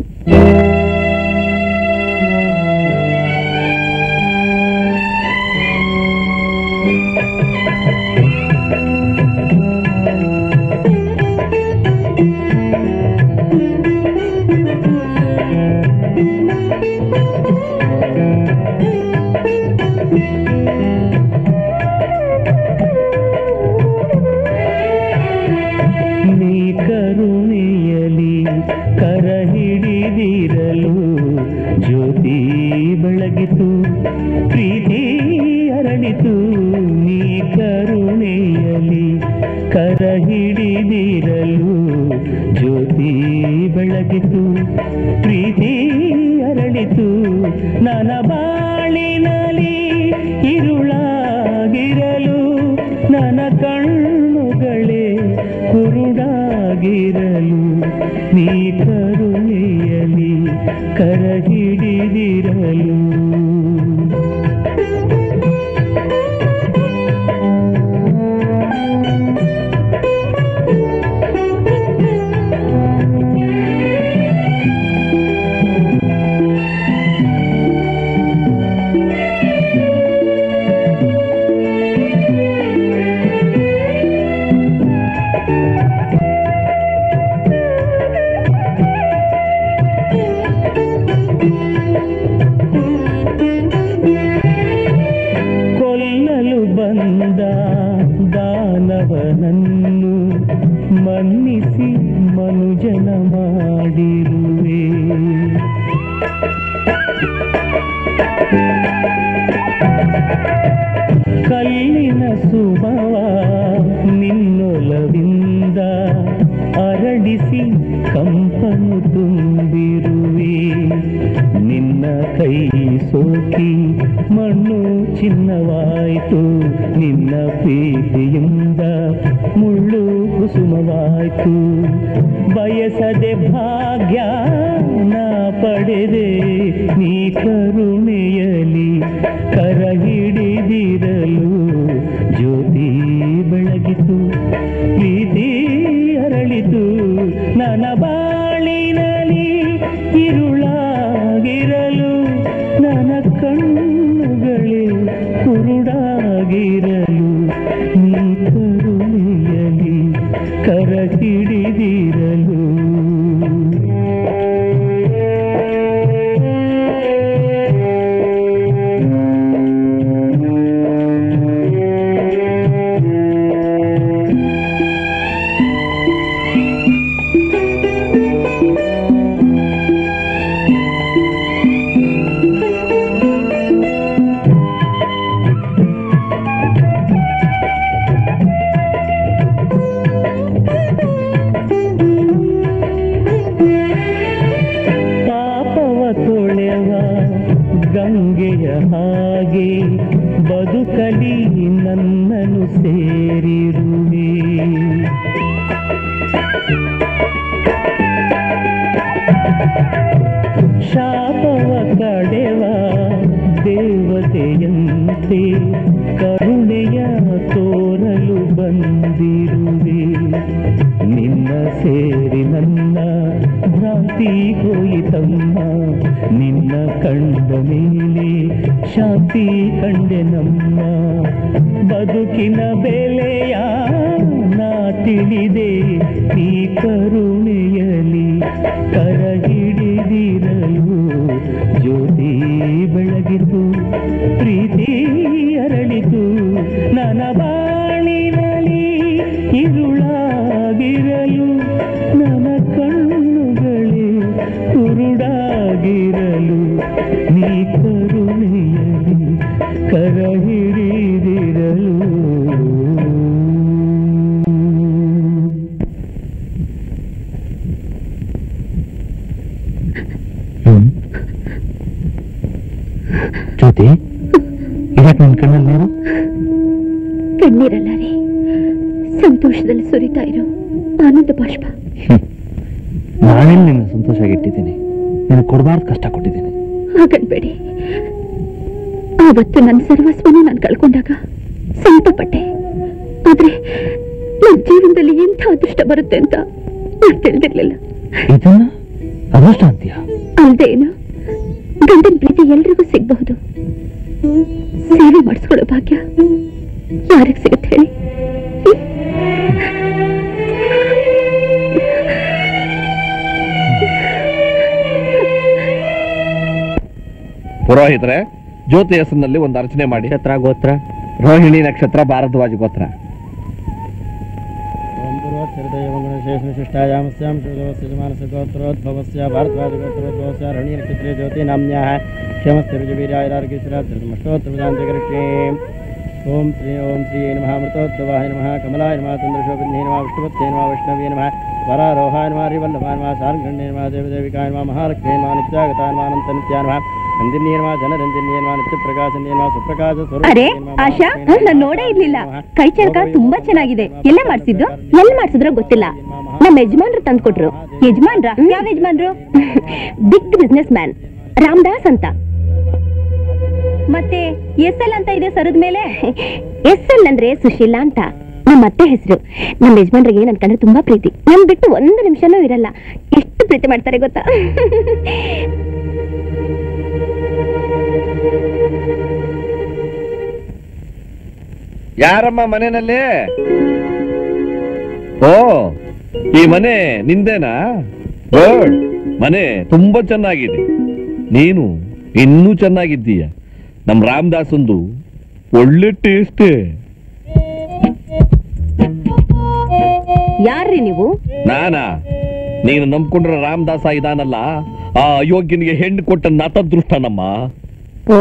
ಕರುಣೆಯಲಿ ಕರ ಹಿಡಿದಿರಲು ಜ್ಯೋತಿ ಬೆಳಗಿತು, ಪ್ರೀತಿ ಅರಳಿತು. ನೀ ಕರುಣೆಯಲಿ ಕರ ಹಿಡಿದಿರಲು ಜ್ಯೋತಿ ಬೆಳಗಿತು, ಪ್ರೀತಿ ಅರಳಿತು. ನನ್ನ ಬಾಳಿನಲ್ಲಿ ഇരുಳಾಗಿರಲು ನನ್ನ ಕಣ್ಣುಗಳೇ ಕುರುಡಾಗಿರಲು ನೀ ಕರುಣೆಯಲಿ ಕರ ಹಿಡಿದಿರಲು. ಬಂದ ದಾನವನನ್ನು ಮನ್ನಿಸಿ ಮನುಜನ ಮಾಡಿರುವೆ. ಕಲ್ಲಿನ ಸುಮವ ನಿನ್ನೊಲವಿಂದ ಅರಳಿಸಿ ಕಂಪನು ತುಂಬಿರುವೆ. ನಿನ್ನ ಕೈ ಸೋಕಿ ಮಣ್ಣು ಚಿನ್ನವಾಯಿತು, ನಿನ್ನ ಪ್ರೀತಿಯಿಂದ ಮುಳ್ಳು ಕುಸುಮವಾಯಿತು. ಬಯಸದೆ ಭಾಗ್ಯ ನಾ ಪಡೆದೆ, ನೀ ಕರುಣೆಯಲಿ ಕರ ಹಿಡಿದಿರಲು ಜ್ಯೋತಿ ಬೆಳಗಿತು, ಪ್ರೀತಿ ಅರಳಿತು. ನನ್ನ ಬಾಳಿನಲ್ಲಿ ഇരുಳಾಗಿರಲು ನನ್ನ ಕಣ್ಣುಗಳೇ ಕುರುಡಾಗಿರಲು ನೀ ಕರುಣೆಯಲಿ ಕರ ಹಿಡಿದಿರಲು. ಗಂಗೆಯ ಹಾಗೆ ಬದುಕಲಿ ನನ್ನನ್ನು ಸೇರಿರುವೆ. ಶಾಪವ ಕಡೆವ ದೇವತೆಯಂತೆ ಕರುಣೆಯ ತೋರಲು ಬಂದಿರುವೆ. ನಿನ್ನ ಸೇರಿ ನನ್ನ ಭ್ರಾಂತಿ ಹೋಯಿತಮ್ಮ, ನಿನ್ನ ಕಂಡ ಮೇಲೆ ಶಾಂತಿ ಕಂಡೆ ನಮ್ಮ. ಬದುಕಿನ ಬೆಲೆಯ ನಾ ತಿಳಿದೆ ಈ ಕರುಣೆಯಲಿ ಕರ ಹಿಡಿದಿರಲು. ಜ್ಯೋತಿ ಬೆಳಗಿತು, ಪ್ರೀತಿ ಅರಳಿತು, ನನ್ನ ಬಾಳಿನಲ್ಲಿ ഇരുളാಗಿರಲು, ನನ್ನ ಕಣ್ಣುಗಳೇ ಕುರುಡಾಗಿರಲು. ನೀ ಕರುಣೆಯಲಿ ಕರ ಹಿಡಿದಿರಲು. ಜ್ಯೋತಿ, ಇದಕ್ಕೆ ನನ್ನ ಕಣ್ಣಲ್ಲಿ ನೀರು? ಕಣ್ಣೀರಲ್ಲ ರೀ, ಸಂತೋಷದಲ್ಲಿ ಸುರಿತಾ ಇರೋ ಆನಂದ ಬಾಷ್ಪ. ನಾನೆಲ್ಲಿ ನಿನ್ನ ಸಂತೋಷವಾಗಿಟ್ಟಿದ್ದೀನಿ, ನಿನಗೆ ಕೊಡಬಾರ್ದು ಕಷ್ಟ ಕೊಟ್ಟಿದ್ದೀನಿ. ಹಾಗನ್ಬೇಡಿ. ಆವತ್ತು ನನ್ನ ಸರ್ವಸ್ವನು ನಾನು ಕಳ್ಕೊಂಡಾಗ ಸಂತಪಟ್ಟೆ. ಆದ್ರೆ ನನ್ನ ಜೀವನದಲ್ಲಿ ಎಂಥ ಅದೃಷ್ಟ ಬರುತ್ತೆ ಅಂತ ನಾನು ತಿಳಿದಿರ್ಲಿಲ್ಲ. ಇದನ್ನ ಅದೃಷ್ಟ ಅಂತೀಯ? ಅಲ್ದೇ ಏನು, ಗಂಡನ ಪ್ರೀತಿ ಎಲ್ರಿಗೂ ಸಿಗಬಹುದು. ಸೇವೆ ಮಾಡಿಸ್ಕೊಳ್ಳೋ ಭಾಗ್ಯ ಯಾರಿಗೆ ಸಿಗುತ್ತೆ ಹೇಳಿ? ಪುರೋಹಿತರೆ, ಜ್ಯೋತಿ ಹೆಸರಿನಲ್ಲಿ ಒಂದು ಅರ್ಚನೆ ಮಾಡಿ. ನಕ್ಷತ್ರ ಗೋತ್ರ ರೋಹಿಣಿ ನಕ್ಷತ್ರ, ಭಾರದ್ವಾಜ ಗೋತ್ರ. शिष्टायामस्यां श्रीमानस्य गोत्रोद्भवस्य भारद्वाजगोत्रोद्भवस्य रणि नक्षत्रे ज्योति नाम्न्याः क्षमस्य विजवीरायरार्गेश्वराधर्मष्टोत्तरदान्त्यकरिष्ये. ओम श्री नमः मृतोत्सवाय नमः कमलाय नमः चंद्रशोभिन्ये नमः विष्णुपत्ये नमः वैष्णवे नमः वरारोहाय नमः हरिवल्लभाय नमः सारंगण्ये नमः देवदेविकाय नमः महालक्ष्मी नमः नित्यागताय नमः अनन्तनित्याय नमः ನಂದಿನಿಯೇ ನಮಃ ಜನರಂಜನಿಯೇ ನಮಃ ನಿತ್ಯ ಪ್ರಕಾಶನಿಯೇ ನಮಃ ಸುಪ್ರಕಾಶ ಸ್ವರೂಪ. ಅರೆ ಆಶಾ, ನಾನು ನೋಡೇ ಇರ್ಲಿಲ್ಲ. ಕೈ ಚಳಕ ತುಂಬಾ ಚೆನ್ನಾಗಿದೆ. ಎಲ್ಲ ಮಾಡ್ಸಿದ್ದು? ಎಲ್ಲಿ ಮಾಡ್ಸಿದ್ರೋ ಗೊತ್ತಿಲ್ಲ. ನಮ್ಮ ಯಜಮಾನ್ರು ತಂದ್ಕೊಟ್ರು. ಯಜಮಾನ್ರ? ಯಾವ ಯಜಮಾನ್ರು? ಬಿಗ್ ಬಿಸ್ನೆಸ್ ಮ್ಯಾನ್ ರಾಮದಾಸ್ ಅಂತ. ಮತ್ತೆ ಎಸ್.ಎಲ್ ಅಂತ ಇದೆ ಸರದ ಮೇಲೆ. ಎಸ್.ಎಲ್ ಅಂದ್ರೆ ಸುಶೀಲಾ ಅಂತ ನಮ್ಮ ಅತ್ತೆ ಹೆಸರು. ನಮ್ಮ ಯಜಮಾನ್ರಿಗೆ ನನ್ ಕಂಡ್ರೆ ತುಂಬಾ ಪ್ರೀತಿ. ನನ್ ಬಿಟ್ಟು ಒಂದು ನಿಮಿಷನೂ ಇರಲ್ಲ. ಎಷ್ಟು ಪ್ರೀತಿ ಮಾಡ್ತಾರೆ ಗೊತ್ತಾ? ಯಾರಮ್ಮ ಮನೆಯಲ್ಲಿ? ಓ, ಈ ಮನೆ ನಿಂದೇನಾ? ಗುಡ್. ಮನೆ ತುಂಬಾ ಚೆನ್ನಾಗಿದೆ. ನೀನು ಇನ್ನೂ ಚೆನ್ನಾಗಿದ್ದೀಯ. ನಮ್ ರಾಮದಾಸ್ ಒಂದು ಒಳ್ಳೆ ಟೇಸ್ಟ್. ಯಾರ್ರಿ ನೀವು? ನಾನಾ? ನೀನು ನಂಬ್ಕೊಂಡ್ರೆ ರಾಮದಾಸ ಇದಾನಲ್ಲ, ಆ ಅಯೋಗ್ಯನಿಗೆ ಹೆಣ್ಣು ಕೊಟ್ಟ ನತದೃಷ್ಟನಮ್ಮ. ಓ,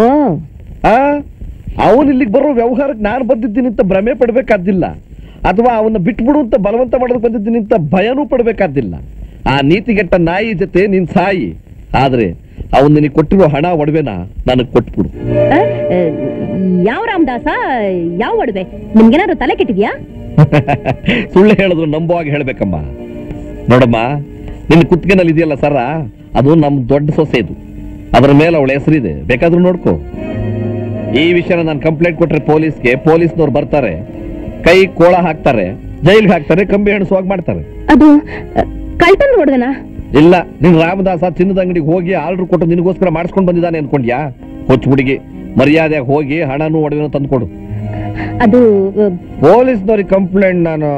ಅವನು ಇಲ್ಲಿಗೆ ಬರೋ ವ್ಯವಹಾರಕ್ಕೆ ನಾನು ಬಂದಿದ್ದೀನಿ ಅಂತ ಭ್ರಮೆ ಪಡ್ಬೇಕಾದಿಲ್ಲ, ಅಥವಾ ಅವನ್ನ ಬಿಟ್ಬಿಡು ಅಂತ ಬಲವಂತ ಮಾಡೋದಕ್ಕೆ ಬಂದಿದ್ದೀನಿ ಅಂತ ಭಯನೂ ಪಡ್ಬೇಕಾದಿಲ್ಲ. ಆ ನೀತಿಗೆಟ್ಟ ನಾಯಿ ಜೊತೆ ನೀನ್ ಸಾಯಿ. ಆದ್ರೆ ಅವನು ನಿನಗೆ ಕೊಟ್ಟಿರೋ ಹಣ ಒಡವೆನ ನನಗೆ ಕೊಟ್ಬಿಡು. ಯಾವ ರಾಮದಾಸ, ಯಾವ ಒಡವೆ? ನಿಮ್ಗೇನಾದ್ರು ತಲೆ ಕೆಟ್ಟಿದ್ಯಾ? ಸುಳ್ಳು ಹೇಳಿದ್ರು ನಂಬುವಾಗ ಹೇಳ್ಬೇಕಮ್ಮ. ನೋಡಮ್ಮ, ನಿನ್ನ ಕುತ್ತಿಗೆನಲ್ಲಿ ಇದೆಯಲ್ಲ ಸರ, ಅದು ನಮ್ ದೊಡ್ಡ ಸೊಸೆದು. ಅದರ ಮೇಲೆ ಅವಳ ಹೆಸರಿದೆ, ಬೇಕಾದ್ರೂ ನೋಡ್ಕೋ. ಈ ವಿಷಯನ ನಾನು ಕಂಪ್ಲೇಂಟ್ ಕೊಟ್ರೆ ಪೊಲೀಸ್ಗೆ, ಪೊಲೀಸ್ನವ್ರು ಬರ್ತಾರೆ, ಕೈ ಕೋಳ ಹಾಕ್ತಾರೆ, ಜೈಲ್ಗೆ ಹಾಕ್ತಾರೆ, ಕಂಬಿ ಎಣಿಸುವಾಗ ಮಾಡ್ತಾರೆ. ಅದು ಕಳ್ತನ ನೋಡ್ದನ? ಇಲ್ಲ, ನಿನ್ ರಾಮದಾಸ ಚಿನ್ನದ ಅಂಗಡಿಗೆ ಹೋಗಿ ಆರ್ಡರ್ ಕೊಟ್ಟು ನಿನಗೋಸ್ಕರ ಮಾಡಿಸ್ಕೊಂಡು ಬಂದಿದ್ದಾನೆ ಅನ್ಕೊಂಡ್ಯಾ? ಹೊಚ್ಚ ಹುಡುಗಿ, ಮರ್ಯಾದೆ ಹೋಗಿ ಹಣನೂ ಒಡವೆನೂ ತಂದ್ಕೊಡು. ಅದು ಪೊಲೀಸ್ನವ್ರಿಗೆ ಕಂಪ್ಲೇಂಟ್ ನಾನು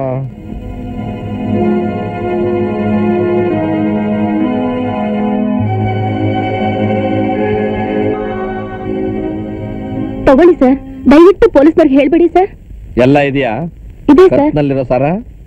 ತಗೊಳ್ಳಿ ಸರ್, ದಯವಿಟ್ಟು ಪೊಲೀಸ್ನವ್ರಿಗೆ ಹೇಳ್ಬೇಡಿ ಸರ್. ಎಲ್ಲ ಇದೆಯಾ? ಇದೆ ಸರ್. ನಲ್ಲಿರೋ ಸಾರ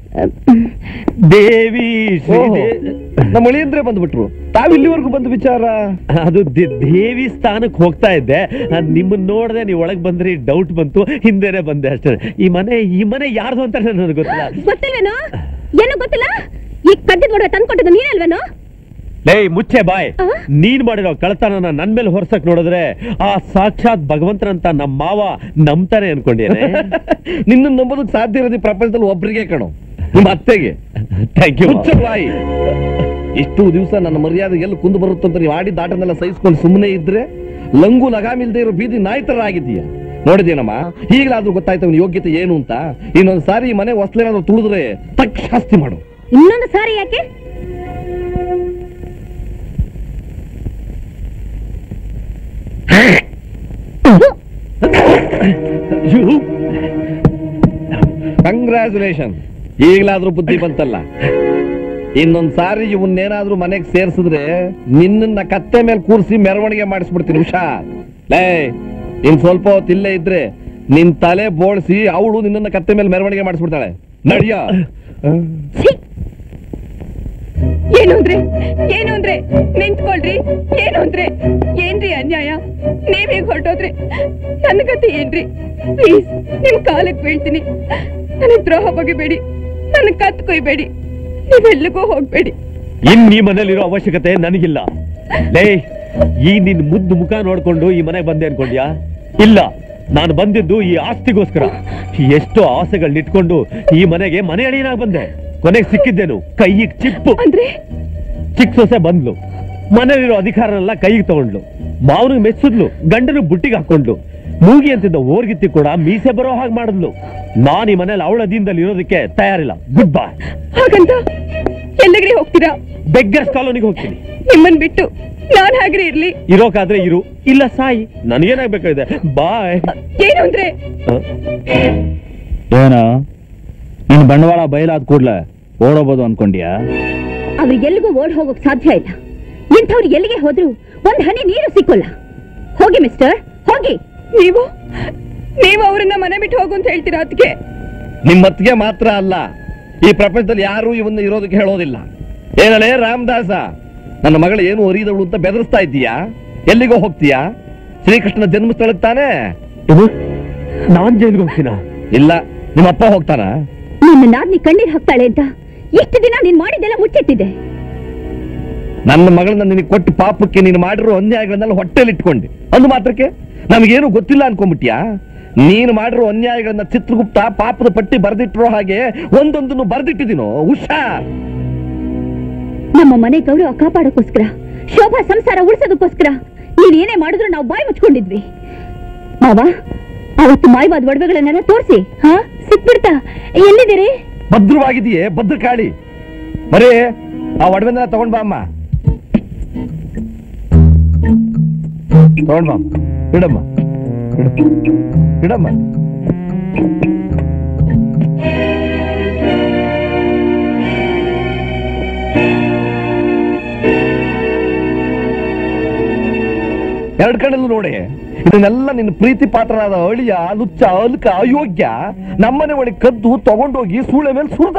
ದೇವಿ ನಮ್ಮ ಉಳಿಯಂದ್ರೆ ಬಂದ್ಬಿಟ್ರು. ತಾವಿಲ್ಲಿವರೆಗೂ ಬಂದು ವಿಚಾರ? ಅದು ದೇವಿ ಸ್ಥಾನಕ್ಕೆ ಹೋಗ್ತಾ ಇದ್ದೆ, ನಿಮ್ಮನ್ನ ನೋಡ್ದೆ, ನೀವು ಒಳಗ್ ಬಂದ್ರಿ, ಡೌಟ್ ಬಂತು, ಹಿಂದೆನೆ ಬಂದೆ ಅಷ್ಟೇ. ಈ ಮನೆ ಯಾರ್ದು ಅಂತ ನನಗೆ ಗೊತ್ತಿಲ್ಲ. ಗೊತ್ತಿಲ್ವೇನೋ? ಏನು ಗೊತ್ತಿಲ್ಲ? ಈ ಕದ್ದಿದ್ ಒಡವೆ ತಂದ್ಕೊಟ್ಟಿದ್ದು ನೀನಲ್ವೇನೋ? ಲೇ ಮುಚ್ಚೆ ಬಾಯ್, ನೀನ್ ಮಾಡಿರೋ ಕಳತನನ ನನ್ ಮೇಲೆ ಹೊರ್ಸಕ್ ನೋಡಿದ್ರೆ ಆ ಸಾಕ್ಷಾತ್ ಭಗವಂತನಂತ ನಮ್ಮ ಮಾವ ನಂಬ್ತಾನೆ ಅನ್ಕೊಂಡೇನೆ. ನಿನ್ನ ನಂಬೋದಕ್ಕೆ ಸಾಧ್ಯ ಇರೋದು ಪ್ರಪಂಚದಲ್ಲಿ ಒಬ್ರಿಗೆ ಕಣೋ, ನಿಮ್ಮ ಅತ್ತೆಗೆ. Thank you bye. ಇಷ್ಟು ದಿವಸ ನನ್ನ ಮರ್ಯಾದೆ ಎಲ್ಲಿ ಕುಂದು ಬರುತ್ತಂತ ನೀವು ಆಡಿದ ಆಟನೆಲ್ಲ ಸಹಿಸ್ಕೊಂಡು ಸುಮ್ಮನೆ ಇದ್ರೆ ಲಂಗು ಲಗಾಮಿಲ್ದೇ ಇರೋ ಬೀದಿ ನಾಯಿ ತರ ಆಗಿದೀಯ. ನೋಡಿದೇನಮ್ಮ, ಈಗಲಾದ್ರೂ ಗೊತ್ತಾಯ್ತು ಅವನ ಯೋಗ್ಯತೆ ಏನು ಅಂತ. ಇನ್ನೊಂದು ಸಾರಿ ಈ ಮನೆ ಹೊಸ್ಲೇನಾದ್ರೂ ತುಳಿದ್ರೆ ತಕ್ಕ ಶಾಸ್ತಿ ಮಾಡು. ಇನ್ನೊಂದು ಸಾರಿ ಯಾಕೆ? ಕಂಗ್ರ್ಯಾಚುಲೇಷನ್, ಈಗಲಾದ್ರೂ ಬುದ್ಧಿ ಬಂತಲ್ಲ. ಇನ್ನೊಂದ್ ಸಾರಿ ಇವನ್ನೇನಾದ್ರೂ ಮನೆಗೆ ಸೇರ್ಸಿದ್ರೆ ನಿನ್ನ ಕತ್ತೆ ಮೇಲೆ ಕೂರಿಸಿ ಮೆರವಣಿಗೆ ಮಾಡಿಸ್ಬಿಡ್ತೀನಿ. ಹುಷಾರ್. ಲೇ, ಇನ್ ಸ್ವಲ್ಪ ಹೊತ್ತು ಇಲ್ಲೇ ಇದ್ರೆ ನಿನ್ ತಲೆ ಬೋಳ್ಸಿ ಅವಳು ನಿನ್ನ ಕತ್ತೆ ಮೇಲೆ ಮೆರವಣಿಗೆ ಮಾಡಿಸ್ಬಿಡ್ತಾಳೆ. ನಡಿಯ. ಏನು ಅಂದ್ರೆ ನಿಂತ್ಕೊಳ್ರಿ. ಏನು ಅಂದ್ರೆ ಏನ್ರಿ ಅನ್ಯಾಯ? ನೀವೀಗ ಹೊರಟೋದ್ರೆ ನನ್ನ ಕತೆ ಏನ್ರಿ? ಪ್ಲೀಸ್, ನಿಮ್ ಕಾಲಕ್ಕೆ ಬೀಳ್ತೀನಿ. ನನಗ್ ದ್ರೋಹ ಬಗೆಬೇಡಿ, ನನ್ನ ಕತ್ ಕೊಯ್ಬೇಡಿ, ನೀವೆಲ್ಲಿಗೂ ಹೋಗ್ಬೇಡಿ. ಇನ್ ಈ ಮನೇಲಿರೋ ಅವಶ್ಯಕತೆ ನನಗಿಲ್ಲ. ಲೇ, ಈ ನಿನ್ ಮುದ್ದು ಮುಖ ನೋಡ್ಕೊಂಡು ಈ ಮನೆಗೆ ಬಂದೆ ಅನ್ಕೊಂಡ್ಯಾ? ಇಲ್ಲ, ನಾನು ಬಂದಿದ್ದು ಈ ಆಸ್ತಿಗೋಸ್ಕರ. ಎಷ್ಟೋ ಆಸೆಗಳನ್ನಿಟ್ಕೊಂಡು ಈ ಮನೆಗೆ ಮನೆ ಅಳಿಯನಾಗಿ ಬಂದೆ. ಕೊನೆಗೆ ಸಿಕ್ಕಿದ್ದೇನು ಕೈಗೆ ಚಿಪ್ಪು. ಅಂದ್ರೆ ಚಿಕ್ಕ ಸೊಸೆ ಬಂದ್ಲು, ಮನೇಲಿರೋ ಅಧಿಕಾರನೆಲ್ಲ ಕೈಗೆ ತಗೊಂಡ್ಲು, ಮಾವನಿಗೆ ಮೆಚ್ಚಿದ್ಲು, ಗಂಡನು ಬುಟ್ಟಿಗೆ ಹಾಕೊಂಡ್ಲು, ಮೂಗಿ ಅಂತಿದ್ದ ಓರ್ಗಿತ್ತಿ ಕೂಡ ಮೀಸೆ ಬರೋ ಹಾಗೆ ಮಾಡಿದ್ಲು. ನಾನು ಈ ಮನೇಲಿ ಅವಳ ಅಧೀನದಲ್ಲಿ ಇರೋದಕ್ಕೆ ತಯಾರಿಲ್ಲ. Goodbye. ಹಾಗಂತ ಎಲ್ಲಿಗ್ರಿ ಹೋಗ್ತೀರಾ? ಬೆಗ್ಗರ್ಸ್ ಕಾಲೋನಿಗೆ ಹೋಗ್ತೀನಿ. ನಿಮ್ಮನ್ ಬಿಟ್ಟು ನಾನ್ ಹಾಗ್ರಿ ಇರ್ಲಿ? ಇರೋಕಾದ್ರೆ ಇರು, ಇಲ್ಲ ಸಾಯಿ, ನನಗೇನಾಗ್ಬೇಕಾಗಿದೆ. ಬಾಯ್. ಏನು ಅಂದ್ರೆ ಏನ ನಿನ್ ಬಂಡವಾಳ ಬಯಲಾದ ಕೂಡ್ಲೆ ಓಡೋಬಹುದು ಅನ್ಕೊಂಡ್ಯಾ? ಅವ್ರಿಗೆಲ್ಲಿಗೂ ಓಡ್ ಹೋಗೋಕ್ ಸಾಧ್ಯ ಇಲ್ಲ. ಇಂಥವ್ರು ಎಲ್ಲಿಗೆ ಹೋದ್ರು ಒಂದ್ ಹನಿ ನೀರು ಸಿಕ್ಕೋಲ್ಲ. ಹೋಗಿ ಮಿಸ್ಟರ್, ಹೋಗಿ. ನೀವು ಅವರನ್ನ ಮನೆ ಬಿಟ್ಟು ಹೋಗು ಅಂತ ಹೇಳ್ತೀರಾ? ಅದಕ್ಕೆ ನಿಮ್ಮತ್ತಿಗೆ ಮಾತ್ರ ಅಲ್ಲ, ಈ ಪ್ರಪಂಚದಲ್ಲಿ ಯಾರು ಇವನ್ನ ಇರೋದಕ್ಕೆ ಹೇಳೋದಿಲ್ಲ. ಏನಲ್ಲೇ ರಾಮದಾಸ, ನನ್ನ ಮಗಳು ಏನು ಅರಿದವಳು ಅಂತ ಬೆದರಿಸ್ತಾ ಇದ್ದೀಯಾ? ಎಲ್ಲಿಗೋ ಹೋಗ್ತೀಯಾ? ಶ್ರೀಕೃಷ್ಣ ಜನ್ಮಸ್ಥಳಕ್ಕೆ ತಾನೇ? ನಾನ್ ಜೈಲ್ಗೆ ಹೋಗ್ತೀನ? ಇಲ್ಲ, ನಿಮ್ಮಪ್ಪ ಹೋಗ್ತಾನ? ನಿನ್ನ ನಾದ್ನಿ ಕಣ್ಣೀರ್ ಹಾಕ್ತಾಳೆ ಅಂತ ಇಷ್ಟು ದಿನ ನೀನ್ ಮಾಡಿದ್ದೆಲ್ಲ ಮುಚ್ಚಿಟ್ಟಿದೆ. ನನ್ನ ಮಗಳನ್ನ ನಿನಗೆ ಕೊಟ್ಟು ಪಾಪಕ್ಕೆ ನೀನು ಮಾಡಿರೋ ಅನ್ಯಾಯಗಳನ್ನೆಲ್ಲ ಹೊಟ್ಟೆಲಿ ಇಟ್ಕೊಂಡೆ. ಒಂದು ಮಾತ್ರಕ್ಕೆ ನಮಗೇನು ಗೊತ್ತಿಲ್ಲ ಅನ್ಕೊಂಡ್ಬಿಟ್ಯಾ? ನೀನು ಮಾಡಿರೋ ಅನ್ಯಾಯಗಳನ್ನ ಚಿತ್ರಗುಪ್ತ ಪಾಪದ ಪಟ್ಟಿ ಬರೆದಿಟ್ಟಿರೋ ಹಾಗೆ ಒಂದೊಂದನ್ನು ಬರೆದಿಟ್ಟಿದ್ದೀನೋ. ಹುಷಾರ್. ನಮ್ಮ ಮನೆ ಗೌರವ ಕಾಪಾಡೋಕ್ಕೋಸ್ಕರ, ಶೋಭಾ ಸಂಸಾರ ಉಳಿಸೋದಕ್ಕೋಸ್ಕರ ನೀನ್ ಏನೇ ಮಾಡಿದ್ರು ನಾವು ಬಾಯಿ ಮುಚ್ಕೊಂಡಿದ್ವಿ. ಮಾವ, ಅವತ್ತು ಮಾಯವಾದ ಒಡವೆಗಳನ್ನೆಲ್ಲ ತೋರಿಸಿ ಸಿಕ್ಬಿಡ್ತಾ. ಎಲ್ಲಿದ್ದೀರಿ? ಭದ್ರವಾಗಿದೆಯೇ ಭದ್ರಕಾಳಿ? ಬರೀ ಆ ಒಡವೆನೆಲ್ಲ ತಗೊಂಡ್ ಬಾ ಅಮ್ಮ. ತಗೊಂಡ್ ಬಾ, ಇಡಮ್ಮ, ಇಡಮ್ಮ. ಎರಡು ಕಣ್ಣಲ್ಲೂ ನೋಡಿ. ಇದನ್ನೆಲ್ಲ ನಿನ್ನ ಪ್ರೀತಿ ಪಾತ್ರರಾದ ಅಳಿಯ, ಲುಚ್ಚ, ಅಲ್ಕ, ಅಯೋಗ್ಯ ನಮ್ಮನೆ ಒಳಗೆ ಕದ್ದು ತಗೊಂಡೋಗಿ ಸೂಳೆ ಮೇಲೆ ಸುರಿದ.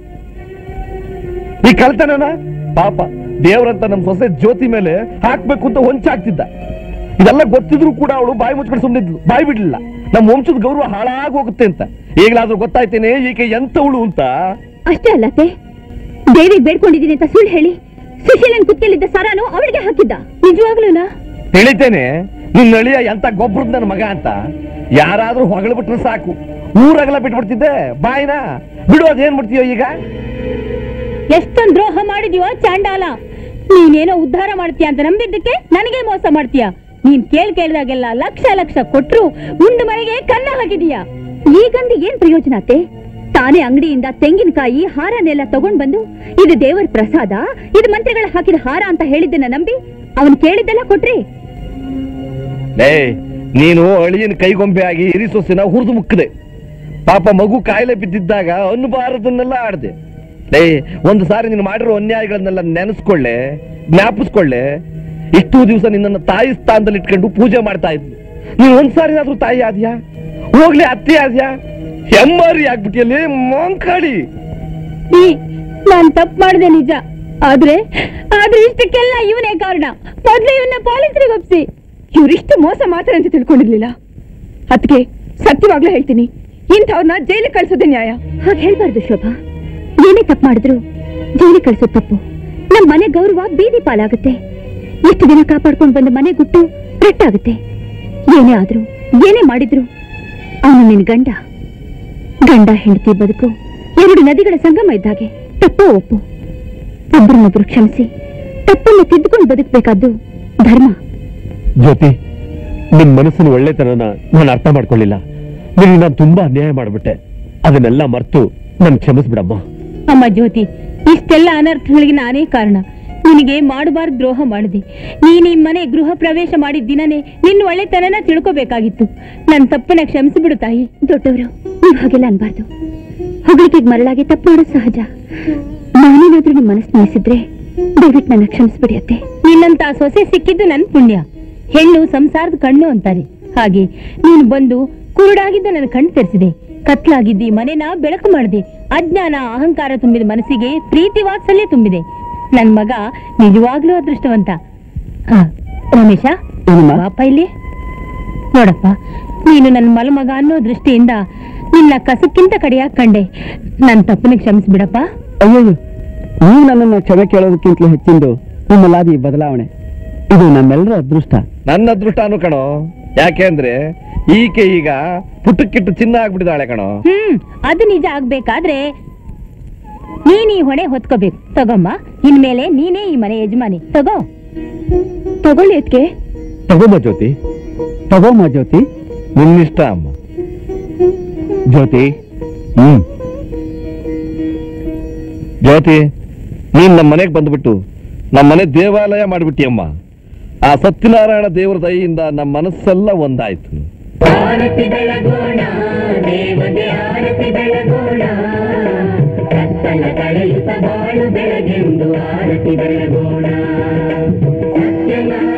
ಈ ಕಳ್ತನನ ಪಾಪ ದೇವ್ರಂತ ನಮ್ ಸೊಸೆ ಜ್ಯೋತಿ ಮೇಲೆ ಹಾಕ್ಬೇಕು ಅಂತ ಹೊಂಚಾಗ್ತಿದ್ದ. ಇದೆಲ್ಲ ಗೊತ್ತಿದ್ರು ಕೂಡ ಅವಳು ಬಾಯಿ ಮುಚ್ಕೊಂಡು ಸುಮ್ಮನಿದ್ಲು, ಬಾಯಿ ಬಿಡ್ಲಿಲ್ಲ. ನಮ್ಮ ವಂಶದ ಗೌರವ ಹಾಳಾಗಿ ಹೋಗುತ್ತೆ ಅಂತ. ಈಗಲಾದ್ರೂ ಗೊತ್ತಾಯ್ತೇನೆ ಈಕೆ ಎಂತವಳು ಅಂತ. ಅಷ್ಟೇ ಅಲ್ಲತ್ತೆ, ದೇವಿಗೆ ಬೇಡ್ಕೊಂಡಿದ್ದೀನಿ ಅಂತ ಸುಳ್ಳು ಹೇಳಿ ಸುಶೀಲನ್ ಕುತ್ತಿಗೆಲಿದ್ದ ಸರಾನು ಅವಳಿಗೆ ಹಾಕಿದ್ದ. ನಿಜವಾಗ್ಲೂನಾ? ತಿಳಿತೇನೆ, ನಿನ್ನ ಅಳಿಯ ಎಂತ ಗೊಬ್ಬರದ ನನ್ನ ಮಗ ಅಂತ. ಯಾರಾದ್ರೂ ಹೊಗಳು ಬಿಟ್ರೆ ಸಾಕು, ಊರಾಗಲ್ಲ ಬಿಟ್ಬಿಡ್ತಿದ್ದೆ. ಬಾಯಿನ ಬಿಡು, ಅದೇನ್ ಮಾಡ್ತೀಯೋ ಈಗ? ಎಷ್ಟೊಂದ್ ದ್ರೋಹ ಮಾಡಿದ್ಯೋ ಚಾಂಡಾಲ. ನೀನೇನೋ ಉದ್ಧಾರ ಮಾಡ್ತೀಯ ಅಂತ ನಂಬಿದ್ದಕ್ಕೆ ನನಗೆ ಮೋಸ ಮಾಡ್ತೀಯ. ನೀನ್ ಕೇಳಿದಾಗೆಲ್ಲ ಲಕ್ಷ ಲಕ್ಷ ಕೊಟ್ರು ಉಂಡು ಮನೆಗೆ ಕನ್ನ ಹಾಕಿದೀಯ. ಈಗಂದು ಏನ್ ಪ್ರಯೋಜನ ಅತ್ತೆ? ತಾನೇ ಅಂಗಡಿಯಿಂದ ತೆಂಗಿನಕಾಯಿ ಹಾರನೆಲ್ಲ ತಗೊಂಡ್ ಬಂದು ಇದು ದೇವರ ಪ್ರಸಾದ, ಇದು ಮಂತ್ರಿಗಳ ಹಾಕಿದ ಹಾರ ಅಂತ ಹೇಳಿದ್ದನ್ನ ನಂಬಿ ಅವನ್ ಕೇಳಿದ್ದೆಲ್ಲ ಕೊಟ್ರಿ. ನೀನು ಅಳಿಯನ ಕೈಗೊಂಬೆ ಆಗಿ ಇರಿಸೊಸಿನ ಹುರಿದು ಮುಕ್ಕದೆ. ಪಾಪ ಮಗು ಕಾಯಿಲೆ ಬಿದ್ದಿದ್ದಾಗ ಅನ್ನಬಾರದನ್ನೆಲ್ಲ ಆಡ್ದೆ. ಒಂದು ಸಾರಿ ನೀನು ಮಾಡಿರೋ ಅನ್ಯಾಯಗಳನ್ನೆಲ್ಲ ನೆನೆಸ್ಕೊಳ್ಳೆ, ಜ್ಞಾಪಿಸ್ಕೊಳ್ಳೆ. ಇಷ್ಟು ದಿವಸ ನಿನ್ನನ್ನು ತಾಯಿ ಸ್ಥಾನದಲ್ಲಿ ಇಟ್ಕೊಂಡು ಪೂಜೆ ಮಾಡ್ತಾ ಇದ್ವಿ. ನೀನು ಒಂದ್ಸಾರಿನಾದ್ರೂ ತಾಯಿ ಆದ್ಯಾ? ಹೋಗ್ಲಿ ಅತ್ತೆ ಆದ್ಯಾ? ಹೆಮ್ಮಾರಿ ಆಗ್ಬಿಟ್ಟಿಯಲ್ಲಿ ಮೊಂಕಾಡಿ. ನಾನ್ ತಪ್ಪು ಮಾಡಿದೆ ನಿಜ, ಆದ್ರೆ ಇಷ್ಟಕ್ಕೆಲ್ಲ ಇವನೇ ಕಾರಣ. ಮೊದ್ಲು ಇವನ್ನ ಪೊಲೀಸರಿಗೆ ಒಪ್ಸಿ. ಇವರಿಷ್ಟು ಮೋಸ ಮಾತ್ರ ಅಂತ ತಿಳ್ಕೊಂಡಿರ್ಲಿಲ್ಲ. ಅದಕ್ಕೆ ಸತ್ಯವಾಗ್ಲೂ ಹೇಳ್ತೀನಿ, ಇಂಥವ್ರನ್ನ ಜೈಲಿಗೆ ಕಳ್ಸೋದೇ ನ್ಯಾಯ. ಹಾಗೆ ಹೇಳ್ಬಾರ್ದು ಶೋಭಾ. ಏನೇ ತಪ್ಪು ಮಾಡಿದ್ರು ಜೈಲಿಗೆ ಕಳ್ಸೋದು ತಪ್ಪು. ನಮ್ಮ ಮನೆ ಗೌರವ ಬೀದಿ ಪಾಲಾಗುತ್ತೆ. ಎಷ್ಟು ದಿನ ಕಾಪಾಡ್ಕೊಂಡು ಬಂದ ಮನೆ ಗುಟ್ಟು ರಟ್ಟಾಗುತ್ತೆ. ಏನೇ ಆದ್ರೂ ಏನೇ ಮಾಡಿದ್ರು ಅವನು ನಿನ್ ಗಂಡ. ಗಂಡ ಹೆಂಡತಿ ಬದುಕು ಎರಡು ನದಿಗಳ ಸಂಗಮ ಇದ್ದಾಗೆ. ತಪ್ಪೋ ಒಪ್ಪು, ಒಬ್ಬರನ್ನೊಬ್ರು ಕ್ಷಮಿಸಿ ತಪ್ಪನ್ನು ತಿದ್ದುಕೊಂಡು ಬದುಕಬೇಕಾದ್ದು ಧರ್ಮ. ಜ್ಯೋತಿ, ನಿನ್ ಮನಸ್ಸಿನ ಒಳ್ಳೆತನನ ನಾನು ಅರ್ಥ ಮಾಡ್ಕೊಳ್ಳಿಲ್ಲ. ನಿನಗೆ ನಾನು ತುಂಬಾ ಅನ್ಯಾಯ ಮಾಡ್ಬಿಟ್ಟೆ. ಅದನ್ನೆಲ್ಲ ಮರ್ತು ನನ್ ಕ್ಷಮಿಸ್ಬಿಡಮ್ಮ. ಅಮ್ಮ ಜ್ಯೋತಿ, ಇಷ್ಟೆಲ್ಲ ಅನರ್ಥಗಳಿಗೆ ನಾನೇ ಕಾರಣ. ನಿನಗೆ ಮಾಡಬಾರ್ದು ದ್ರೋಹ ಮಾಡಿದೆ. ನೀನ್ ಈ ಮನೆ ಗೃಹ ಪ್ರವೇಶ ಮಾಡಿದ ದಿನನೇ ನಿನ್ನ ಒಳ್ಳೆತನನ ತಿಳ್ಕೋಬೇಕಾಗಿತ್ತು. ನನ್ನ ತಪ್ಪನ್ನ ಕ್ಷಮಿಸಿಬಿಡು ತಾಯಿ. ದೊಡ್ಡವರು, ನೀವು ಹಾಗೆಲ್ಲ ಅನ್ಬಾರ್ದು. ಹೊಗಳಿಕೆಗೆ ಮರಳಾಗಿ ತಪ್ಪು ಮಾಡೋದು ಸಹಜ. ನಾನೇನಾದ್ರೂ ನಿಮ್ ಮನಸ್ಸು ನೋಯಿಸಿದ್ರೆ ದಯವಿಟ್ಟು ನನ್ನ ಕ್ಷಮಿಸ್ಬಿಡಿ ಅತ್ತೆ. ನಿನ್ನಂತ ಸೊಸೆ ಸಿಕ್ಕಿದ್ದು ನನ್ ಪುಣ್ಯ. ಹೆಣ್ಣು ಸಂಸಾರದ ಕಣ್ಣು ಅಂತಾರೆ. ಹಾಗೆ ನೀನು ಬಂದು ಕುರುಡಾಗಿದ್ದ ನನ್ನ ಕಣ್ಣು ತೆರೆಸಿದೆ. ಕತ್ಲಾಗಿದ್ದಿ ಮನೆನ ಬೆಳಕು ಮಾಡಿದೆ. ಅಜ್ಞಾನ ಅಹಂಕಾರ ತುಂಬಿದ ಮನಸ್ಸಿಗೆ ಪ್ರೀತಿ ವಾತ್ಸಲ್ಯ ತುಂಬಿದೆ. ನನ್ ಮಗ ನಿಜವಾಗ್ಲೂ ಅದೃಷ್ಟವಂತ. ರಮೇಶ, ಪಾಪ ಇಲ್ಲಿ ನೋಡಪ್ಪ, ನೀನು ನನ್ನ ಮಲಮಗ ಅನ್ನೋ ದೃಷ್ಟಿಯಿಂದ ನಿನ್ನ ಕಸಕ್ಕಿಂತ ಕಡೆಯಾಗಿ ಕಂಡೆ. ನನ್ನ ತಪ್ಪನ್ನ ಕ್ಷಮಿಸ್ಬಿಡಪ್ಪ. ಅಯ್ಯೋ, ನೀವು ನನ್ನನ್ನು ಕ್ಷಮೆ ಕೇಳೋದಕ್ಕಿಂತಲೂ ಹೆಚ್ಚಿಂದು ನಿಮ್ಮಲ್ಲಾದ ಈ ಬದಲಾವಣೆ. ಇದು ನಮ್ಮೆಲ್ಲರ ಅದೃಷ್ಟ. ನನ್ನ ಅದೃಷ್ಟನೂ ಕಣೋ. ಯಾಕೆ ಅಂದ್ರೆ ಈಕೆ ಈಗ ಪುಟ್ಟಕ್ಕಿಟ್ಟು ಚಿನ್ನ ಆಗ್ಬಿಟ್ಟಿದ್ದಾಳೆ ಕಣೋ. ಅದು ನಿಜ ಆಗ್ಬೇಕಾದ್ರೆ ನೀನ್ ಈ ಹೊಣೆ ಹೊತ್ಕೋಬೇಕು. ತಗೊಮ್ಮ, ಇನ್ಮೇಲೆ ನೀನೇ ಈ ಮನೆ ಯಜಮಾನಿ. ತಗೊಳ್ಳಿ ಅದಕ್ಕೆ. ತಗೋಮ್ಮ ಜ್ಯೋತಿ, ತಗೋಮ್ಮ ಜ್ಯೋತಿ. ನಿನ್ನಿಷ್ಟ ಅಮ್ಮ. ಜ್ಯೋತಿ, ಜ್ಯೋತಿ, ನೀನ್ ನಮ್ಮ ಮನೆಗೆ ಬಂದ್ಬಿಟ್ಟು ನಮ್ಮ ಮನೆ ದೇವಾಲಯ ಮಾಡ್ಬಿಟ್ಟಿ ಅಮ್ಮ. ಆ ಸತ್ಯನಾರಾಯಣ ದೇವರ ದಯೆಯಿಂದ ನಮ್ಮ ಮನಸ್ಸೆಲ್ಲ ಒಂದಾಯ್ತು. ಆರತಿ ಬೆಳಗೋಣ, ದೇವಗೆ ಆರತಿ ಬೆಳಗೋಣ, ಕತ್ತಲ ಕಳೆಯುತ್ತ ಬಾಳು ಬೆಳಗೆಂದು ಆರತಿ ಬೆಳಗೋಣ. ಸತ್ಯನಾರಾಯಣ